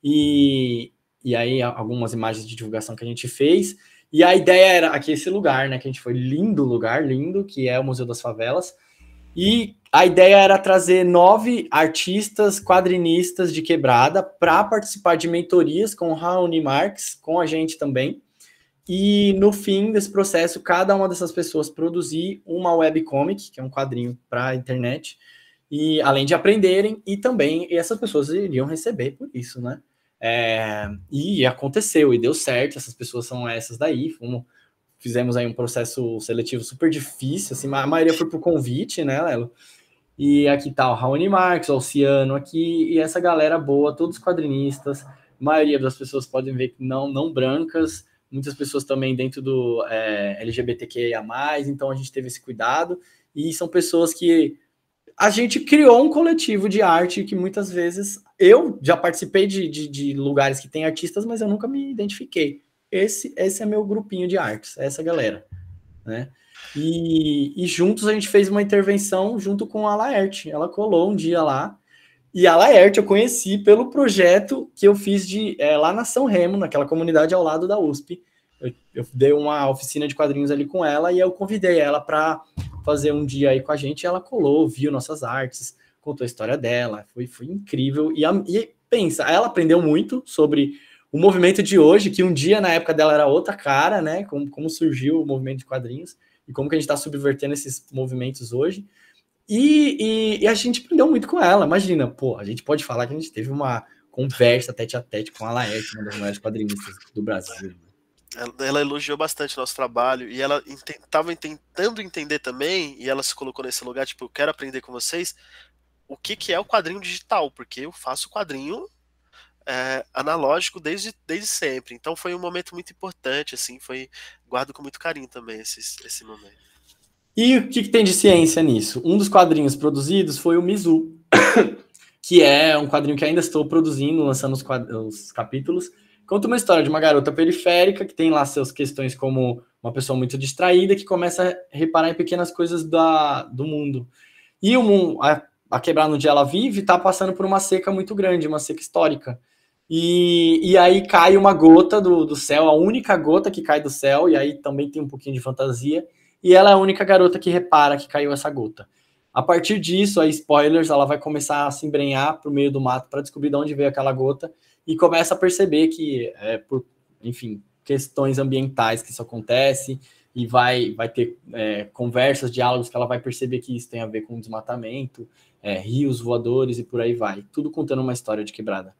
e, e aí algumas imagens de divulgação que a gente fez, e a ideia era aqui esse lugar, né, que a gente foi, lindo lugar, lindo, que é o Museu das Favelas, e a ideia era trazer nove artistas quadrinistas de Quebrada para participar de mentorias com o Raoni Marx, com a gente também, e no fim desse processo, cada uma dessas pessoas produzir uma webcomic, que é um quadrinho para a internet, e além de aprenderem, e também e essas pessoas iriam receber por isso, né? É, e aconteceu, e deu certo, essas pessoas são essas daí, fomos, fizemos aí um processo seletivo super difícil, assim, a maioria foi por convite, né, Lelo? E aqui tá o Raoni Marx, o Alciano aqui, e essa galera boa, todos quadrinistas, a maioria das pessoas podem ver que não, não brancas, muitas pessoas também dentro do é, L G B T Q I A mais, então a gente teve esse cuidado, e são pessoas que a gente criou um coletivo de arte que muitas vezes, eu já participei de, de, de lugares que tem artistas, mas eu nunca me identifiquei. Esse, esse é meu grupinho de artes, essa galera, né? E, e juntos a gente fez uma intervenção junto com a Laerte. Ela colou um dia lá. E a Laerte eu conheci pelo projeto que eu fiz de, é, lá na São Remo, naquela comunidade ao lado da U S P. Eu, eu dei uma oficina de quadrinhos ali com ela e eu convidei ela para fazer um dia aí com a gente. E ela colou, viu nossas artes, contou a história dela. Foi, foi incrível. E, a, e pensa, ela aprendeu muito sobre o movimento de hoje, que um dia, na época dela, era outra cara, né? Como, como surgiu o movimento de quadrinhos e como que a gente está subvertendo esses movimentos hoje. E, e, e a gente aprendeu muito com ela. Imagina, pô, a gente pode falar que a gente teve uma conversa tete a tete com a Laerte, uma das maiores quadrinistas do Brasil. Ela, ela elogiou bastante o nosso trabalho e ela estava tentando entender também, e ela se colocou nesse lugar, tipo, eu quero aprender com vocês o que, que é o quadrinho digital, porque eu faço quadrinho É, analógico desde, desde sempre. Então foi um momento muito importante, assim, foi, guardo com muito carinho também esse, esse momento. E o que, que tem de ciência nisso? Um dos quadrinhos produzidos foi o Mizu, que é um quadrinho que ainda estou produzindo, lançando os, os capítulos. Conta uma história de uma garota periférica que tem lá suas questões como uma pessoa muito distraída que começa a reparar em pequenas coisas da, do mundo. E o mundo, a, a Quebrada onde ela vive está passando por uma seca muito grande, uma seca histórica. E, e aí cai uma gota do, do céu, a única gota que cai do céu, e aí também tem um pouquinho de fantasia, e ela é a única garota que repara que caiu essa gota. A partir disso, aí, spoilers, ela vai começar a se embrenhar pro meio do mato para descobrir de onde veio aquela gota, e começa a perceber que, é, por, enfim, questões ambientais que isso acontece, e vai, vai ter é, conversas, diálogos que ela vai perceber que isso tem a ver com desmatamento, é, rios voadores e por aí vai. Tudo contando uma história de Quebrada.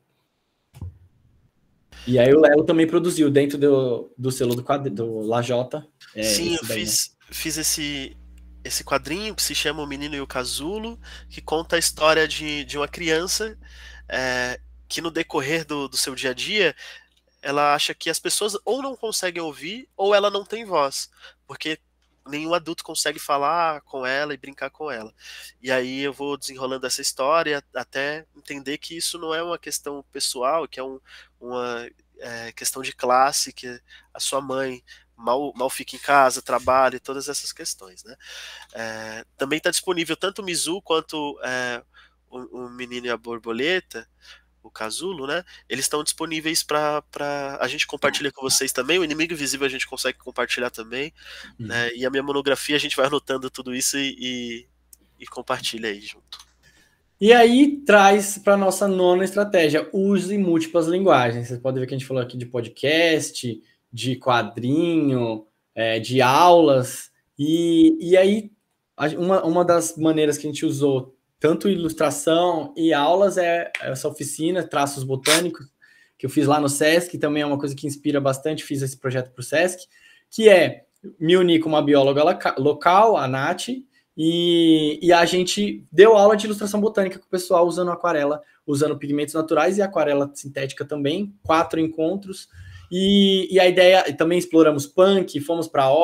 E aí o Lelo também produziu dentro do, do selo do, quadro, do Lajota. É, Sim, eu daí, fiz, né? fiz esse, esse quadrinho que se chama O Menino e o Casulo, que conta a história de, de uma criança é, que no decorrer do, do seu dia a dia, ela acha que as pessoas ou não conseguem ouvir ou ela não tem voz, porque nenhum adulto consegue falar com ela e brincar com ela. E aí eu vou desenrolando essa história até entender que isso não é uma questão pessoal, que é um, uma é, questão de classe, que a sua mãe mal, mal fica em casa, trabalha e todas essas questões, né? É, também está disponível tanto o Mizu quanto é, o, o Menino e a Borboleta, o Casulo, né? Eles estão disponíveis para a gente compartilhar com vocês também. O Inimigo Invisível a gente consegue compartilhar também, uhum. né? E a minha monografia a gente vai anotando tudo isso e, e, e compartilha aí junto. E aí traz para nossa nona estratégia, use múltiplas linguagens. Vocês podem ver que a gente falou aqui de podcast, de quadrinho, é, de aulas, e, e aí uma, uma das maneiras que a gente usou tanto ilustração e aulas é essa oficina, Traços Botânicos, que eu fiz lá no Sesc, que também é uma coisa que inspira bastante, fiz esse projeto para o Sesc, que é me unir com uma bióloga local, a Nath, e, e a gente deu aula de ilustração botânica com o pessoal usando aquarela, usando pigmentos naturais e aquarela sintética também, quatro encontros, e, e a ideia, também exploramos punk, fomos para a horta,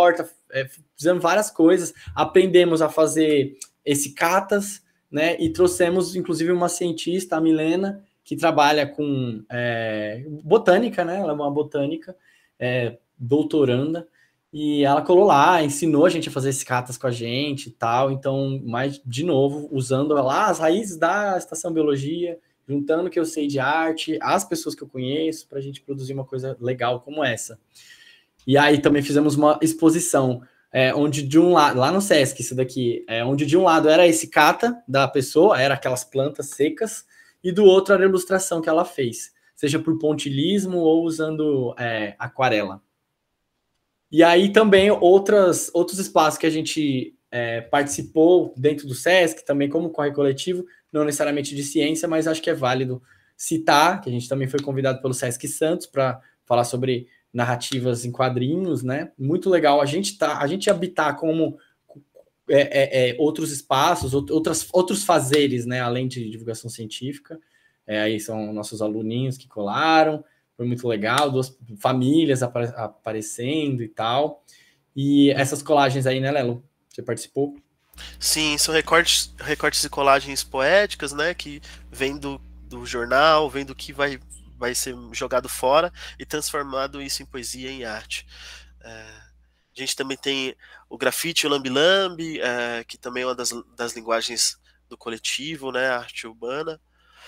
é, fizemos várias coisas, aprendemos a fazer esse catas, né, e trouxemos, inclusive, uma cientista, a Milena, que trabalha com é, botânica, né, ela é uma botânica, é, doutoranda, e ela colou lá, ensinou a gente a fazer esse catas com a gente e tal, então, mas, de novo, usando lá as raízes da Estação Biologia, juntando o que eu sei de arte, as pessoas que eu conheço, para a gente produzir uma coisa legal como essa. E aí também fizemos uma exposição, é, onde de um lado, lá no Sesc, isso daqui, é, onde de um lado era esse cata da pessoa, era aquelas plantas secas, e do outro era a ilustração que ela fez, seja por pontilhismo ou usando é, aquarela. E aí também outras, outros espaços que a gente é, participou dentro do Sesc, também como corre coletivo, não necessariamente de ciência, mas acho que é válido citar, que a gente também foi convidado pelo Sesc Santos para falar sobre narrativas em quadrinhos, né? Muito legal a gente tá, a gente habitar como é, é, é, outros espaços, outras, outros fazeres, né? Além de divulgação científica. É, aí são nossos aluninhos que colaram. Foi muito legal, duas famílias apare- aparecendo e tal. E essas colagens aí, né, Lelo? Você participou? Sim, são recortes, recortes e colagens poéticas, né? Que vem do, do jornal, vem do que vai, vai ser jogado fora e transformado isso em poesia, em arte. É, a gente também tem o grafite, o lambi-lambi, é, que também é uma das, das linguagens do coletivo, né? A arte urbana.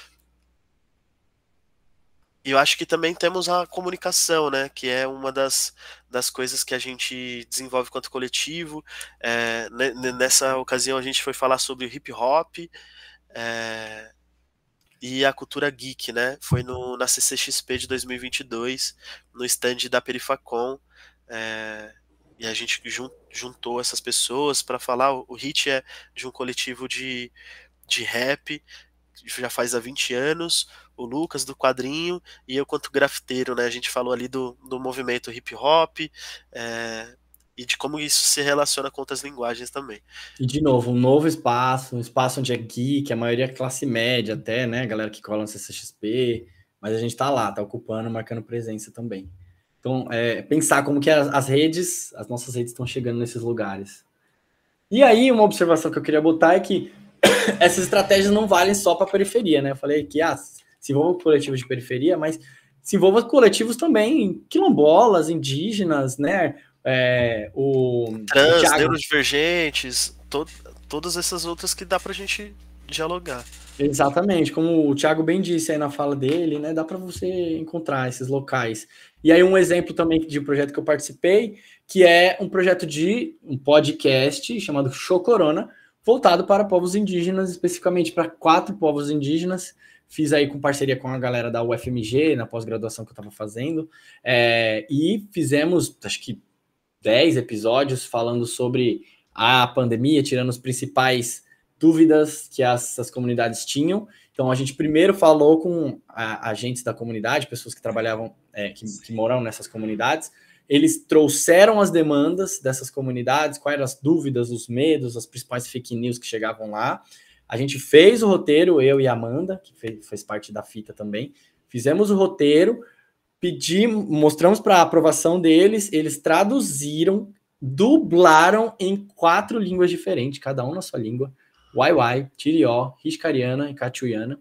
E eu acho que também temos a comunicação, né? Que é uma das, das coisas que a gente desenvolve quanto coletivo. É, nessa ocasião a gente foi falar sobre o hip hop é, e a cultura geek, né? Foi no, na C C X P de dois mil e vinte e dois, no stand da Perifacon. É, e a gente jun, juntou essas pessoas para falar. O, o Hit é de um coletivo de, de rap, já faz há vinte anos, o Lucas do quadrinho e eu quanto grafiteiro, né? A gente falou ali do, do movimento hip hop é, e de como isso se relaciona com outras linguagens também. E de novo, um novo espaço, um espaço onde é geek, a maioria é classe média até, né? Galera que cola no C C X P, mas a gente tá lá, tá ocupando, marcando presença também. Então, é, pensar como que as, as redes, as nossas redes estão chegando nesses lugares. E aí, uma observação que eu queria botar é que essas estratégias não valem só para a periferia, né? Eu falei que ah, se envolva com coletivos de periferia, mas se envolva com coletivos também quilombolas, indígenas, né? É, o trans, o Thiago... neurodivergentes, to, todas essas outras que dá para a gente dialogar. Exatamente, como o Thiago bem disse aí na fala dele, né? Dá para você encontrar esses locais. E aí um exemplo também de um projeto que eu participei, que é um projeto de um podcast chamado Show Corona, voltado para povos indígenas, especificamente para quatro povos indígenas. Fiz aí com parceria com a galera da U F M G, na pós-graduação que eu estava fazendo, é, e fizemos, acho que, dez episódios falando sobre a pandemia, tirando os principais dúvidas que as, as comunidades tinham. Então, a gente primeiro falou com a, agentes da comunidade, pessoas que trabalhavam, é, que, que moram nessas comunidades. Eles trouxeram as demandas dessas comunidades, quais eram as dúvidas, os medos, as principais fake news que chegavam lá. A gente fez o roteiro, eu e a Amanda, que fez, fez parte da fita também. Fizemos o roteiro, pedimos, mostramos para a aprovação deles, eles traduziram, dublaram em quatro línguas diferentes, cada um na sua língua. Waiwai, Tirió, Riscariana e Cachuiana.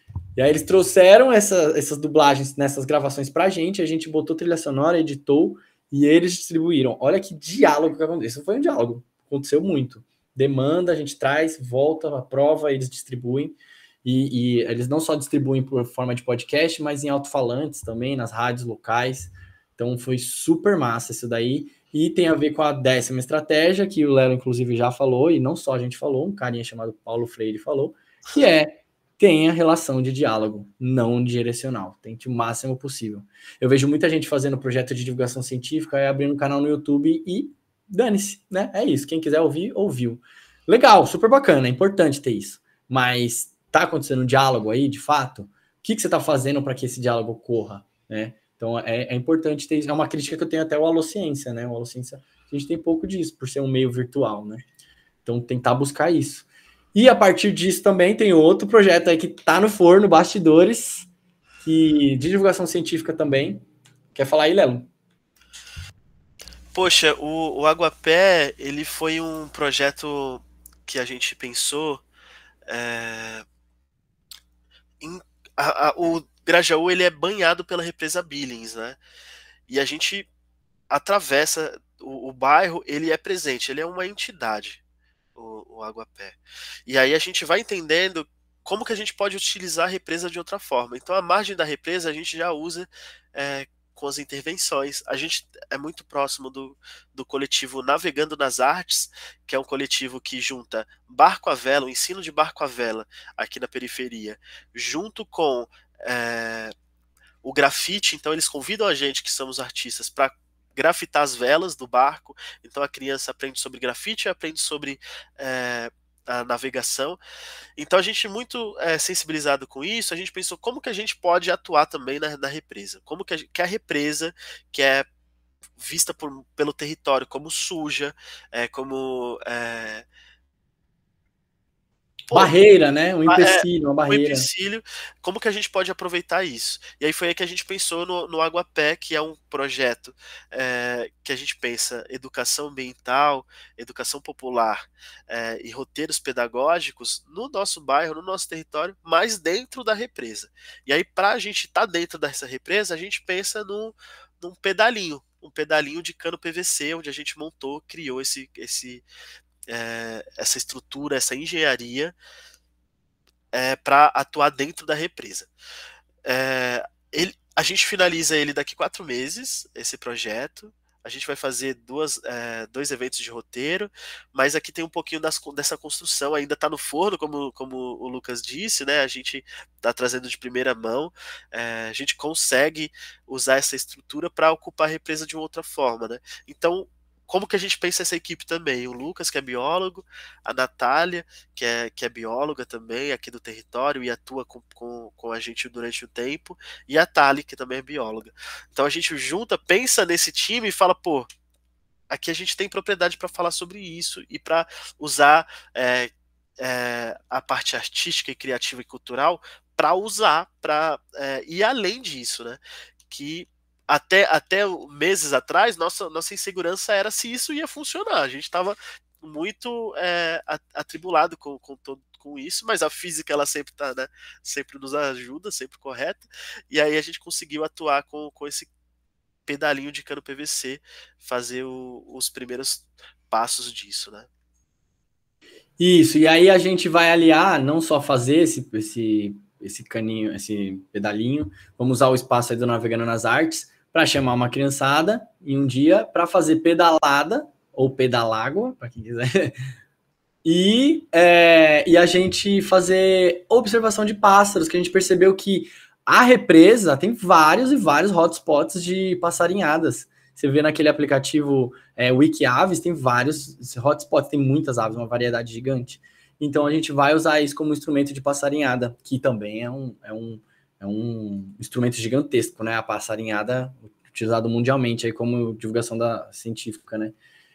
E aí eles trouxeram essa, essas dublagens nessas gravações pra gente, a gente botou trilha sonora, editou, e eles distribuíram. Olha que diálogo que aconteceu. Isso foi um diálogo, aconteceu muito. Demanda, a gente traz, volta, aprova, eles distribuem. E, e eles não só distribuem por forma de podcast, mas em alto-falantes também, nas rádios locais. Então foi super massa isso daí. E tem a ver com a décima estratégia, que o Lelo, inclusive, já falou, e não só a gente falou, um carinha chamado Paulo Freire falou, que é tenha relação de diálogo, não direcional. Tente o máximo possível. Eu vejo muita gente fazendo projeto de divulgação científica, é abrindo um canal no YouTube e dane-se, né? É isso. Quem quiser ouvir, ouviu. Legal, super bacana, é importante ter isso. Mas tá acontecendo um diálogo aí, de fato? O que, que você tá fazendo para que esse diálogo ocorra, né? Então, é, é importante ter isso. É uma crítica que eu tenho até ao Alociência, né? O Alociência, a gente tem pouco disso, por ser um meio virtual, né? Então, tentar buscar isso. E, a partir disso, também tem outro projeto aí que tá no forno, bastidores, que, de divulgação científica também. Quer falar aí, Lelo? Poxa, o, o Aguapé, ele foi um projeto que a gente pensou. É, em, a, a, o Grajaú, ele é banhado pela represa Billings, né? E a gente atravessa o, o bairro, ele é presente, ele é uma entidade, o, o Aguapé. E aí a gente vai entendendo como que a gente pode utilizar a represa de outra forma. Então a margem da represa a gente já usa é, com as intervenções. A gente é muito próximo do, do coletivo Navegando nas Artes, que é um coletivo que junta barco à vela, o ensino de barco à vela aqui na periferia, junto com é, o grafite. Então eles convidam a gente, que somos artistas, para grafitar as velas do barco. Então a criança aprende sobre grafite e aprende sobre é, a navegação. Então a gente muito é, sensibilizado com isso, a gente pensou como que a gente pode atuar também na, na represa. Como que a, que a represa, que é vista por, pelo território como suja, é, como... É, Pô, barreira, né? Um é, empecilho, uma um barreira. empecilho, como que a gente pode aproveitar isso? E aí foi aí que a gente pensou no, no Aguapé, que é um projeto é, que a gente pensa educação ambiental, educação popular é, e roteiros pedagógicos no nosso bairro, no nosso território, mas dentro da represa. E aí, para a gente estar tá dentro dessa represa, a gente pensa num, num pedalinho, um pedalinho de cano P V C, onde a gente montou, criou esse, esse, é, essa estrutura, essa engenharia é, para atuar dentro da represa. É, ele, a gente finaliza ele daqui quatro meses, esse projeto. A gente vai fazer duas, é, dois eventos de roteiro, mas aqui tem um pouquinho das, dessa construção, ainda está no forno, como, como o Lucas disse, né? A gente está trazendo de primeira mão, é, a gente consegue usar essa estrutura para ocupar a represa de uma outra forma, né? Então, como que a gente pensa essa equipe também? O Lucas, que é biólogo, a Natália, que é, que é bióloga também aqui do território e atua com, com, com a gente durante o tempo, e a Thali, que também é bióloga. Então a gente junta, pensa nesse time e fala, pô, aqui a gente tem propriedade para falar sobre isso e para usar é, é, a parte artística e criativa e cultural para usar, para é, ir além disso, né? Que Até, até meses atrás, nossa, nossa insegurança era se isso ia funcionar. A gente estava muito é, atribulado com, com, todo, com isso, mas a física ela sempre, tá, né, sempre nos ajuda, sempre correta. E aí a gente conseguiu atuar com, com esse pedalinho de cano P V C, fazer o, os primeiros passos disso, né? Isso, e aí a gente vai aliar, não só fazer esse, esse, esse caninho, esse pedalinho, vamos usar o espaço aí do Navegando nas Artes, para chamar uma criançada em um dia para fazer pedalada ou pedalágua, para quem quiser, e, é, e a gente fazer observação de pássaros, que a gente percebeu que a represa tem vários e vários hotspots de passarinhadas. Você vê naquele aplicativo é, Wikiaves, tem vários hotspots, tem muitas aves, uma variedade gigante. Então a gente vai usar isso como instrumento de passarinhada, que também é um... É um É um instrumento gigantesco, né? A passarinhada utilizado mundialmente aí como divulgação da científica, né?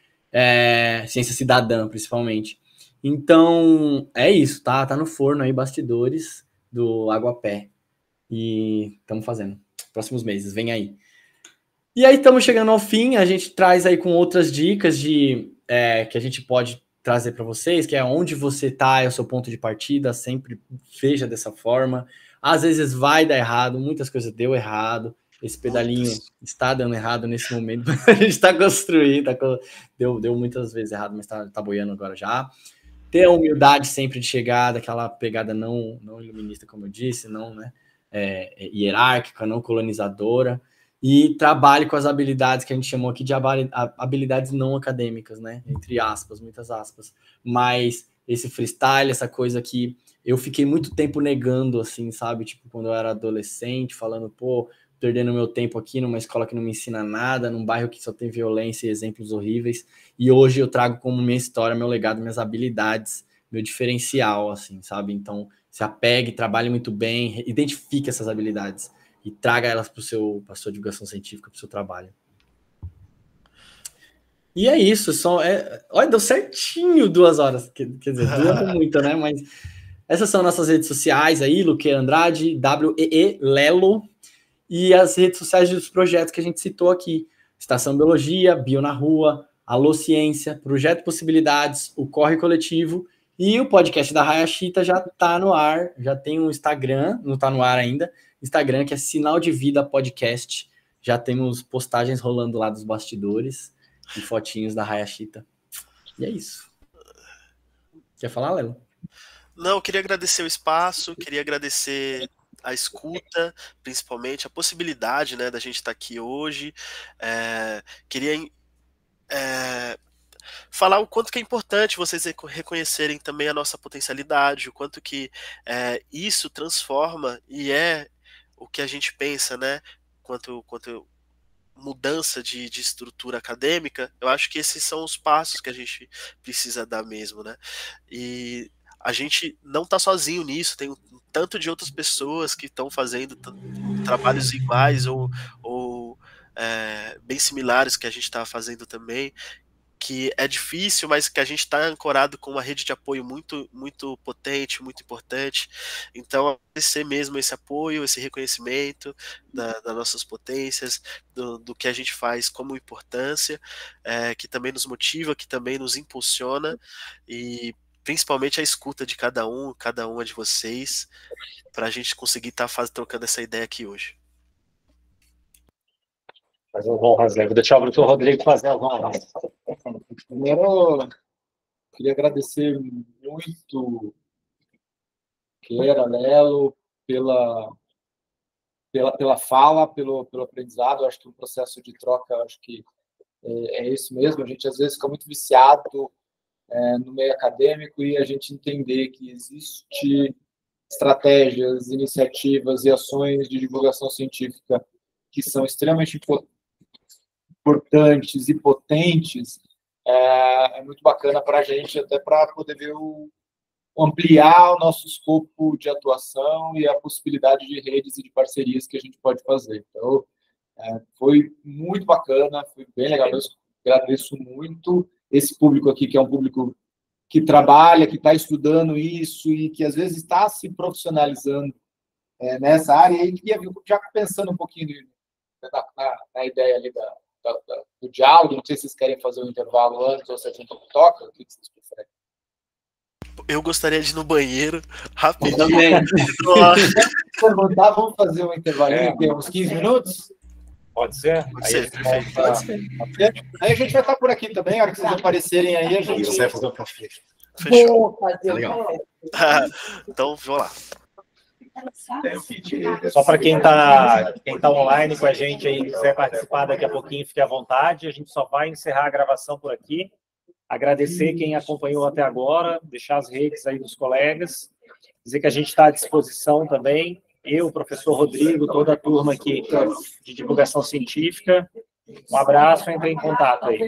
É, ciência cidadã, principalmente. Então, é isso, tá? Tá no forno aí, bastidores do Aguapé. E estamos fazendo. Próximos meses, vem aí. E aí, estamos chegando ao fim. A gente traz aí com outras dicas de é, que a gente pode trazer para vocês, que é onde você tá, é o seu ponto de partida, sempre veja dessa forma. Às vezes vai dar errado, muitas coisas deu errado. Esse pedalinho está dando errado nesse momento. A gente está construindo, tá, deu, deu muitas vezes errado, mas está tá boiando agora já. Ter a humildade sempre de chegar, daquela pegada não, não iluminista, como eu disse, não, né, é, hierárquica, não colonizadora. E trabalhe com as habilidades que a gente chamou aqui de habilidades não acadêmicas, né? Entre aspas, muitas aspas. Mas esse freestyle, essa coisa que eu fiquei muito tempo negando, assim, sabe? Tipo, quando eu era adolescente, falando, pô, perdendo meu tempo aqui numa escola que não me ensina nada, num bairro que só tem violência e exemplos horríveis. E hoje eu trago como minha história, meu legado, minhas habilidades, meu diferencial, assim, sabe? Então, se apegue, trabalhe muito bem, identifique essas habilidades e traga elas para a sua divulgação científica, para o seu trabalho. E é isso, só é... Olha, deu certinho duas horas, quer dizer, duas muito, né? Mas essas são nossas redes sociais aí, Luque Andrade, W E E Lelo, e as redes sociais dos projetos que a gente citou aqui. Estação Biologia, Bio na Rua, Alô Ciência, Projeto Possibilidades, o Corre Coletivo e o podcast da Hayashita já está no ar, já tem um Instagram, não está no ar ainda, Instagram que é Sinal de Vida Podcast, já temos postagens rolando lá dos bastidores e fotinhos da Hayashita. E é isso. Quer falar, Lelo? Não, eu queria agradecer o espaço, queria agradecer a escuta, principalmente, a possibilidade, né, da gente estar aqui hoje. É, queria é, falar o quanto que é importante vocês reconhecerem também a nossa potencialidade, o quanto que é, isso transforma e é o que a gente pensa, né, quanto, quanto mudança de, de estrutura acadêmica. Eu acho que esses são os passos que a gente precisa dar mesmo, né, e a gente não está sozinho nisso, tem um tanto de outras pessoas que estão fazendo trabalhos iguais ou, ou é, bem similares que a gente está fazendo também, que é difícil, mas que a gente está ancorado com uma rede de apoio muito, muito potente, muito importante. Então, agradecer mesmo esse apoio, esse reconhecimento da, das nossas potências, do, do que a gente faz como importância, é, que também nos motiva, que também nos impulsiona, e principalmente a escuta de cada um, cada uma de vocês, para a gente conseguir estar tá trocando essa ideia aqui hoje. Faz um honras, né? Vou deixar o doutor Rodrigo fazer as honras. Primeiro, queria agradecer muito Keira, Lelo, pela, pela, pela fala, pelo, pelo aprendizado. Acho que o processo de troca, acho que é, é isso mesmo. A gente, às vezes, fica muito viciado É, no meio acadêmico e a gente entender que existe estratégias, iniciativas e ações de divulgação científica que são extremamente importantes e potentes, é, é muito bacana para a gente, até para poder ver o, ampliar o nosso escopo de atuação e a possibilidade de redes e de parcerias que a gente pode fazer. Então, é, foi muito bacana, foi bem legal, eu agradeço muito esse público aqui, que é um público que trabalha, que está estudando isso e que, às vezes, está se profissionalizando é, nessa área e que já pensando um pouquinho de, na, na, na ideia ali da, da, da, do diálogo. Não sei se vocês querem fazer um intervalo antes ou se a gente toca, o que vocês preferem? Eu gostaria de ir no banheiro, rapidinho. Também. Perguntar, vamos fazer um intervalinho, é. Aqui, uns quinze minutos? Pode ser? Pode aí, ser, perfeito. Pode ser. Aí a gente vai estar por aqui também, a hora que vocês aparecerem aí, a gente vai fazer o café. Fechou. Vou fazer o Legal. café. Então, vamos lá. Só para quem está quem tá online com a gente aí, quiser participar daqui a pouquinho, fique à vontade. A gente só vai encerrar a gravação por aqui. Agradecer quem acompanhou até agora, deixar as redes aí dos colegas, dizer que a gente está à disposição também. Eu, o professor Rodrigo, toda a turma aqui de divulgação científica. Um abraço, entre em contato aí.